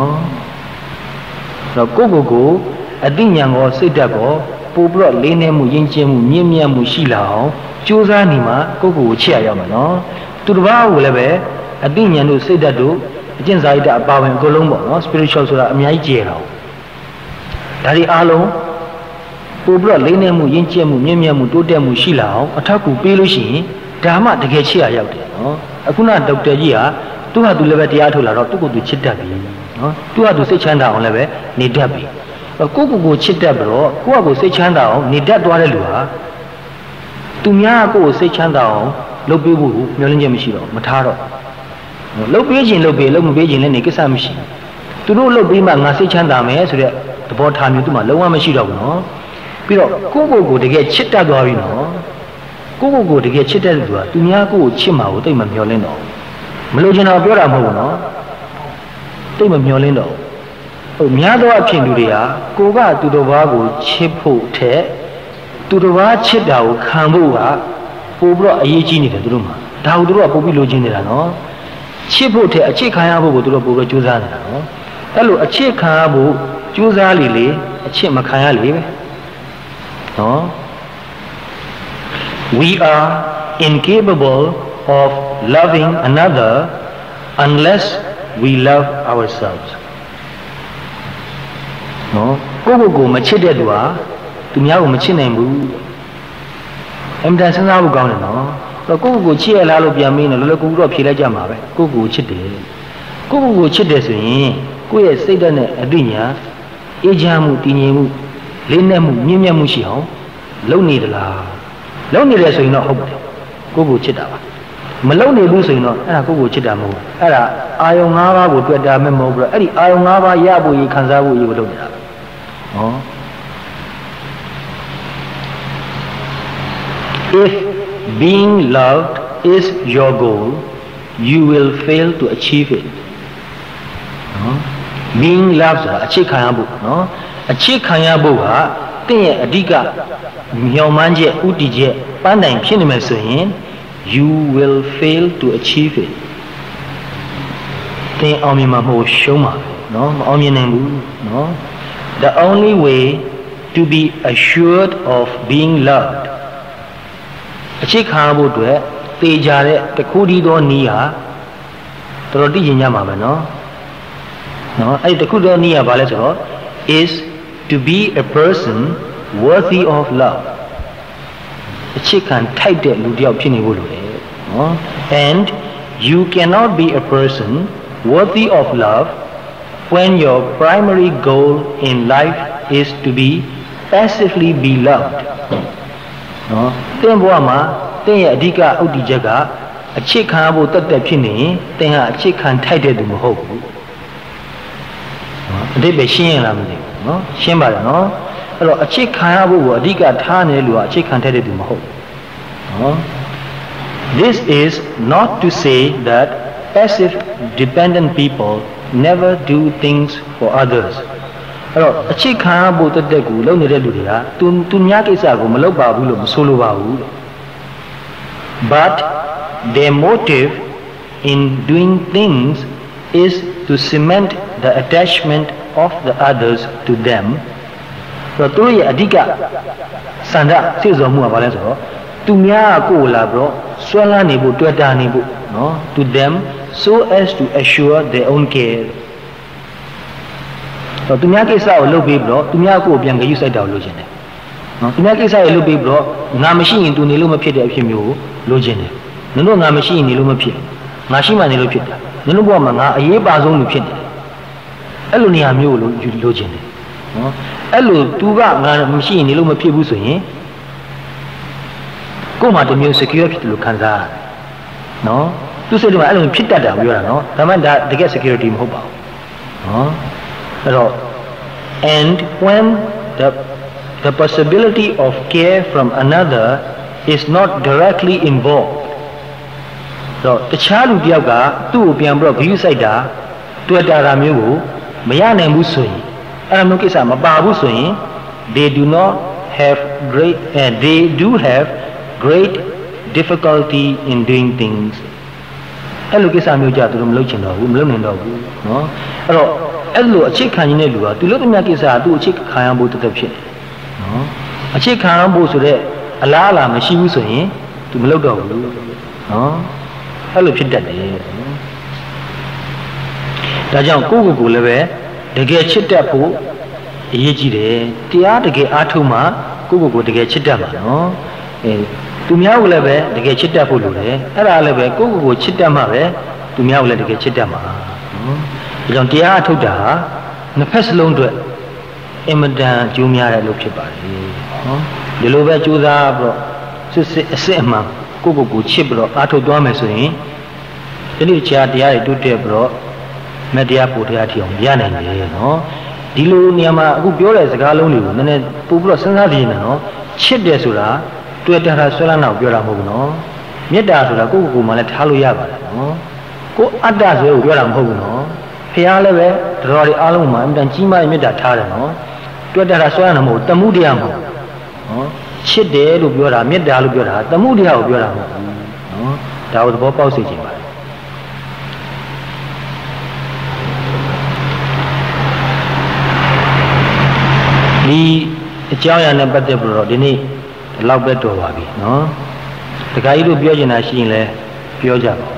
တော့ကိုယ့်ကိုယ်ကိုအသိဉာဏ်ကောစိတ်ဓာတ်ကောပို့ပြီးတော့လေးနည်းမှုယဉ်ကျေးမှုမြင့်မြတ်မှုရှိလာအောင်ကြိုးစားနေမှကိုယ့်ကိုယ်ကိုချစ်ရရောက်မှာနော်သူတစ်ပါးကိုလည်းပဲအသိဉာဏ်တို့စိတ်ဓာတ်တို့အကျင့်စာရိတ္တအပါဝင်အကုန်လုံးပေါ့နော် spiritual ဆိုတာအများကြီးကျယ်တော့ဒါဒီအားလုံးပို့ပြီးတော့လေးနည်းမှုယဉ်ကျေးမှုမြင့်မြတ်မှုတိုးတက်မှုရှိလာအောင်အထောက်အကူပေးလို့ရှိရင်ဒါမှတကယ်ချစ်ရရောက်တယ်နော်အခုနဒေါက်တာကြီးကသူ့ဟာသူလည်းပဲတရားထုတ်လာတော့သူ့ကိုယ်သူချစ်တတ်ပြီနော်သူ့ဟာသူစိတ်ချမ်းသာအောင်လည်းပဲနေတတ်ပြီကိုယ့်ကိုယ်ကိုချစ်တတ်ပြီးတော့ကိုယ့်ဟာကိုယ်စိတ်ချမ်းသာအောင်နေတတ်သွားတဲ့လူဟာသူများကိုယ်ကိုစိတ်ချမ်းသာအောင်လုပ်ပေးဖို့မျှော်လင့်ချက်မရှိတော့မထားတော့လုပ်ပေးခြင်းလုပ်ပေးလုပ်မပေးခြင်းလည်းနေကိစ္စမရှိသူတို့လုပ်ပေးမှငါစိတ်ချမ်းသာမယ်ဆိုတဲ့သဘောထားမျိုးသူမှလုံးဝမရှိတော့ဘူးနော်ပြီးတော့ကိုယ့်ကိုယ်ကိုတကယ်ချစ်တတ်သွားပြီနော်ကိုယ့်ကိုယ်ကိုတကယ်ချစ်တဲ့လူကသူများကိုယ်ကိုချစ်မှာကိုတိတ်မမျှော်လင့်တော့မလို့ချင်တော့ပြောတာမဟုတ်ဘူးနော်တိတ်မမျှော်လင့်တော့ဟိုများသောအဖြစ်လူတွေကကိုကသူတော်ဘာကိုချစ်ဖို့ထက်သူတော်ဘာချစ်တာကိုခံဖို့ကပို့ပြီးတော့အရေးကြီးနေတယ်သူတို့မှာဒါကိုသူတို့ကပို့ပြီးလိုချင်နေတာနော်ချစ်ဖို့ထက်အချစ်ခံရဖို့ကိုသူတို့ပို့ပြီးကြိုးစားနေတာနော်အဲ့လိုအချစ်ခံရဖို့ကြိုးစားလေလေအချစ်မခံရလေပဲနော် we are incapable of loving another unless we love ourselves နော်ကိုယ့်ကိုယ်ကိုမချစ်တဲ့သူဟာသူများကိုမချစ်နိုင်ဘူးအမှန်တန်စဉ်းစားဖို့ကောင်းတယ်နော်အဲ့တော့ကိုယ့်ကိုယ်ကိုချစ်ရလားလို့ပြန်မင်းတော့လောလောကူကူတော့ဖြေလိုက်ကြမှာပဲကိုယ့်ကိုယ်ကိုချစ်တယ်ကိုယ့်ကိုယ်ကိုချစ်တယ်ဆိုရင်ကိုယ့်ရဲ့စိတ်ဓာတ်နဲ့အသိဉာဏ်အေးချမ်းမှုတည်ငြိမ်မှုလေးနက်မှုမြင့်မြတ်မှုရှိအောင်လုပ်နေသလားလုပ်နေတယ်ဆိုရင်တော့ဟုတ်တယ်ကိုယ့်ကိုယ်ချစ်တာပါမလုပ်နေဘူးဆိုရင်တော့အဲ့ဒါကိုယ့်ကိုယ်ချစ်တာမဟုတ်ဘူးအဲ့ဒါအာယုံ၅ပါးကိုတွေ့တာမဲ့မဟုတ်ဘူးအဲ့ဒီအာယုံ၅ပါးရဖို့ရခံစားဖို့ရကိုလုပ်နေတာဟော if being loved is your goal you will fail to achieve it နော် being loved ဆိုတာအချစ်ခံရဖို့နော်အချစ်ခံရဖို့ကတင့်ရဲ့အဓိကမျှော်မှန်းချက်ဥတည်ချက်ပန်းတိုင်ဖြစ်နေမယ်ဆိုရင်you will fail to achieve it သင်အောင်မြင်မှာမဟုတ်ရှုံးမှာเนาะမအောင်မြင်နိုင်ဘူးเนาะ the only way to be assured of being loved အချစ်ခံဖို့အတွက်တေချာတဲ့တခုတည်းသောနည်းဟာတော်တော်သိကျင်ကြမှာပဲเนาะเนาะအဲ့ဒီတခုတည်းသောနည်းကဘာလဲဆိုတော့ is to be a person worthy of love အချစ်ခံထိုက်တဲ့လူတစ်ယောက်ဖြစ်နေဖို့လိုတယ်နော် and you cannot be a person worthy of love when your primary goal in life is to be passively be loved နော်သင်ဘဝမှာသင်ရဲ့အဓိကဥတည်ချက်ကအချစ်ခံဖို့တတ်တတ်ဖြစ်နေရင်သင်ဟာအချစ်ခံထိုက်တဲ့သူမဟုတ်ဘူးနော်အတိတ်ပဲရှင်းရလားမသိဘူးနော်ရှင်းပါတယ်နော်အဲ့တော့အချစ်ခံရဖို့ကိုအဓိကထားနေတဲ့လူကအချစ်ခံထိုက်တဲ့သူမဟုတ်နော် this is not to say that passive dependent people never do things for others အဲ့တော့အချစ်ခံရဖို့တက်တက်ကိုလုပ်နေတဲ့လူတွေကသူသူများကိစ္စကိုမလုပ်ပါဘူးလို့မဆိုလိုပါဘူး but their motive in doing things is to cement the attachment of the others to them ဆိုတော့သူရဲ့အဓိကစန္ဒစိတ်စောမှုကဘာလဲဆိုတော့သူများကိုလာပြီးတော့ဆွဲလန်းနေဖို့တွေ့တာနေဖို့နော် to them so as to assure their own care ဆိုတော့သူများကိစ္စကိုလုပ်ပြီးပြီးတော့သူများကိုပြန်ကြည့်စိုက်တာကိုလိုချင်တယ်နော်သူများကိစ္စကိုလုပ်ပြီးပြီးတော့ငါမရှိရင်သူနေလို့မဖြစ်တဲ့အဖြစ်မျိုးကိုလိုချင်တယ်နင်တို့ငါမရှိရင်နေလို့မဖြစ်ငါရှိမှနေလို့ဖြစ်တာနင်တို့ဘဝမှာငါအရေးပါဆုံးလူဖြစ်တယ်အဲ့လိုနေရာမျိုးကိုလိုချင်တယ်နော်အဲ့လိုသူကငါမရှိရင်နေလို့မဖြစ်ဘူးဆိုရင်ကို့မှာတမျိုး secure ဖြစ်တယ်လို့ခံစားရတယ်နော်တသူစိတ်ထဲမှာအဲ့လိုဖြစ်တတ်တာပြောတာနော်ဒါမှဒါတကယ် security မဟုတ်ပါဘူးနော်အဲ့တော့ and when the the possibility of care from another is not directly involved တော့တခြားလူတစ်ယောက်ကသူ့ကိုပြန်ပြီးတော့ဂရုစိုက်တာတွေ့တာတာမျိုးကိုမရနိုင်ဘူးဆိုရင်အဲ့လိုမျိုးကိစ္စမပါဘူးဆိုရင် they do not have great and uh, they do have great difficulty in doing things အဲ့လိုကိစ္စမျိုးကြသူတို့မလုပ်ချင်တော့ဘူးမလုပ်နိုင်တော့ဘူးเนาะအဲ့တော့အဲ့လိုအချစ်ခံနေတဲ့လူကသူလုပ်တဲ့မြတ်ကိစ္စကသူ့အချစ်ခံရဖို့တသက်ဖြစ်တယ်เนาะအချစ်ခံရဖို့ဆိုတဲ့အလားအလာမရှိဘူးဆိုရင်သူမလုပ်တော့ဘူးเนาะအဲ့လိုဖြစ်တတ်တယ်ဒါကြောင့်ကိုယ့်ကိုယ်ကိုလည်းပဲတကယ်ချစ်တတ်ဖို့အရေးကြီးတယ်တရားတကယ်အားထုတ်မှကိုယ့်ကိုယ်ကိုတကယ်ချစ်တတ်မှာနော်အဲသူများကိုလည်းပဲတကယ်ချစ်တတ်ဖို့လိုတယ်အဲ့ဒါလည်းပဲကိုယ့်ကိုယ်ကိုချစ်တတ်မှပဲသူများကိုလည်းတကယ်ချစ်တတ်မှာနော်ဒါကြောင့်တရားအားထုတ်တာဟာနှစ်ဖက်စလုံးအတွက်အင်မတန်ကြိုးများတဲ့လို့ဖြစ်ပါတယ်နော်ဒီလိုပဲကြိုးစားပြီးတော့စစ်စစ်အစစ်အမှန်ကိုယ့်ကိုယ်ကိုချစ်ပြီးတော့အားထုတ်သွားမယ်ဆိုရင်ဒီနေ့တရားတရားတွေတိုးတက်ပြီးတော့မတရားပို့တရားထီအောင်ရနိုင်တယ်နော်ဒီလိုနေရာမှာအခုပြောတဲ့စကားလုံးတွေကိုနည်းနည်းပို့ပြီးတော့စဉ်းစားကြည့်နေနော်ချစ်တယ်ဆိုတာတွေ့တာဆွဲလန်းတော့ပြောတာမဟုတ်ဘူးနော်မေတ္တာဆိုတာကိုယ့်ကိုယ်ကိုယ်မှလည်းထားလို့ရပါတယ်နော်ကိုယ်အတ္တဆိုကိုပြောတာမဟုတ်ဘူးနော်ဖះလည်းပဲတော်တော်အားလုံးမှာအမှန်တန်ကြီးမားတဲ့မေတ္တာထားတယ်နော်တွေ့တာဆွဲလန်းတာမဟုတ်တမှုတရားမဟုတ်နော်ချစ်တယ်လို့ပြောတာမေတ္တာလို့ပြောတာတမှုတရားကိုပြောတာမဟုတ်ဘူးနော်ဒါကိုသဘောပေါက်စေချင်ပါတယ်ဒီအကြောင်းအရာနဲ့ပတ်သက်ပြီးတော့ဒီနေ့ဒီလောက်ပဲတော်ပါပြီနော်တခါကြီးတို့ပြောချင်တာရှိရင်လည်းပြောကြပါ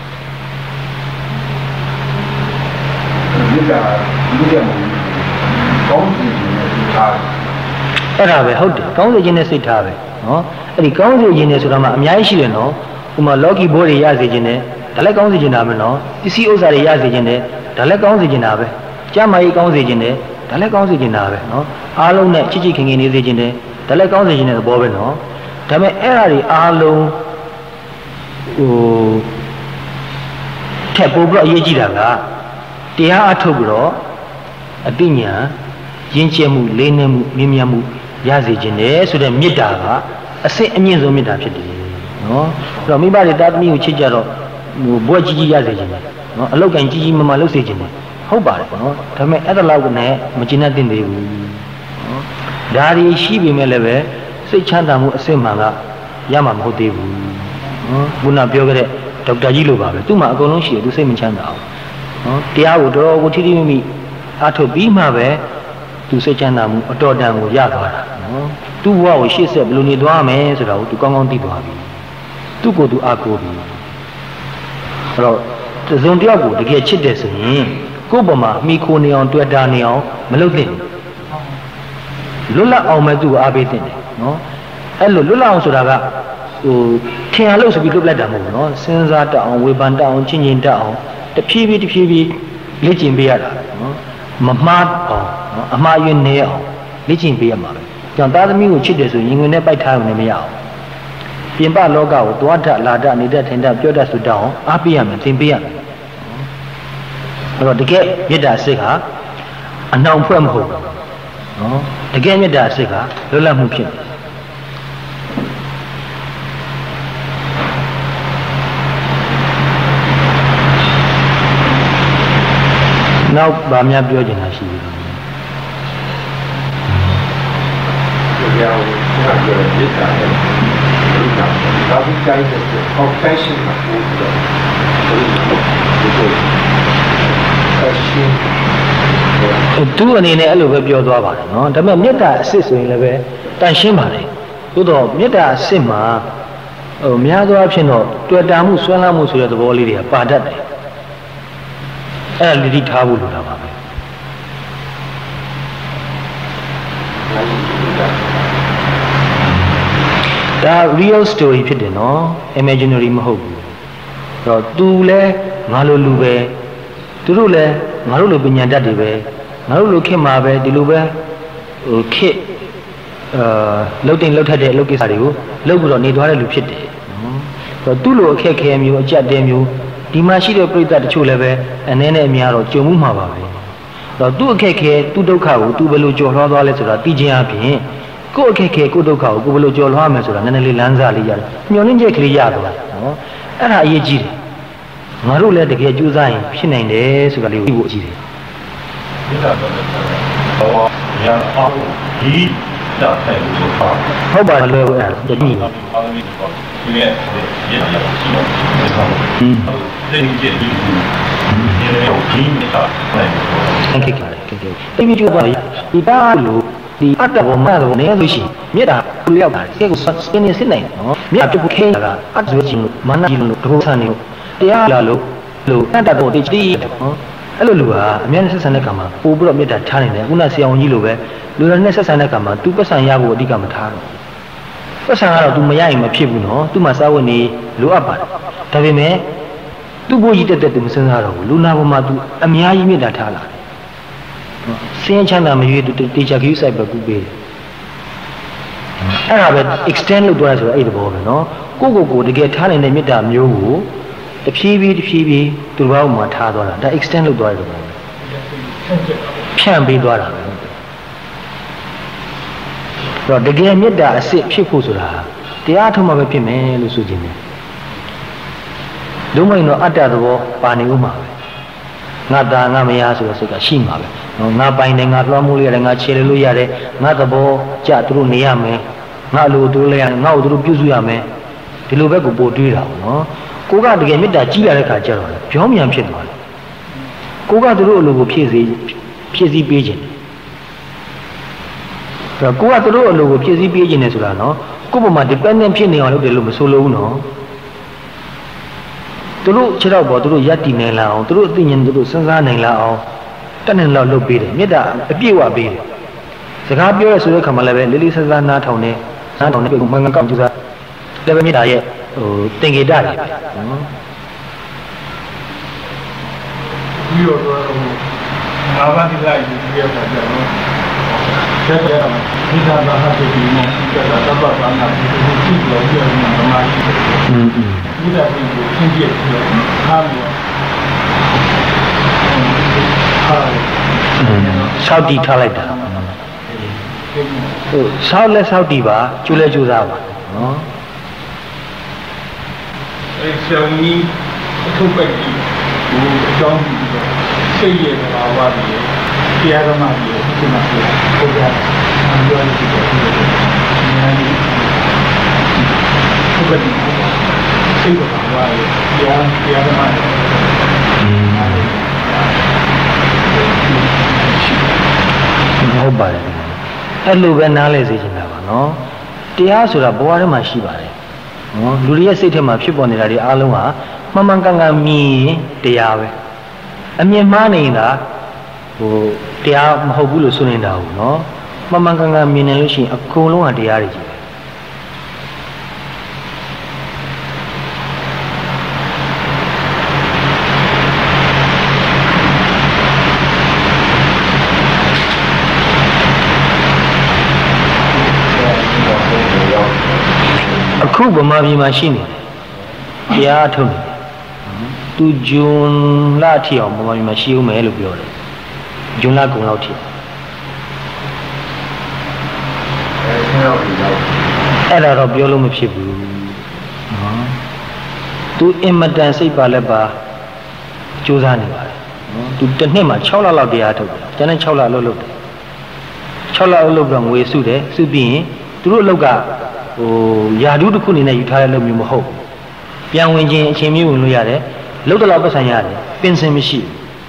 ဦးဒါဒီကကောင်းစီခြင်းနဲ့ထားအဲ့ဒါပဲဟုတ်တယ်ကောင်းစီခြင်းနဲ့စိတ်ထားပဲနော်အဲ့ဒီကောင်းစီခြင်းနဲ့ဆိုတာမှအများကြီးရှိတယ်နော်ဥမာလောကီဘိုးတွေရစေခြင်းနဲ့ဒါလည်းကောင်းစီခြင်းတာပဲနော်ပစ္စည်းဥစ္စာတွေရစေခြင်းနဲ့ဒါလည်းကောင်းစီခြင်းတာပဲကျမ်းမာရေးကောင်းစီခြင်းနဲ့ဒါလည်းကောင်းစေချင်တာပဲနော်အားလုံးနဲ့ချစ်ချစ်ခင်ခင်နေစေချင်တယ်ဒါလည်းကောင်းစေချင်တဲ့သဘောပဲနော်ဒါပေမဲ့အဲ့ဒါတွေအားလုံးဟိုထက်ပိုပြီးတော့အရေးကြီးတာကတရားအထုတ်ပြီးတော့အတိညာရင်းကျက်မှုလေးနက်မှုမြင့်မြတ်မှုရစေချင်တယ်ဆိုတဲ့မေတ္တာကအစစ်အမြင့်ဆုံးမေတ္တာဖြစ်တယ်နော်အဲ့တော့မိဘတွေတာသမီးကိုချစ်ကြတော့ဟိုဘွဲ့ကြီးကြီးရစေချင်တယ်နော်အလောက်ကင်ကြီးကြီးမမလုပ်စေချင်တယ်ဟုတ်ပါတယ်နော်ဒါပေမဲ့အဲ့ဒါလောက်နဲ့မကျင်တတ်သေးဘူးနော်ဒါတွေရှိပေမဲ့လည်းပဲစိတ်ချမ်းသာမှုအစစ်မှန်ကရမှာမဟုတ်သေးဘူးနော်ခုနပြောခဲ့တဲ့ဒေါက်တာကြီးလိုပါပဲသူ့မှာအကုန်လုံးရှိတယ်သူစိတ်မချမ်းသာအောင်နော်တရားကိုတော်တော်ကိုထိထိမိမိအားထုတ်ပြီးမှပဲသူစိတ်ချမ်းသာမှုအတော်တန်ကိုရသွားတာနော်သူ့ဘဝကိုရှေ့ဆက်ဘယ်လိုနေသွားမယ်ဆိုတာကိုသူကောင်းကောင်းသိသွားပြီသူ့ကိုယ်သူအားကိုးပြီအဲ့တော့သုံးတယောက်ကိုတကယ်ချစ်တယ်ဆိုရင်ကိုယ့်ဘမှာမိခိုနေအောင်တွေ့တာနေအောင်မလုပ်သင့်ဘူးလွတ်လပ်အောင်မဲ့သူ့ကိုအားပေးသင့်တယ်နော်အဲ့လိုလွတ်လပ်အောင်ဆိုတာကဟိုထင်ရလို့ဆိုပြီးလွတ်လပ်တာမဟုတ်ဘူးနော်စဉ်းစားတတ်အောင်ဝေဖန်တတ်အောင်ချင်းချင်းတတ်အောင်တဖြည်းဖြည်းတဖြည်းဖြည်းလေ့ကျင့်ပေးရတာနော်မမှားအောင်နော်အမှားယွင်းနေအောင်လေ့ကျင့်ပေးရမှာပဲကြောင့်သားသမီးကိုချစ်တယ်ဆိုရင်ငွေနဲ့ပိုက်ထားရုံနဲ့မရအောင်ပြင်ပလောကကိုသွားတတ်လာတတ်နေတတ်ထင်တတ်ပြောတတ်ဆိုတတ်အောင်အားပေးရမယ်သင်ပေးရမယ်အဲ့တော့တကယ်မေတ္တာစိတ်ကအနှောင်ဖွဲ့မဟုတ်ဘူးနော်တကယ်မေတ္တာစိတ်ကလွတ်လပ်မှုဖြစ်တယ်နောက်ဗာများပြောချင်တာရှိပြီတရားကိုဆက်ပြောရမေတ္တာနဲ့မေတ္တာဒါကိုကြိုက်တဲ့ compassion ကိုပို့တော့သူအနေနဲ့အဲ့လိုပဲပြောသွားပါတယ်နော်ဒါပေမဲ့မေတ္တာအစစ်ဆိုရင်လည်းပဲတန်ရှင်းပါတယ်သို့တော့မေတ္တာအစစ်မှာဟိုများသောအားဖြင့်တော့တွေ့တာမှုဆွမ်းလန်းမှုဆိုတဲ့သဘောလေးတွေကပါတတ်တယ်အဲ့ဒါလိတိထားဖို့လိုတာပါပဲဒါ real story ဖြစ်တယ်နော် imaginary မဟုတ်ဘူးအဲ့တော့ तू လဲငါလိုလူပဲသူတို့လည်းငါတို့လိုပညာတတ်တွေပဲငါတို့လိုခင်မှာပဲဒီလိုပဲဟိုခစ်အာလှုပ်တင်လှုပ်ထက်တဲ့အလုပ်ကိစ္စတွေကိုလှုပ်ပြီးတော့နေသွားတဲ့လူဖြစ်တယ်နော်တူလို့အခက်ခဲမျိုးအကြက်တဲမျိုးဒီမှာရှိတဲ့ပြိတ္တတချို့လည်းပဲအနေနဲ့အများတော့ကြုံမှုမှာပါပဲတော့သူ့အခက်ခဲသူ့ဒုက္ခကိုသူဘယ်လိုကြော်လွှားသွားလဲဆိုတာသိခြင်းအပြင်ကိုယ့်အခက်ခဲကိုယ့်ဒုက္ခကိုကိုယ်ဘယ်လိုကြော်လွှားမယ်ဆိုတာနည်းနည်းလေးလမ်းစာလေးရတယ်မျောလင်းချက်ကလေးရသွားနော်အဲ့ဒါအရေးကြီးတယ်ငါတို့လည်းတကယ်ကြိုးစားရင်ဖြစ်နိုင်တယ်ဆိုတာလေးကိုသိဖို့အရေးကြီးတယ်ဒီလိုတော့တော့ရအောင်ဒီတော့အဲ့လိုဟုတ်ပါလို့အဲ့ဒါကြည့်နေပါဒီရဲ့ရရရှိတော့อืมသိကြည့်ဒီရောဒီနေတာဟုတ်ကဲ့ကဲကဲတိမိကျပါဒီပါလို့ဒီအတ္တဘောမှာတော့နေလို့ရှိမြေတာလူရောက်တာကဲကိုစနေစစ်နိုင်နော်မြေတပုခဲတာအတ်ဇွေချင်းမနာကြီးလို့ဒုဆန်နေလို့တရားလာလို့လို့အတ္တတော့တိတိနော်အဲ့လိုလူကအများနဲ့ဆက်ဆံတဲ့ကံမှာပို့ပြီးတော့မြေတာထားနေတယ်ခုနဆရာဝန်ကြီးလိုပဲလူတွေနဲ့ဆက်ဆံတဲ့ကံမှာ तू ပတ်စံရဖို့အဓိကမထားတော့ပတ်စံကတော့ तू မရရင်မဖြစ်ဘူးနော် तू မှာစာဝတ်နေလိုအပ်ပါတယ်ဒါပေမဲ့ तू ဘိုးကြီးတက်တက် तू မစဉ်းစားတော့ဘူးလူနာပေါ်မှာ तू အများကြီးမြေတာထားလာစင်းချမ်းသာမရွေး तू တေချာကြီးဆိုင်ပဲကူပေးတယ်အဲ့ဒါပဲ extend လုပ်သွားတယ်ဆိုတော့အဲ့ဒီဘောပဲနော်ကိုကိုကိုတကယ်ထားနေတဲ့မြေတာမျိုးကိုတဖြည်းဖြည်းတဖြည်းဖြည်းသူ့ဘောက်မှာထားသွားတာဒါ extend လုပ်သွားတယ်ဆိုတော့ဖြန့်ပေးသွားတာပဲတော့တကယ်မေတ္တာအစစ်ဖြစ်ဖို့ဆိုတာတရားထုံးမှပဲဖြစ်မယ်လို့ဆိုခြင်းတယ်လုံးဝရင်တော့အတ္တသဘောပါနေဦးမှာပဲငါသားငါမယားဆိုတဲ့စိတ်ကရှိမှာပဲနော်ငါပိုင်တယ်ငါလွှမ်းမိုးလို့ရတယ်ငါခြေလို့ရတယ်ငါသဘောကြသူတို့နေရမယ်ငါလိုသူတို့လည်းရငါ့ကိုသူတို့ပြုစုရမယ်ဒီလိုဘက်ကိုပို့တွေးတာပေါ့နော်ကိုကတကယ်မေတ္တာကြီးလာတဲ့ခါကျတော့ပြောင်းပြန်ဖြစ်သွားတယ်ကိုကသူတို့အလိုကိုဖြည့်စေဖြည့်စည်းပေးခြင်းဆိုတော့ကိုကသူတို့အလိုကိုဖြည့်ဆည်းပေးခြင်းနဲ့ဆိုတာနော်ကိုယ့်ဘုံမှာ dependent ဖြစ်နေအောင်လုပ်တယ်လို့မဆိုလို့ဘူးနော်သူတို့ခြေတော့ပေါ်သူတို့ယက်တည်နိုင်လာအောင်သူတို့အသိဉာဏ်သူတို့စဉ်းစားနိုင်လာအောင်တက်နေလောက်လုပ်ပေးတယ်မေတ္တာအပြည့်ဝပေးတယ်စကားပြောရဆိုတဲ့ခါမှလည်းပဲလေးလေးဆဆနားထောင်နေနားထောင်နေမှန်ကန်ကောက်ကြည့်စားတယ်ပဲမေတ္တာရဲ့ဟိုသင်္ကေတတွေနော်ပြီးတော့ငါးပါးဒီလိုက်ဒီရပါကြတော့ဆက်ရအောင်ဒီသာသာဟာဒီမှာဒီကတာတပတ်ပါနာဒီလိုကြည့်လို့ပြောနေမှာမရှိဘူး။ဒီသာဒီကိုသင်ကြည့်ပြီးထားလို့ဆောက်တည်ထားလိုက်တာဟုတ်ဆောက်လဲဆောက်တည်ပါကျိုးလဲကျိုးစားပါနော်အဲဆောင်းကြီးအထုပ်ပဲကြီးဟိုအကြောင်းပြီးတော့စိတ်ရဲ့ဘာဝတွေတရားဓမ္မတွေဒီမှာပြောပြတာအပြောရစီတယ်ဒီလိုမျိုးဟုတ်ကဲ့စိတ်ကဘာဝတရားတရားဓမ္မတွေဟုတ်ပါတယ်အဲ့လိုပဲနားလဲစေချင်တာပါနော်တရားဆိုတာဘဝထဲမှာရှိပါတယ်နော်လူတွေရဲ့စိတ်ထဲမှာဖြစ်ပေါ်နေတာတွေအားလုံးဟာမှန်မှန်ကန်ကန်မြင်တရားပဲအမြင်မှားနေတာဟိုတရားမဟုတ်ဘူးလို့ဆိုနေတာဟုတ်နော်မှန်မှန်ကန်ကန်မြင်နေလို့ရှိရင်အကုန်လုံးဟာတရားတွေကြီးပဲအခုဗမာပြည်မှာရှိနေတယ်တရားထုတ်နေတယ်သူဂျွန်လာထီအောင်ဗမာပြည်မှာရှိဦးမယ်လို့ပြောတယ်ဂျွန်လာကုံလောက်ထီအဲ့ဒါတော့ပြောလို့မဖြစ်ဘူးနော်သူအင်မတန်စိတ်ပါလက်ပါကြိုးစားနေပါတယ်နော်သူတစ်နှစ်မှာ၆လလောက်တရားထုတ်တယ်ကျန်တဲ့၆လအလုပ်လုပ်တယ်၆လအလုပ်တော့ငွေစုတယ်စုပြီးရင်သူတို့အလုပ်ကဟိုယာဒုတစ်ခုအနေနဲ့ယူထားတဲ့လုပ်မျိုးမဟုတ်ဘူးပြန်ဝင်ခြင်းအချိန်မျိုးဝင်လို့ရတယ်လုပ်တော့ပတ်ဆိုင်ရတယ်ပင်စင်မရှိ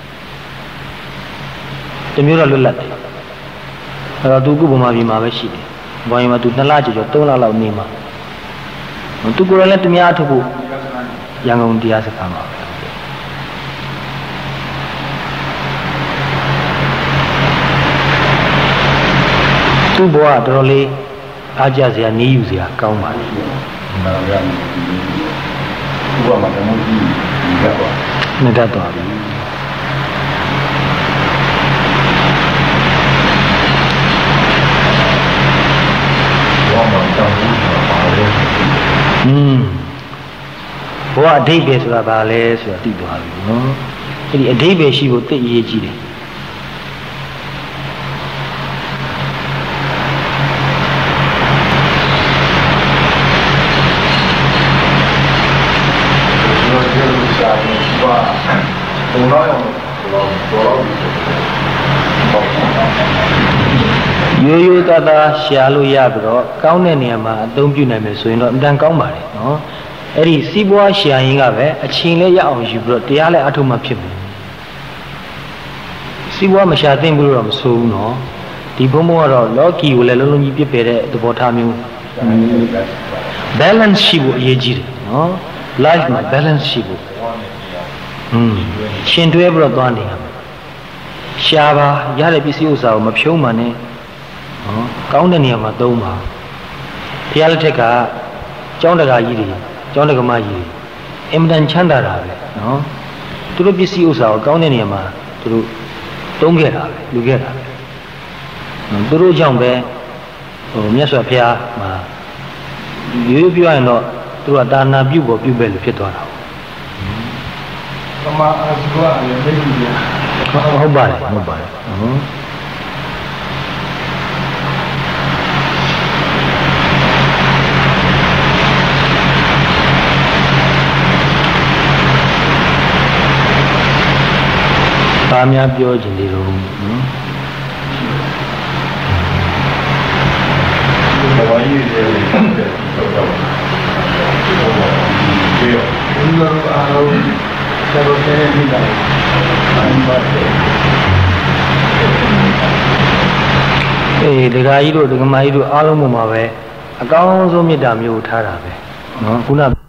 ဘူးတမျိုးတော့လွတ်လပ်တယ်အဲ့တော့သူကဗမာပြည်မှာပဲရှိတယ်ဘွားရင်မှာသူနှစ်လကျော်ကျော်သုံးလလောက်နေမှာသူကိုယ်လည်းတများထုတ်ဖို့ရန်ကုန်တရားစခန်းမှာသူ့ဘဝတော်တော်လေးအားကြစရာနေယူစရာကောင်းပါလေ။ဒါကလည်းဘုရားမှာတမိုးကြီးနေတော့နေတတ်သွားပြီ။ဘာမှတောင်းဘူးပါလေ။อืมဘောအဓိပ္ပာယ်ဆိုတာဘာလဲဆိုတာသိသွားပြီနော်အဲ့ဒီအဓိပ္ပာယ်ရှိဖို့သိအရေးကြီးတယ်ရိုးရိုးသားသားရှာလို့ရပြီးတော့ကောင်းတဲ့နေရာမှာအသုံးပြုနိုင်မယ်ဆိုရင်တော့အမှန်ကောင်းပါတယ်နော်အဲ့ဒီစီးပွားရှာရင်ကပဲအချိန်လေးရအောင်ယူပြီးတော့တရားလည်းအထုမှဖြစ်မယ်စီးပွားမရှာသင့်ဘူးလို့တော့မဆိုဘူးနော်ဒီဘုံဘုံကတော့လောကီကိုလည်းလုံးလုံးကြီးပြစ်ပယ်တဲ့သဘောထားမျိုး balance ရှိဖို့အရေးကြီးတယ်နော် life မှာ balance ရှိဖို့อืมရှင်တွဲပြီးတော့သွားနေရမယ်ရှားပါရတဲ့ပစ္စည်းဥစ္စာကိုမဖြုံးမှနဲ့နော်ကောင်းတဲ့နေရာမှာသုံးပါဘုရားလက်ထက်ကကျောင်းတကာကြီးတွေကျောင်းတက္ကမကြီးတွေအင်မတန်ချမ်းသာတာပဲနော်သူတို့ပစ္စည်းဥစ္စာကိုကောင်းတဲ့နေရာမှာသူတို့သုံးခဲ့တာပဲလူခဲ့တာပဲသူတို့ကြောင့်ပဲဟိုမြတ်စွာဘုရားမှာရိုးရိုးပြောရင်တော့သူကဒါနာပြုဖို့ပြုပဲလို့ဖြစ်သွားတာသမာအာဇဝအရင်သိပြီဟုတ်ပါတယ်ဟုတ်ပါတယ်ဟုတ်ဘာများပြောချင်သေးလို့နော်ဘာကြီးလဲဟုတ်တော့ဒီလိုအားလုံးဆက်လို့တဲ့မိသားအင်းပါတယ်အေးဒကာကြီးတို့ဒကမကြီးတို့အားလုံးပုံမှာပဲအကောင်းဆုံးမေတ္တာမျိုးထားတာပဲနော်ခုန